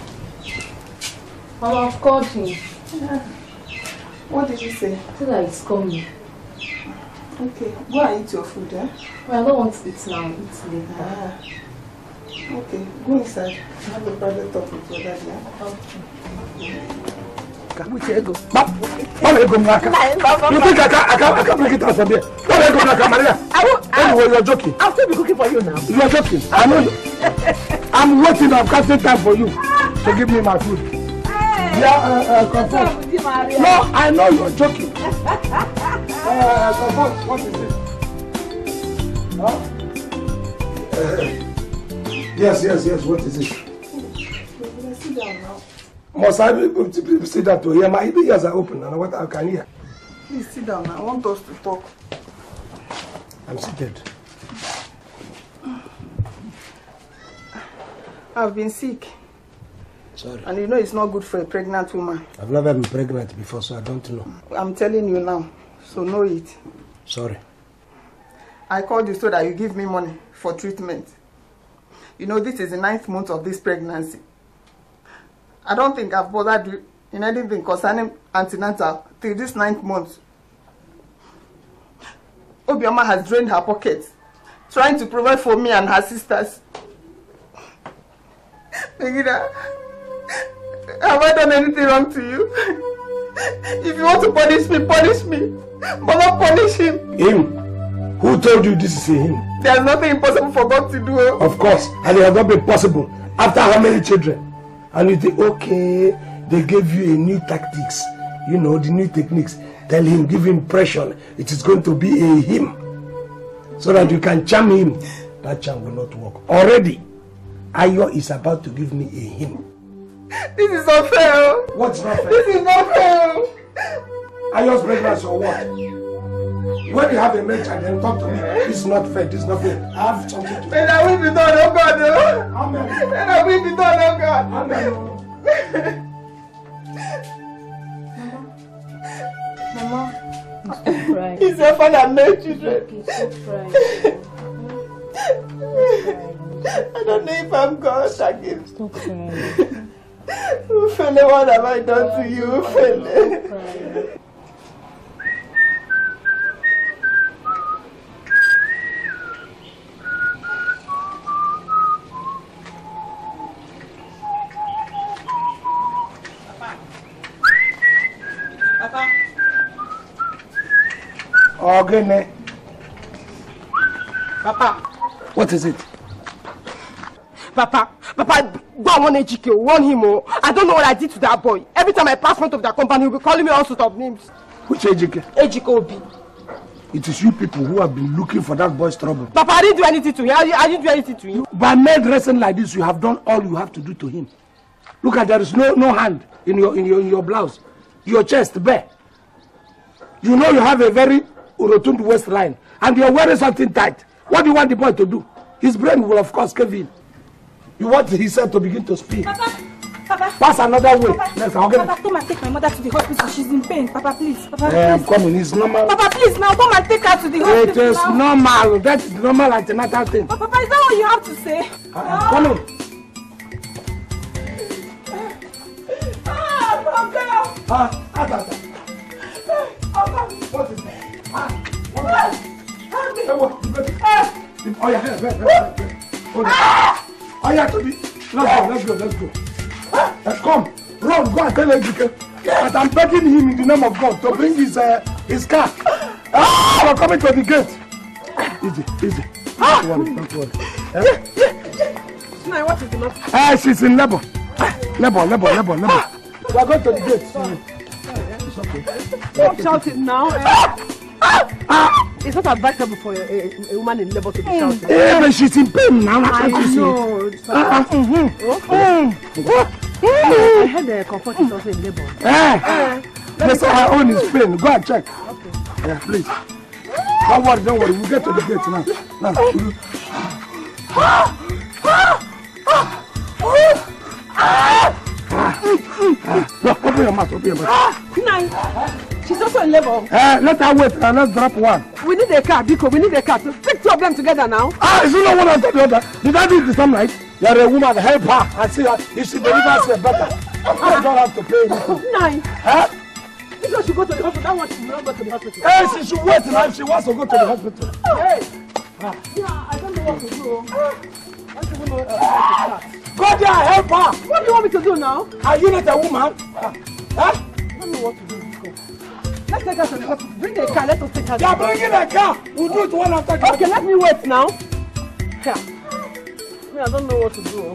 Mama, I've called him. Yeah. What did you say? I said that he's coming. Okay, go and eat your food, eh? Well, I don't want to eat now, eat later. Ah. Okay, go inside. Have a private talk with your daddy, eh? Okay. Which ego? Mama, ego Mlaka. You think I can't, I can't, I can't make it out from there? Mama, ego Mlaka, Maria. I will, I anyway, you're joking. I'll still be cooking for you now. You're joking. I know you. I'm waiting, I'm casting time for you to give me my food. Hey, yeah, uh, uh, Comfort. No, I know you're joking. uh, Comfort, what is it? Huh? Uh, yes, yes, yes, what is it? Sit down now. Must I be able to sit down to hear? My ears are open and what I can hear. Please sit down now. I want us to talk. I'm seated. I've been sick. Sorry. And you know it's not good for a pregnant woman. I've never been pregnant before, so I don't know. I'm telling you now, so know it. Sorry. I called you so that you give me money for treatment. You know, this is the ninth month of this pregnancy. I don't think I've bothered you in anything concerning antenatal till this ninth month. Obioma has drained her pockets, trying to provide for me and her sisters. Megida, have I done anything wrong to you? If you want to punish me, punish me. But not punish him. Him? Who told you this is a him? There's nothing impossible for God to do. Of course. And it has not been possible. After how many children? And you think, okay, they gave you a new tactics. You know, the new techniques. Tell him, give him pressure. It is going to be a him. So that you can charm him. That charm will not work. Already, Ayo is about to give me a him. This is unfair. What's not fair? This is not fair. Ayo's pregnant or what? When you have a male child, then talk to me. This is not fair. This is not fair. I have something to do. And I will be done, oh God. Amen. And I will be done, oh God. Amen. Mama, stop crying. He's your father and no children. Stop crying. I don't know if I'm God, Shaggy. Stop crying. Ufele, what have I done to you, Ufele? Stop crying. Ogene. Papa. What is it? Papa, Papa, go and warn Ejike, warn him. Oh. I don't know what I did to that boy. Every time I pass front of that company, he'll be calling me all sorts of names. Which Ejike? Ejike Obi. It is you people who have been looking for that boy's trouble. Papa, I didn't do anything to him. I, I didn't do anything to him. By mere dressing like this, you have done all you have to do to him. Look at, there is no no hand in your in your in your blouse, your chest bare. You know you have a very rotund waistline, and you're wearing something tight. What do you want the boy to do? His brain will of course cave in. You want his head to begin to spin. Papa, Papa. Pass another way. Papa, Let's Papa, Papa, come and take my mother to the hospital. She's in pain. Papa, please. Papa, please. Yeah, I'm coming. It's normal. Papa, please now come and take her to the hospital. It is now. normal. That is normal antenatal thing. But Papa, is that what you have to say? Uh, come on. Ah, Papa. Ah, ah, ah. What is that? Ah, what is that? Oh yeah, here, here, here, here. Oh yeah, to be. Let's go, let's go, let's go. Uh, come, run, go and tell Ejike that I'm begging him in the name of God to bring his uh, his car. Ah, we're coming to the gate. Easy, easy. Don't worry, don't worry. Now, what is the matter? Ah, she's in labor. Labor, labor, labor, labor. We're going to the gate. It's okay. Stop shouting now. Uh, it's not advisable for a, a, a woman in labor to be shouting. Yeah, but she's in pain now. I know. Uh, mm-hmm. Okay. I heard the comfort is also in labor. Eh, that's her own is pain. Go and check. Okay. Yeah, please. Don't worry, don't worry. We'll get to the gate now. Now. No, open your mouth, open your mouth. Nine. She's also in labor. Uh, let her wait and let's drop one. We need a car, Biko. We need a car. To take two of them together now. Ah, is it not one after the other? Did I do this time right? You're a woman, help her and see her. If she delivers her better, I don't have to pay anything. Nine. Huh? This one should go to the hospital. That one should not go to the hospital. Hey, she should wait now if she wants to go to the hospital. Hey. Ah. Yeah, I don't know what to do. I don't even know what to do. Go there, help her. What do you want me to do now? Are you not a woman? Huh? I don't know what to do. Let's take her to the hospital. Bring the car. Let us take her. They are bringing a car. We'll do it one after the other. Okay, let me wait now. Yeah. Me, I don't know what to do.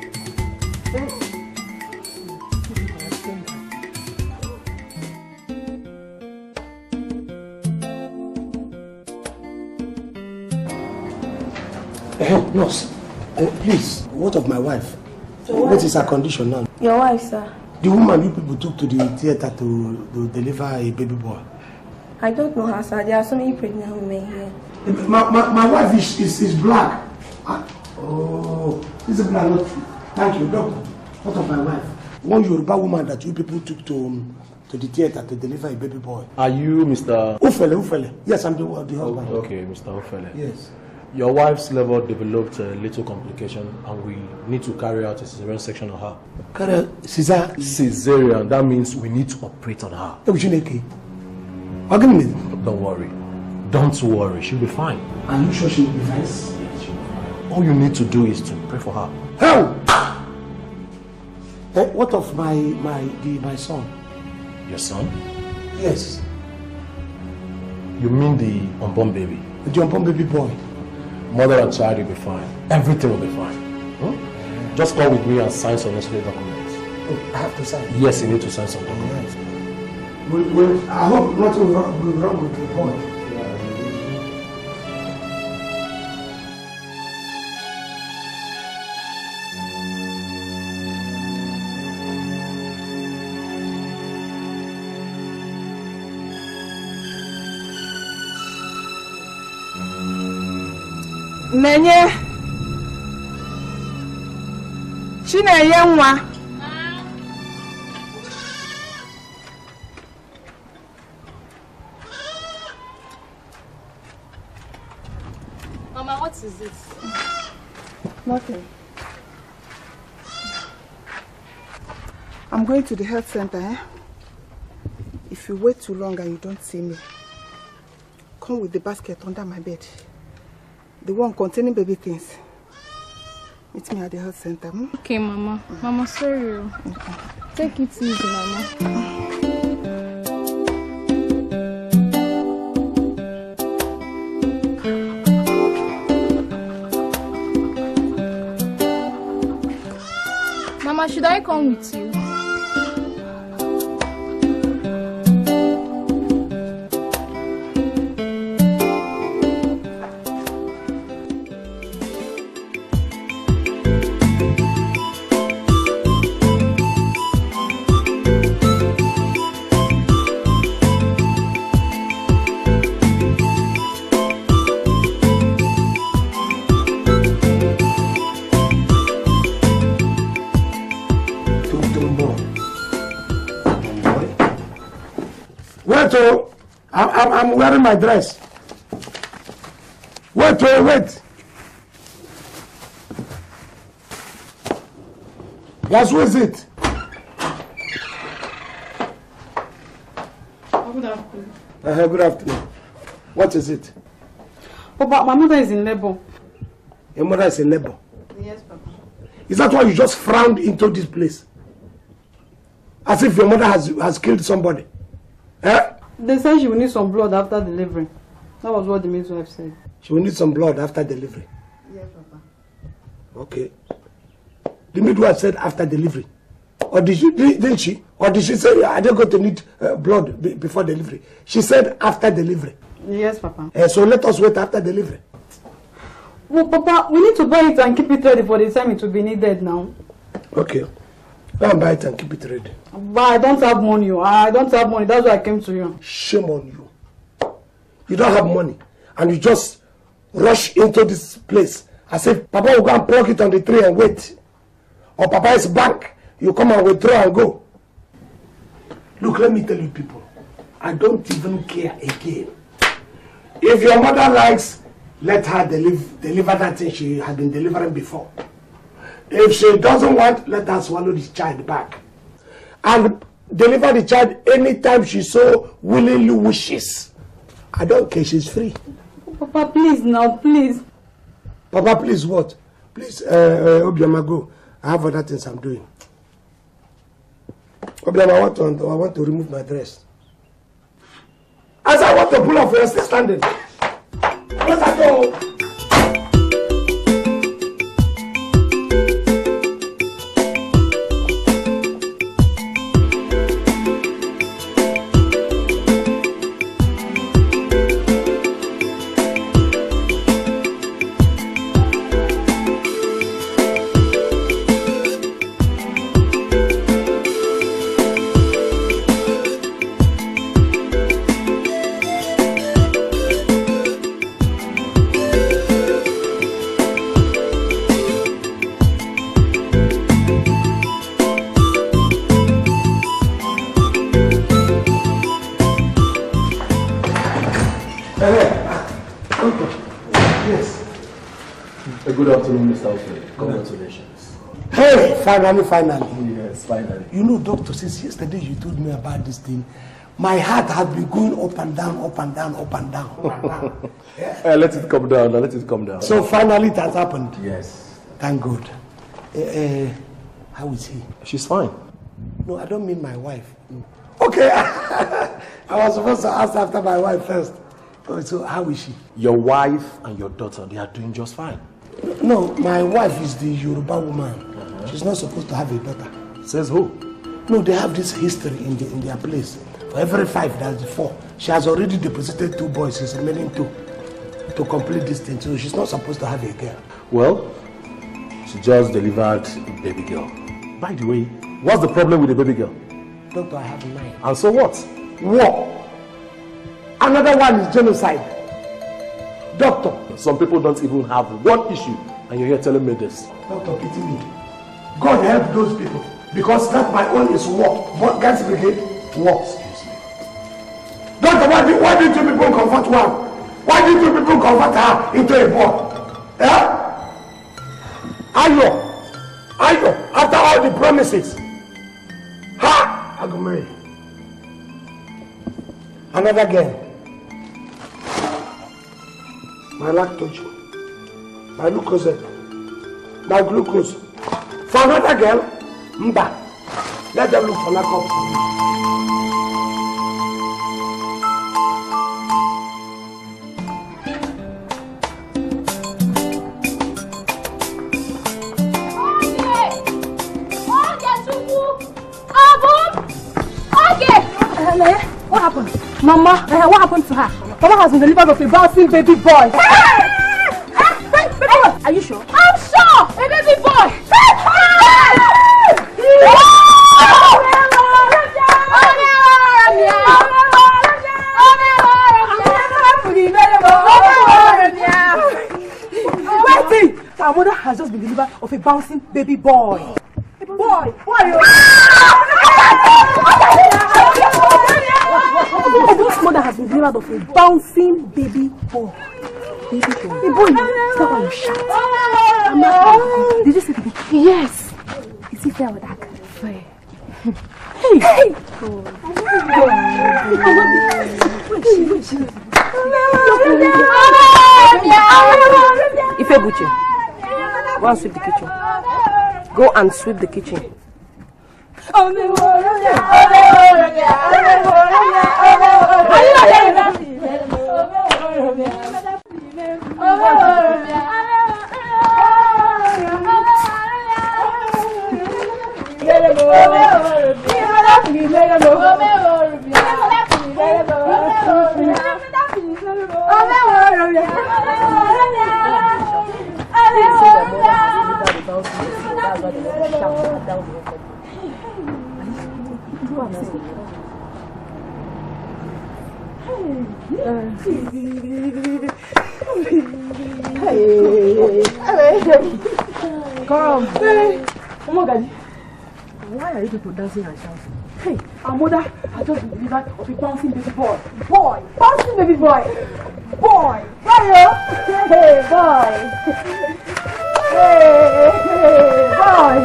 Uh, nurse, uh, please, what of my wife? Your what wife? is her condition now? Your wife, sir? The woman you people took to the theater to, to deliver a baby boy. I don't know her, sir. There are so many pregnant women here. My, my, my wife is, is, is black. Ah, oh, this is black. Not, thank you, doctor. What of my wife? One Yoruba woman that you people took to um, to the theater to deliver a baby boy. Are you Mister Ufele, Ufele. Yes, I'm the, the husband. Oh, okay, Mister Ufele. Yes. Your wife's liver developed a little complication and we need to carry out a cesarean section on her. Carry out cesarean? Cesarean, that means we need to operate on her. Don't worry. Don't worry, she'll be fine. Are you sure she'll be fine? Yes, she'll be fine. All you need to do is to pray for her. Hell! Eh, what of my my the, my son? Your son? Yes. You mean the unborn baby? The unborn baby boy. Mother and child will be fine. Everything will be fine. Hmm? Just come with me and sign some necessary documents. Oh, I have to sign? Yes, you need to sign some documents. Well, well, I hope nothing will wrong, will wrong with the boy. Nenye Chinenye nwa. Mama, what is this? Nothing. I'm going to the health center, eh? If you wait too long and you don't see me, come with the basket under my bed. The one containing baby things. Meet me at the health center. Hmm? Okay, Mama. Mm. Mama, sorry. Okay. Take it easy, Mama. Papa, should I come with you? So I'm, I'm, I'm wearing my dress. Wait, wait, wait. Guys, who is it? Good afternoon. Uh, good afternoon. What is it? Papa, my mother is in labor. Your mother is in labor? Yes, Papa. Is that why you just frowned into this place? As if your mother has, has killed somebody? Eh? They said she will need some blood after delivery. That was what the midwife said. She will need some blood after delivery? Yes, Papa. Okay. The midwife said after delivery. Or did she, didn't she? Or did she say, I don't go to need uh, blood be, before delivery? She said after delivery. Yes, Papa. Uh, so let us wait after delivery. Well, Papa, we need to buy it and keep it ready for the time it will be needed now. Okay. Go and buy it and keep it ready. But I don't have money. I don't have money. That's why I came to you. Shame on you. You don't have money. And you just rush into this place as if Papa will go and plug it on the tree and wait. Or Papa is back. You come and withdraw and go. Look, let me tell you people. I don't even care again. If your mother likes, let her deliver, deliver that thing she had been delivering before. If she doesn't want, let her swallow the child back. And deliver the child anytime she so willingly wishes. I don't care, she's free. Papa, please now, please. Papa, please what? Please, uh, uh, Obiama, go. I have other things I'm doing. Obiama, I want to, I want to remove my dress. As I want to pull off, you're still standing. Let her go. Good afternoon, Mister Alfred. Congratulations. Hey, finally, finally. Yes, finally. You know, doctor, since yesterday you told me about this thing, my heart has been going up and down, up and down, up and down. Up and down. Yeah. Uh, let it come down. Now, let it come down. So finally it has happened. Yes. Thank God. Uh, uh, how is he? She's fine. No, I don't mean my wife. Okay. I was supposed to ask after my wife first. Oh, so how is she? Your wife and your daughter, they are doing just fine. No, my wife is the Yoruba woman. Uh-huh. She's not supposed to have a daughter. Says who? No, they have this history in, the, in their place. For every five, there's four. She has already deposited two boys, she's remaining two to complete this thing. So she's not supposed to have a girl. Well, she just delivered a baby girl. By the way, what's the problem with the baby girl? Doctor, I have nine. And so what? War. Another one is genocide. Doctor. Some people don't even have one issue, and you're here telling me this. Doctor, pity me. God help those people. Because that my own is war. But God's brigade, war. Excuse me. Doctor, why did, why did you people convert one? Why did you people convert her into a boy? Yeah? Ayo. Ayo. After all the promises. Ha! I go marry. Another girl. My lactose, my glucose, my glucose. For another girl, mba. Let them look for lactose for me. Okay. happened? Mama, uh, what happened to her? Mama has been delivered of a bouncing baby boy. Are you sure? I'm sure! A baby boy! Waiting! Our mother has just been delivered of a bouncing baby boy. A boy! Boy! This mother has been delivered of a bouncing baby boy. Baby boy. Hey boy, is that why you shout? I'm not. Did you see the baby? Yes. Is he fair or dark? Fair. Hey! Hey! Oh. Ife Buche, go and sweep the kitchen. Go and sweep the kitchen. Come. Hey. Oh my God. Why are you people dancing and shouting? Hey, our mother has just been delivered of a bouncing baby boy. Boy! Bouncing baby boy! Boy! Boy! Hey, boy! Hey, hey, boy!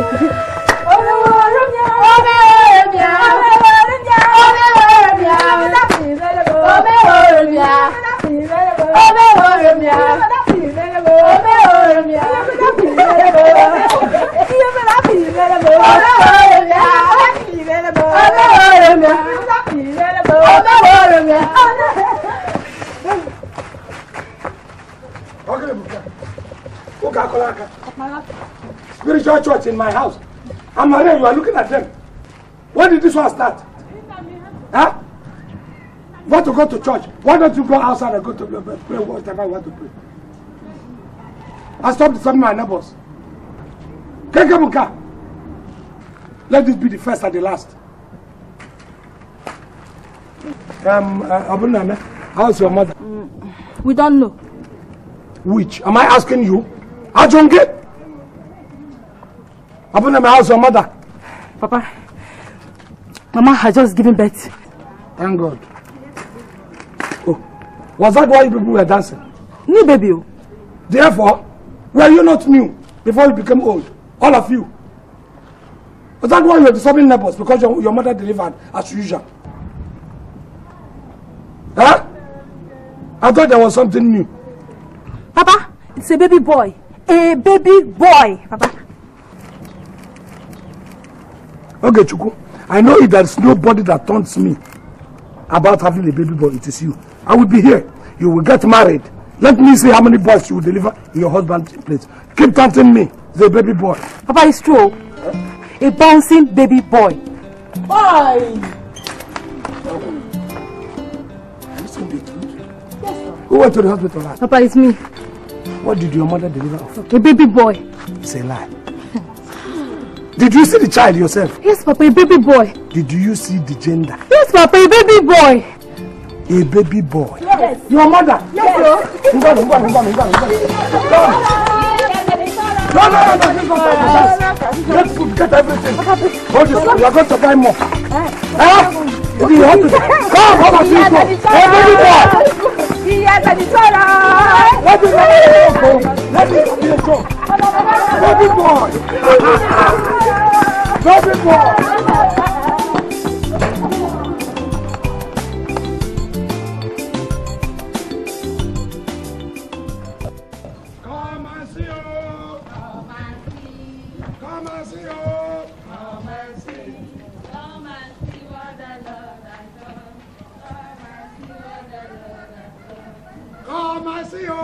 Spiritual church in my house. I'm Maria, you are looking at them. When did this one start? Huh? You want to go to church? Why don't you go outside and go to pray whatever you want to pray? I stop disturbing my neighbors. Kekebuka. Let this be the first and the last. Um, uh, Abunana, how's your mother? Mm, we don't know. Which? Am I asking you? Ajonge? Abunana, how's your mother? Papa, Mama has just given birth. Thank God. Oh, was that why you people were dancing? New baby. Therefore, were you not new before you became old? All of you. Was that why you were disturbing neighbors because your, your mother delivered as usual? Huh? I thought there was something new. Papa, it's a baby boy. A baby boy, Papa. Okay, Chuku. I know if there's nobody that taunts me about having a baby boy, it is you. I will be here. You will get married. Let me see how many boys you will deliver in your husband's place. Keep taunting me. The baby boy. Papa, it's true. A bouncing baby boy. Boy! Who went to the hospital last? Papa, it's me. What did your mother deliver of? A baby boy. It's a lie. Did you see the child yourself? Yes, Papa, a baby boy. Did you see the gender? Yes, Papa, a baby boy. A baby boy? Yes. Your mother? Yes, sir. No, no, no, no, no, no, Let's get everything. Hold this, we are going to buy more. Huh? If you want to come, how much you go? A baby boy! Yes, and it's all right. Let me go. Let me go. Baby boy. Baby boy. Come and see you. Come and see. Come and see you. Come and see. Come and see what the Lord has done. Come and see you.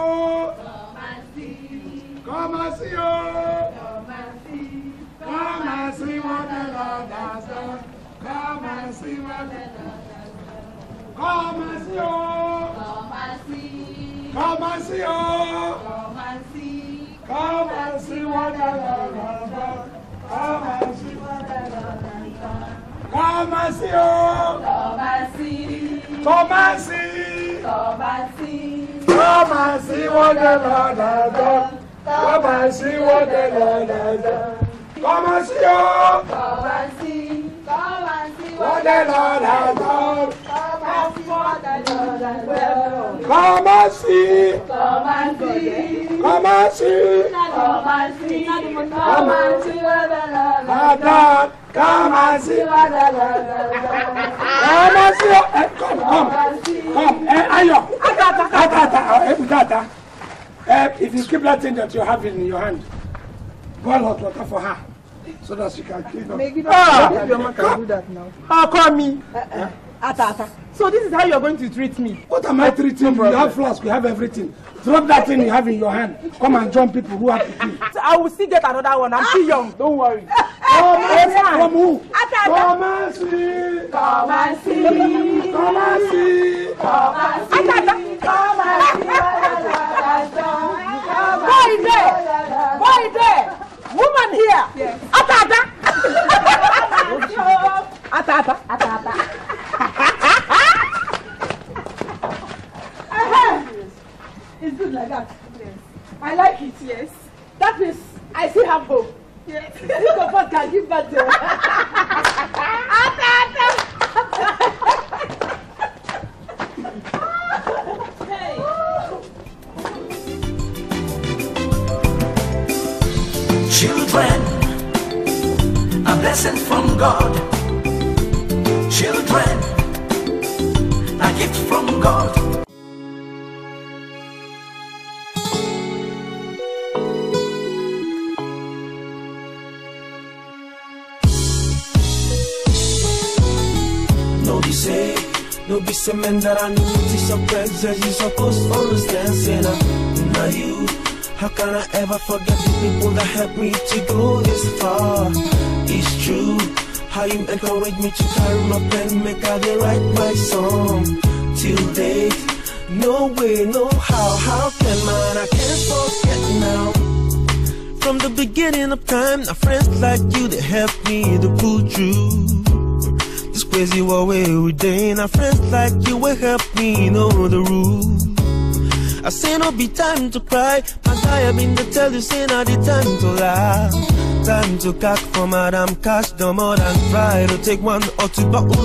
Come and see you. Come and see. Come and see what the Lord has done. Come and see what the Lord has done. Come and see, oh. Come and see. Come and see, oh. Come and see. Come and see what the Lord has done. Come and see what the Lord has done. Come and see, oh. Come and see. Come and see. Come and see. Come and see what the Lord has done. Come and see what the Lord has done. Come and see, oh. Come and see. Come and see What the Lord has done. Come and see what the Lord has done. Come and see. Come and see. Come and see. Come and see. Come and see what the Lord has Has done. Come and see. what the Lord has done. Come and see. Eh, Come, come, come. Eh, Ayo. Ata, ata, eh, Ata. Eh, if you keep that thing that you have in your hand, boil hot water for her, so that she can clean up. Maybe Ah, not. Your man can do that now. How come me? Uh-uh. Ata, ata. So this is how you're going to treat me? What am I treating you? You have flask, you have everything. Drop that thing you have in your hand. Come and join people who have to kill. So I will still get another one. I'm still young. Don't worry. Come and see. From who? Ata, ata. Come and see. Come and see. Come and see. Come and see. Ata, ata. Come and see what the Lord has done. Come Boy and see there. what the Lord Boy there. Woman here. Yes. Ata, ata. has done. Ata, ata. Ata, ata. It's good like that. Yes. I like it. Yes. That means I still have hope. Yes. Think of what can give birth to. Ata, ata. Hey. Children, a blessing from God. Children, a gift from God. No be say, no be say men that I need to suppress. You supposed to understand, say now, now you. How can I ever forget the people that helped me to go this far? It's true, how you encourage me to carry my pen, make I dey write my song. Till date, no way, no how, how can man, I can't forget now. From the beginning of time, now friends like you that helped me to pull through this crazy war every day. Now friends like you will help me know the rules. I say no be time to cry, my guy I been to tell you say now the time to laugh. Time to cack for Madam Cash, no more than try to take one or two bottles.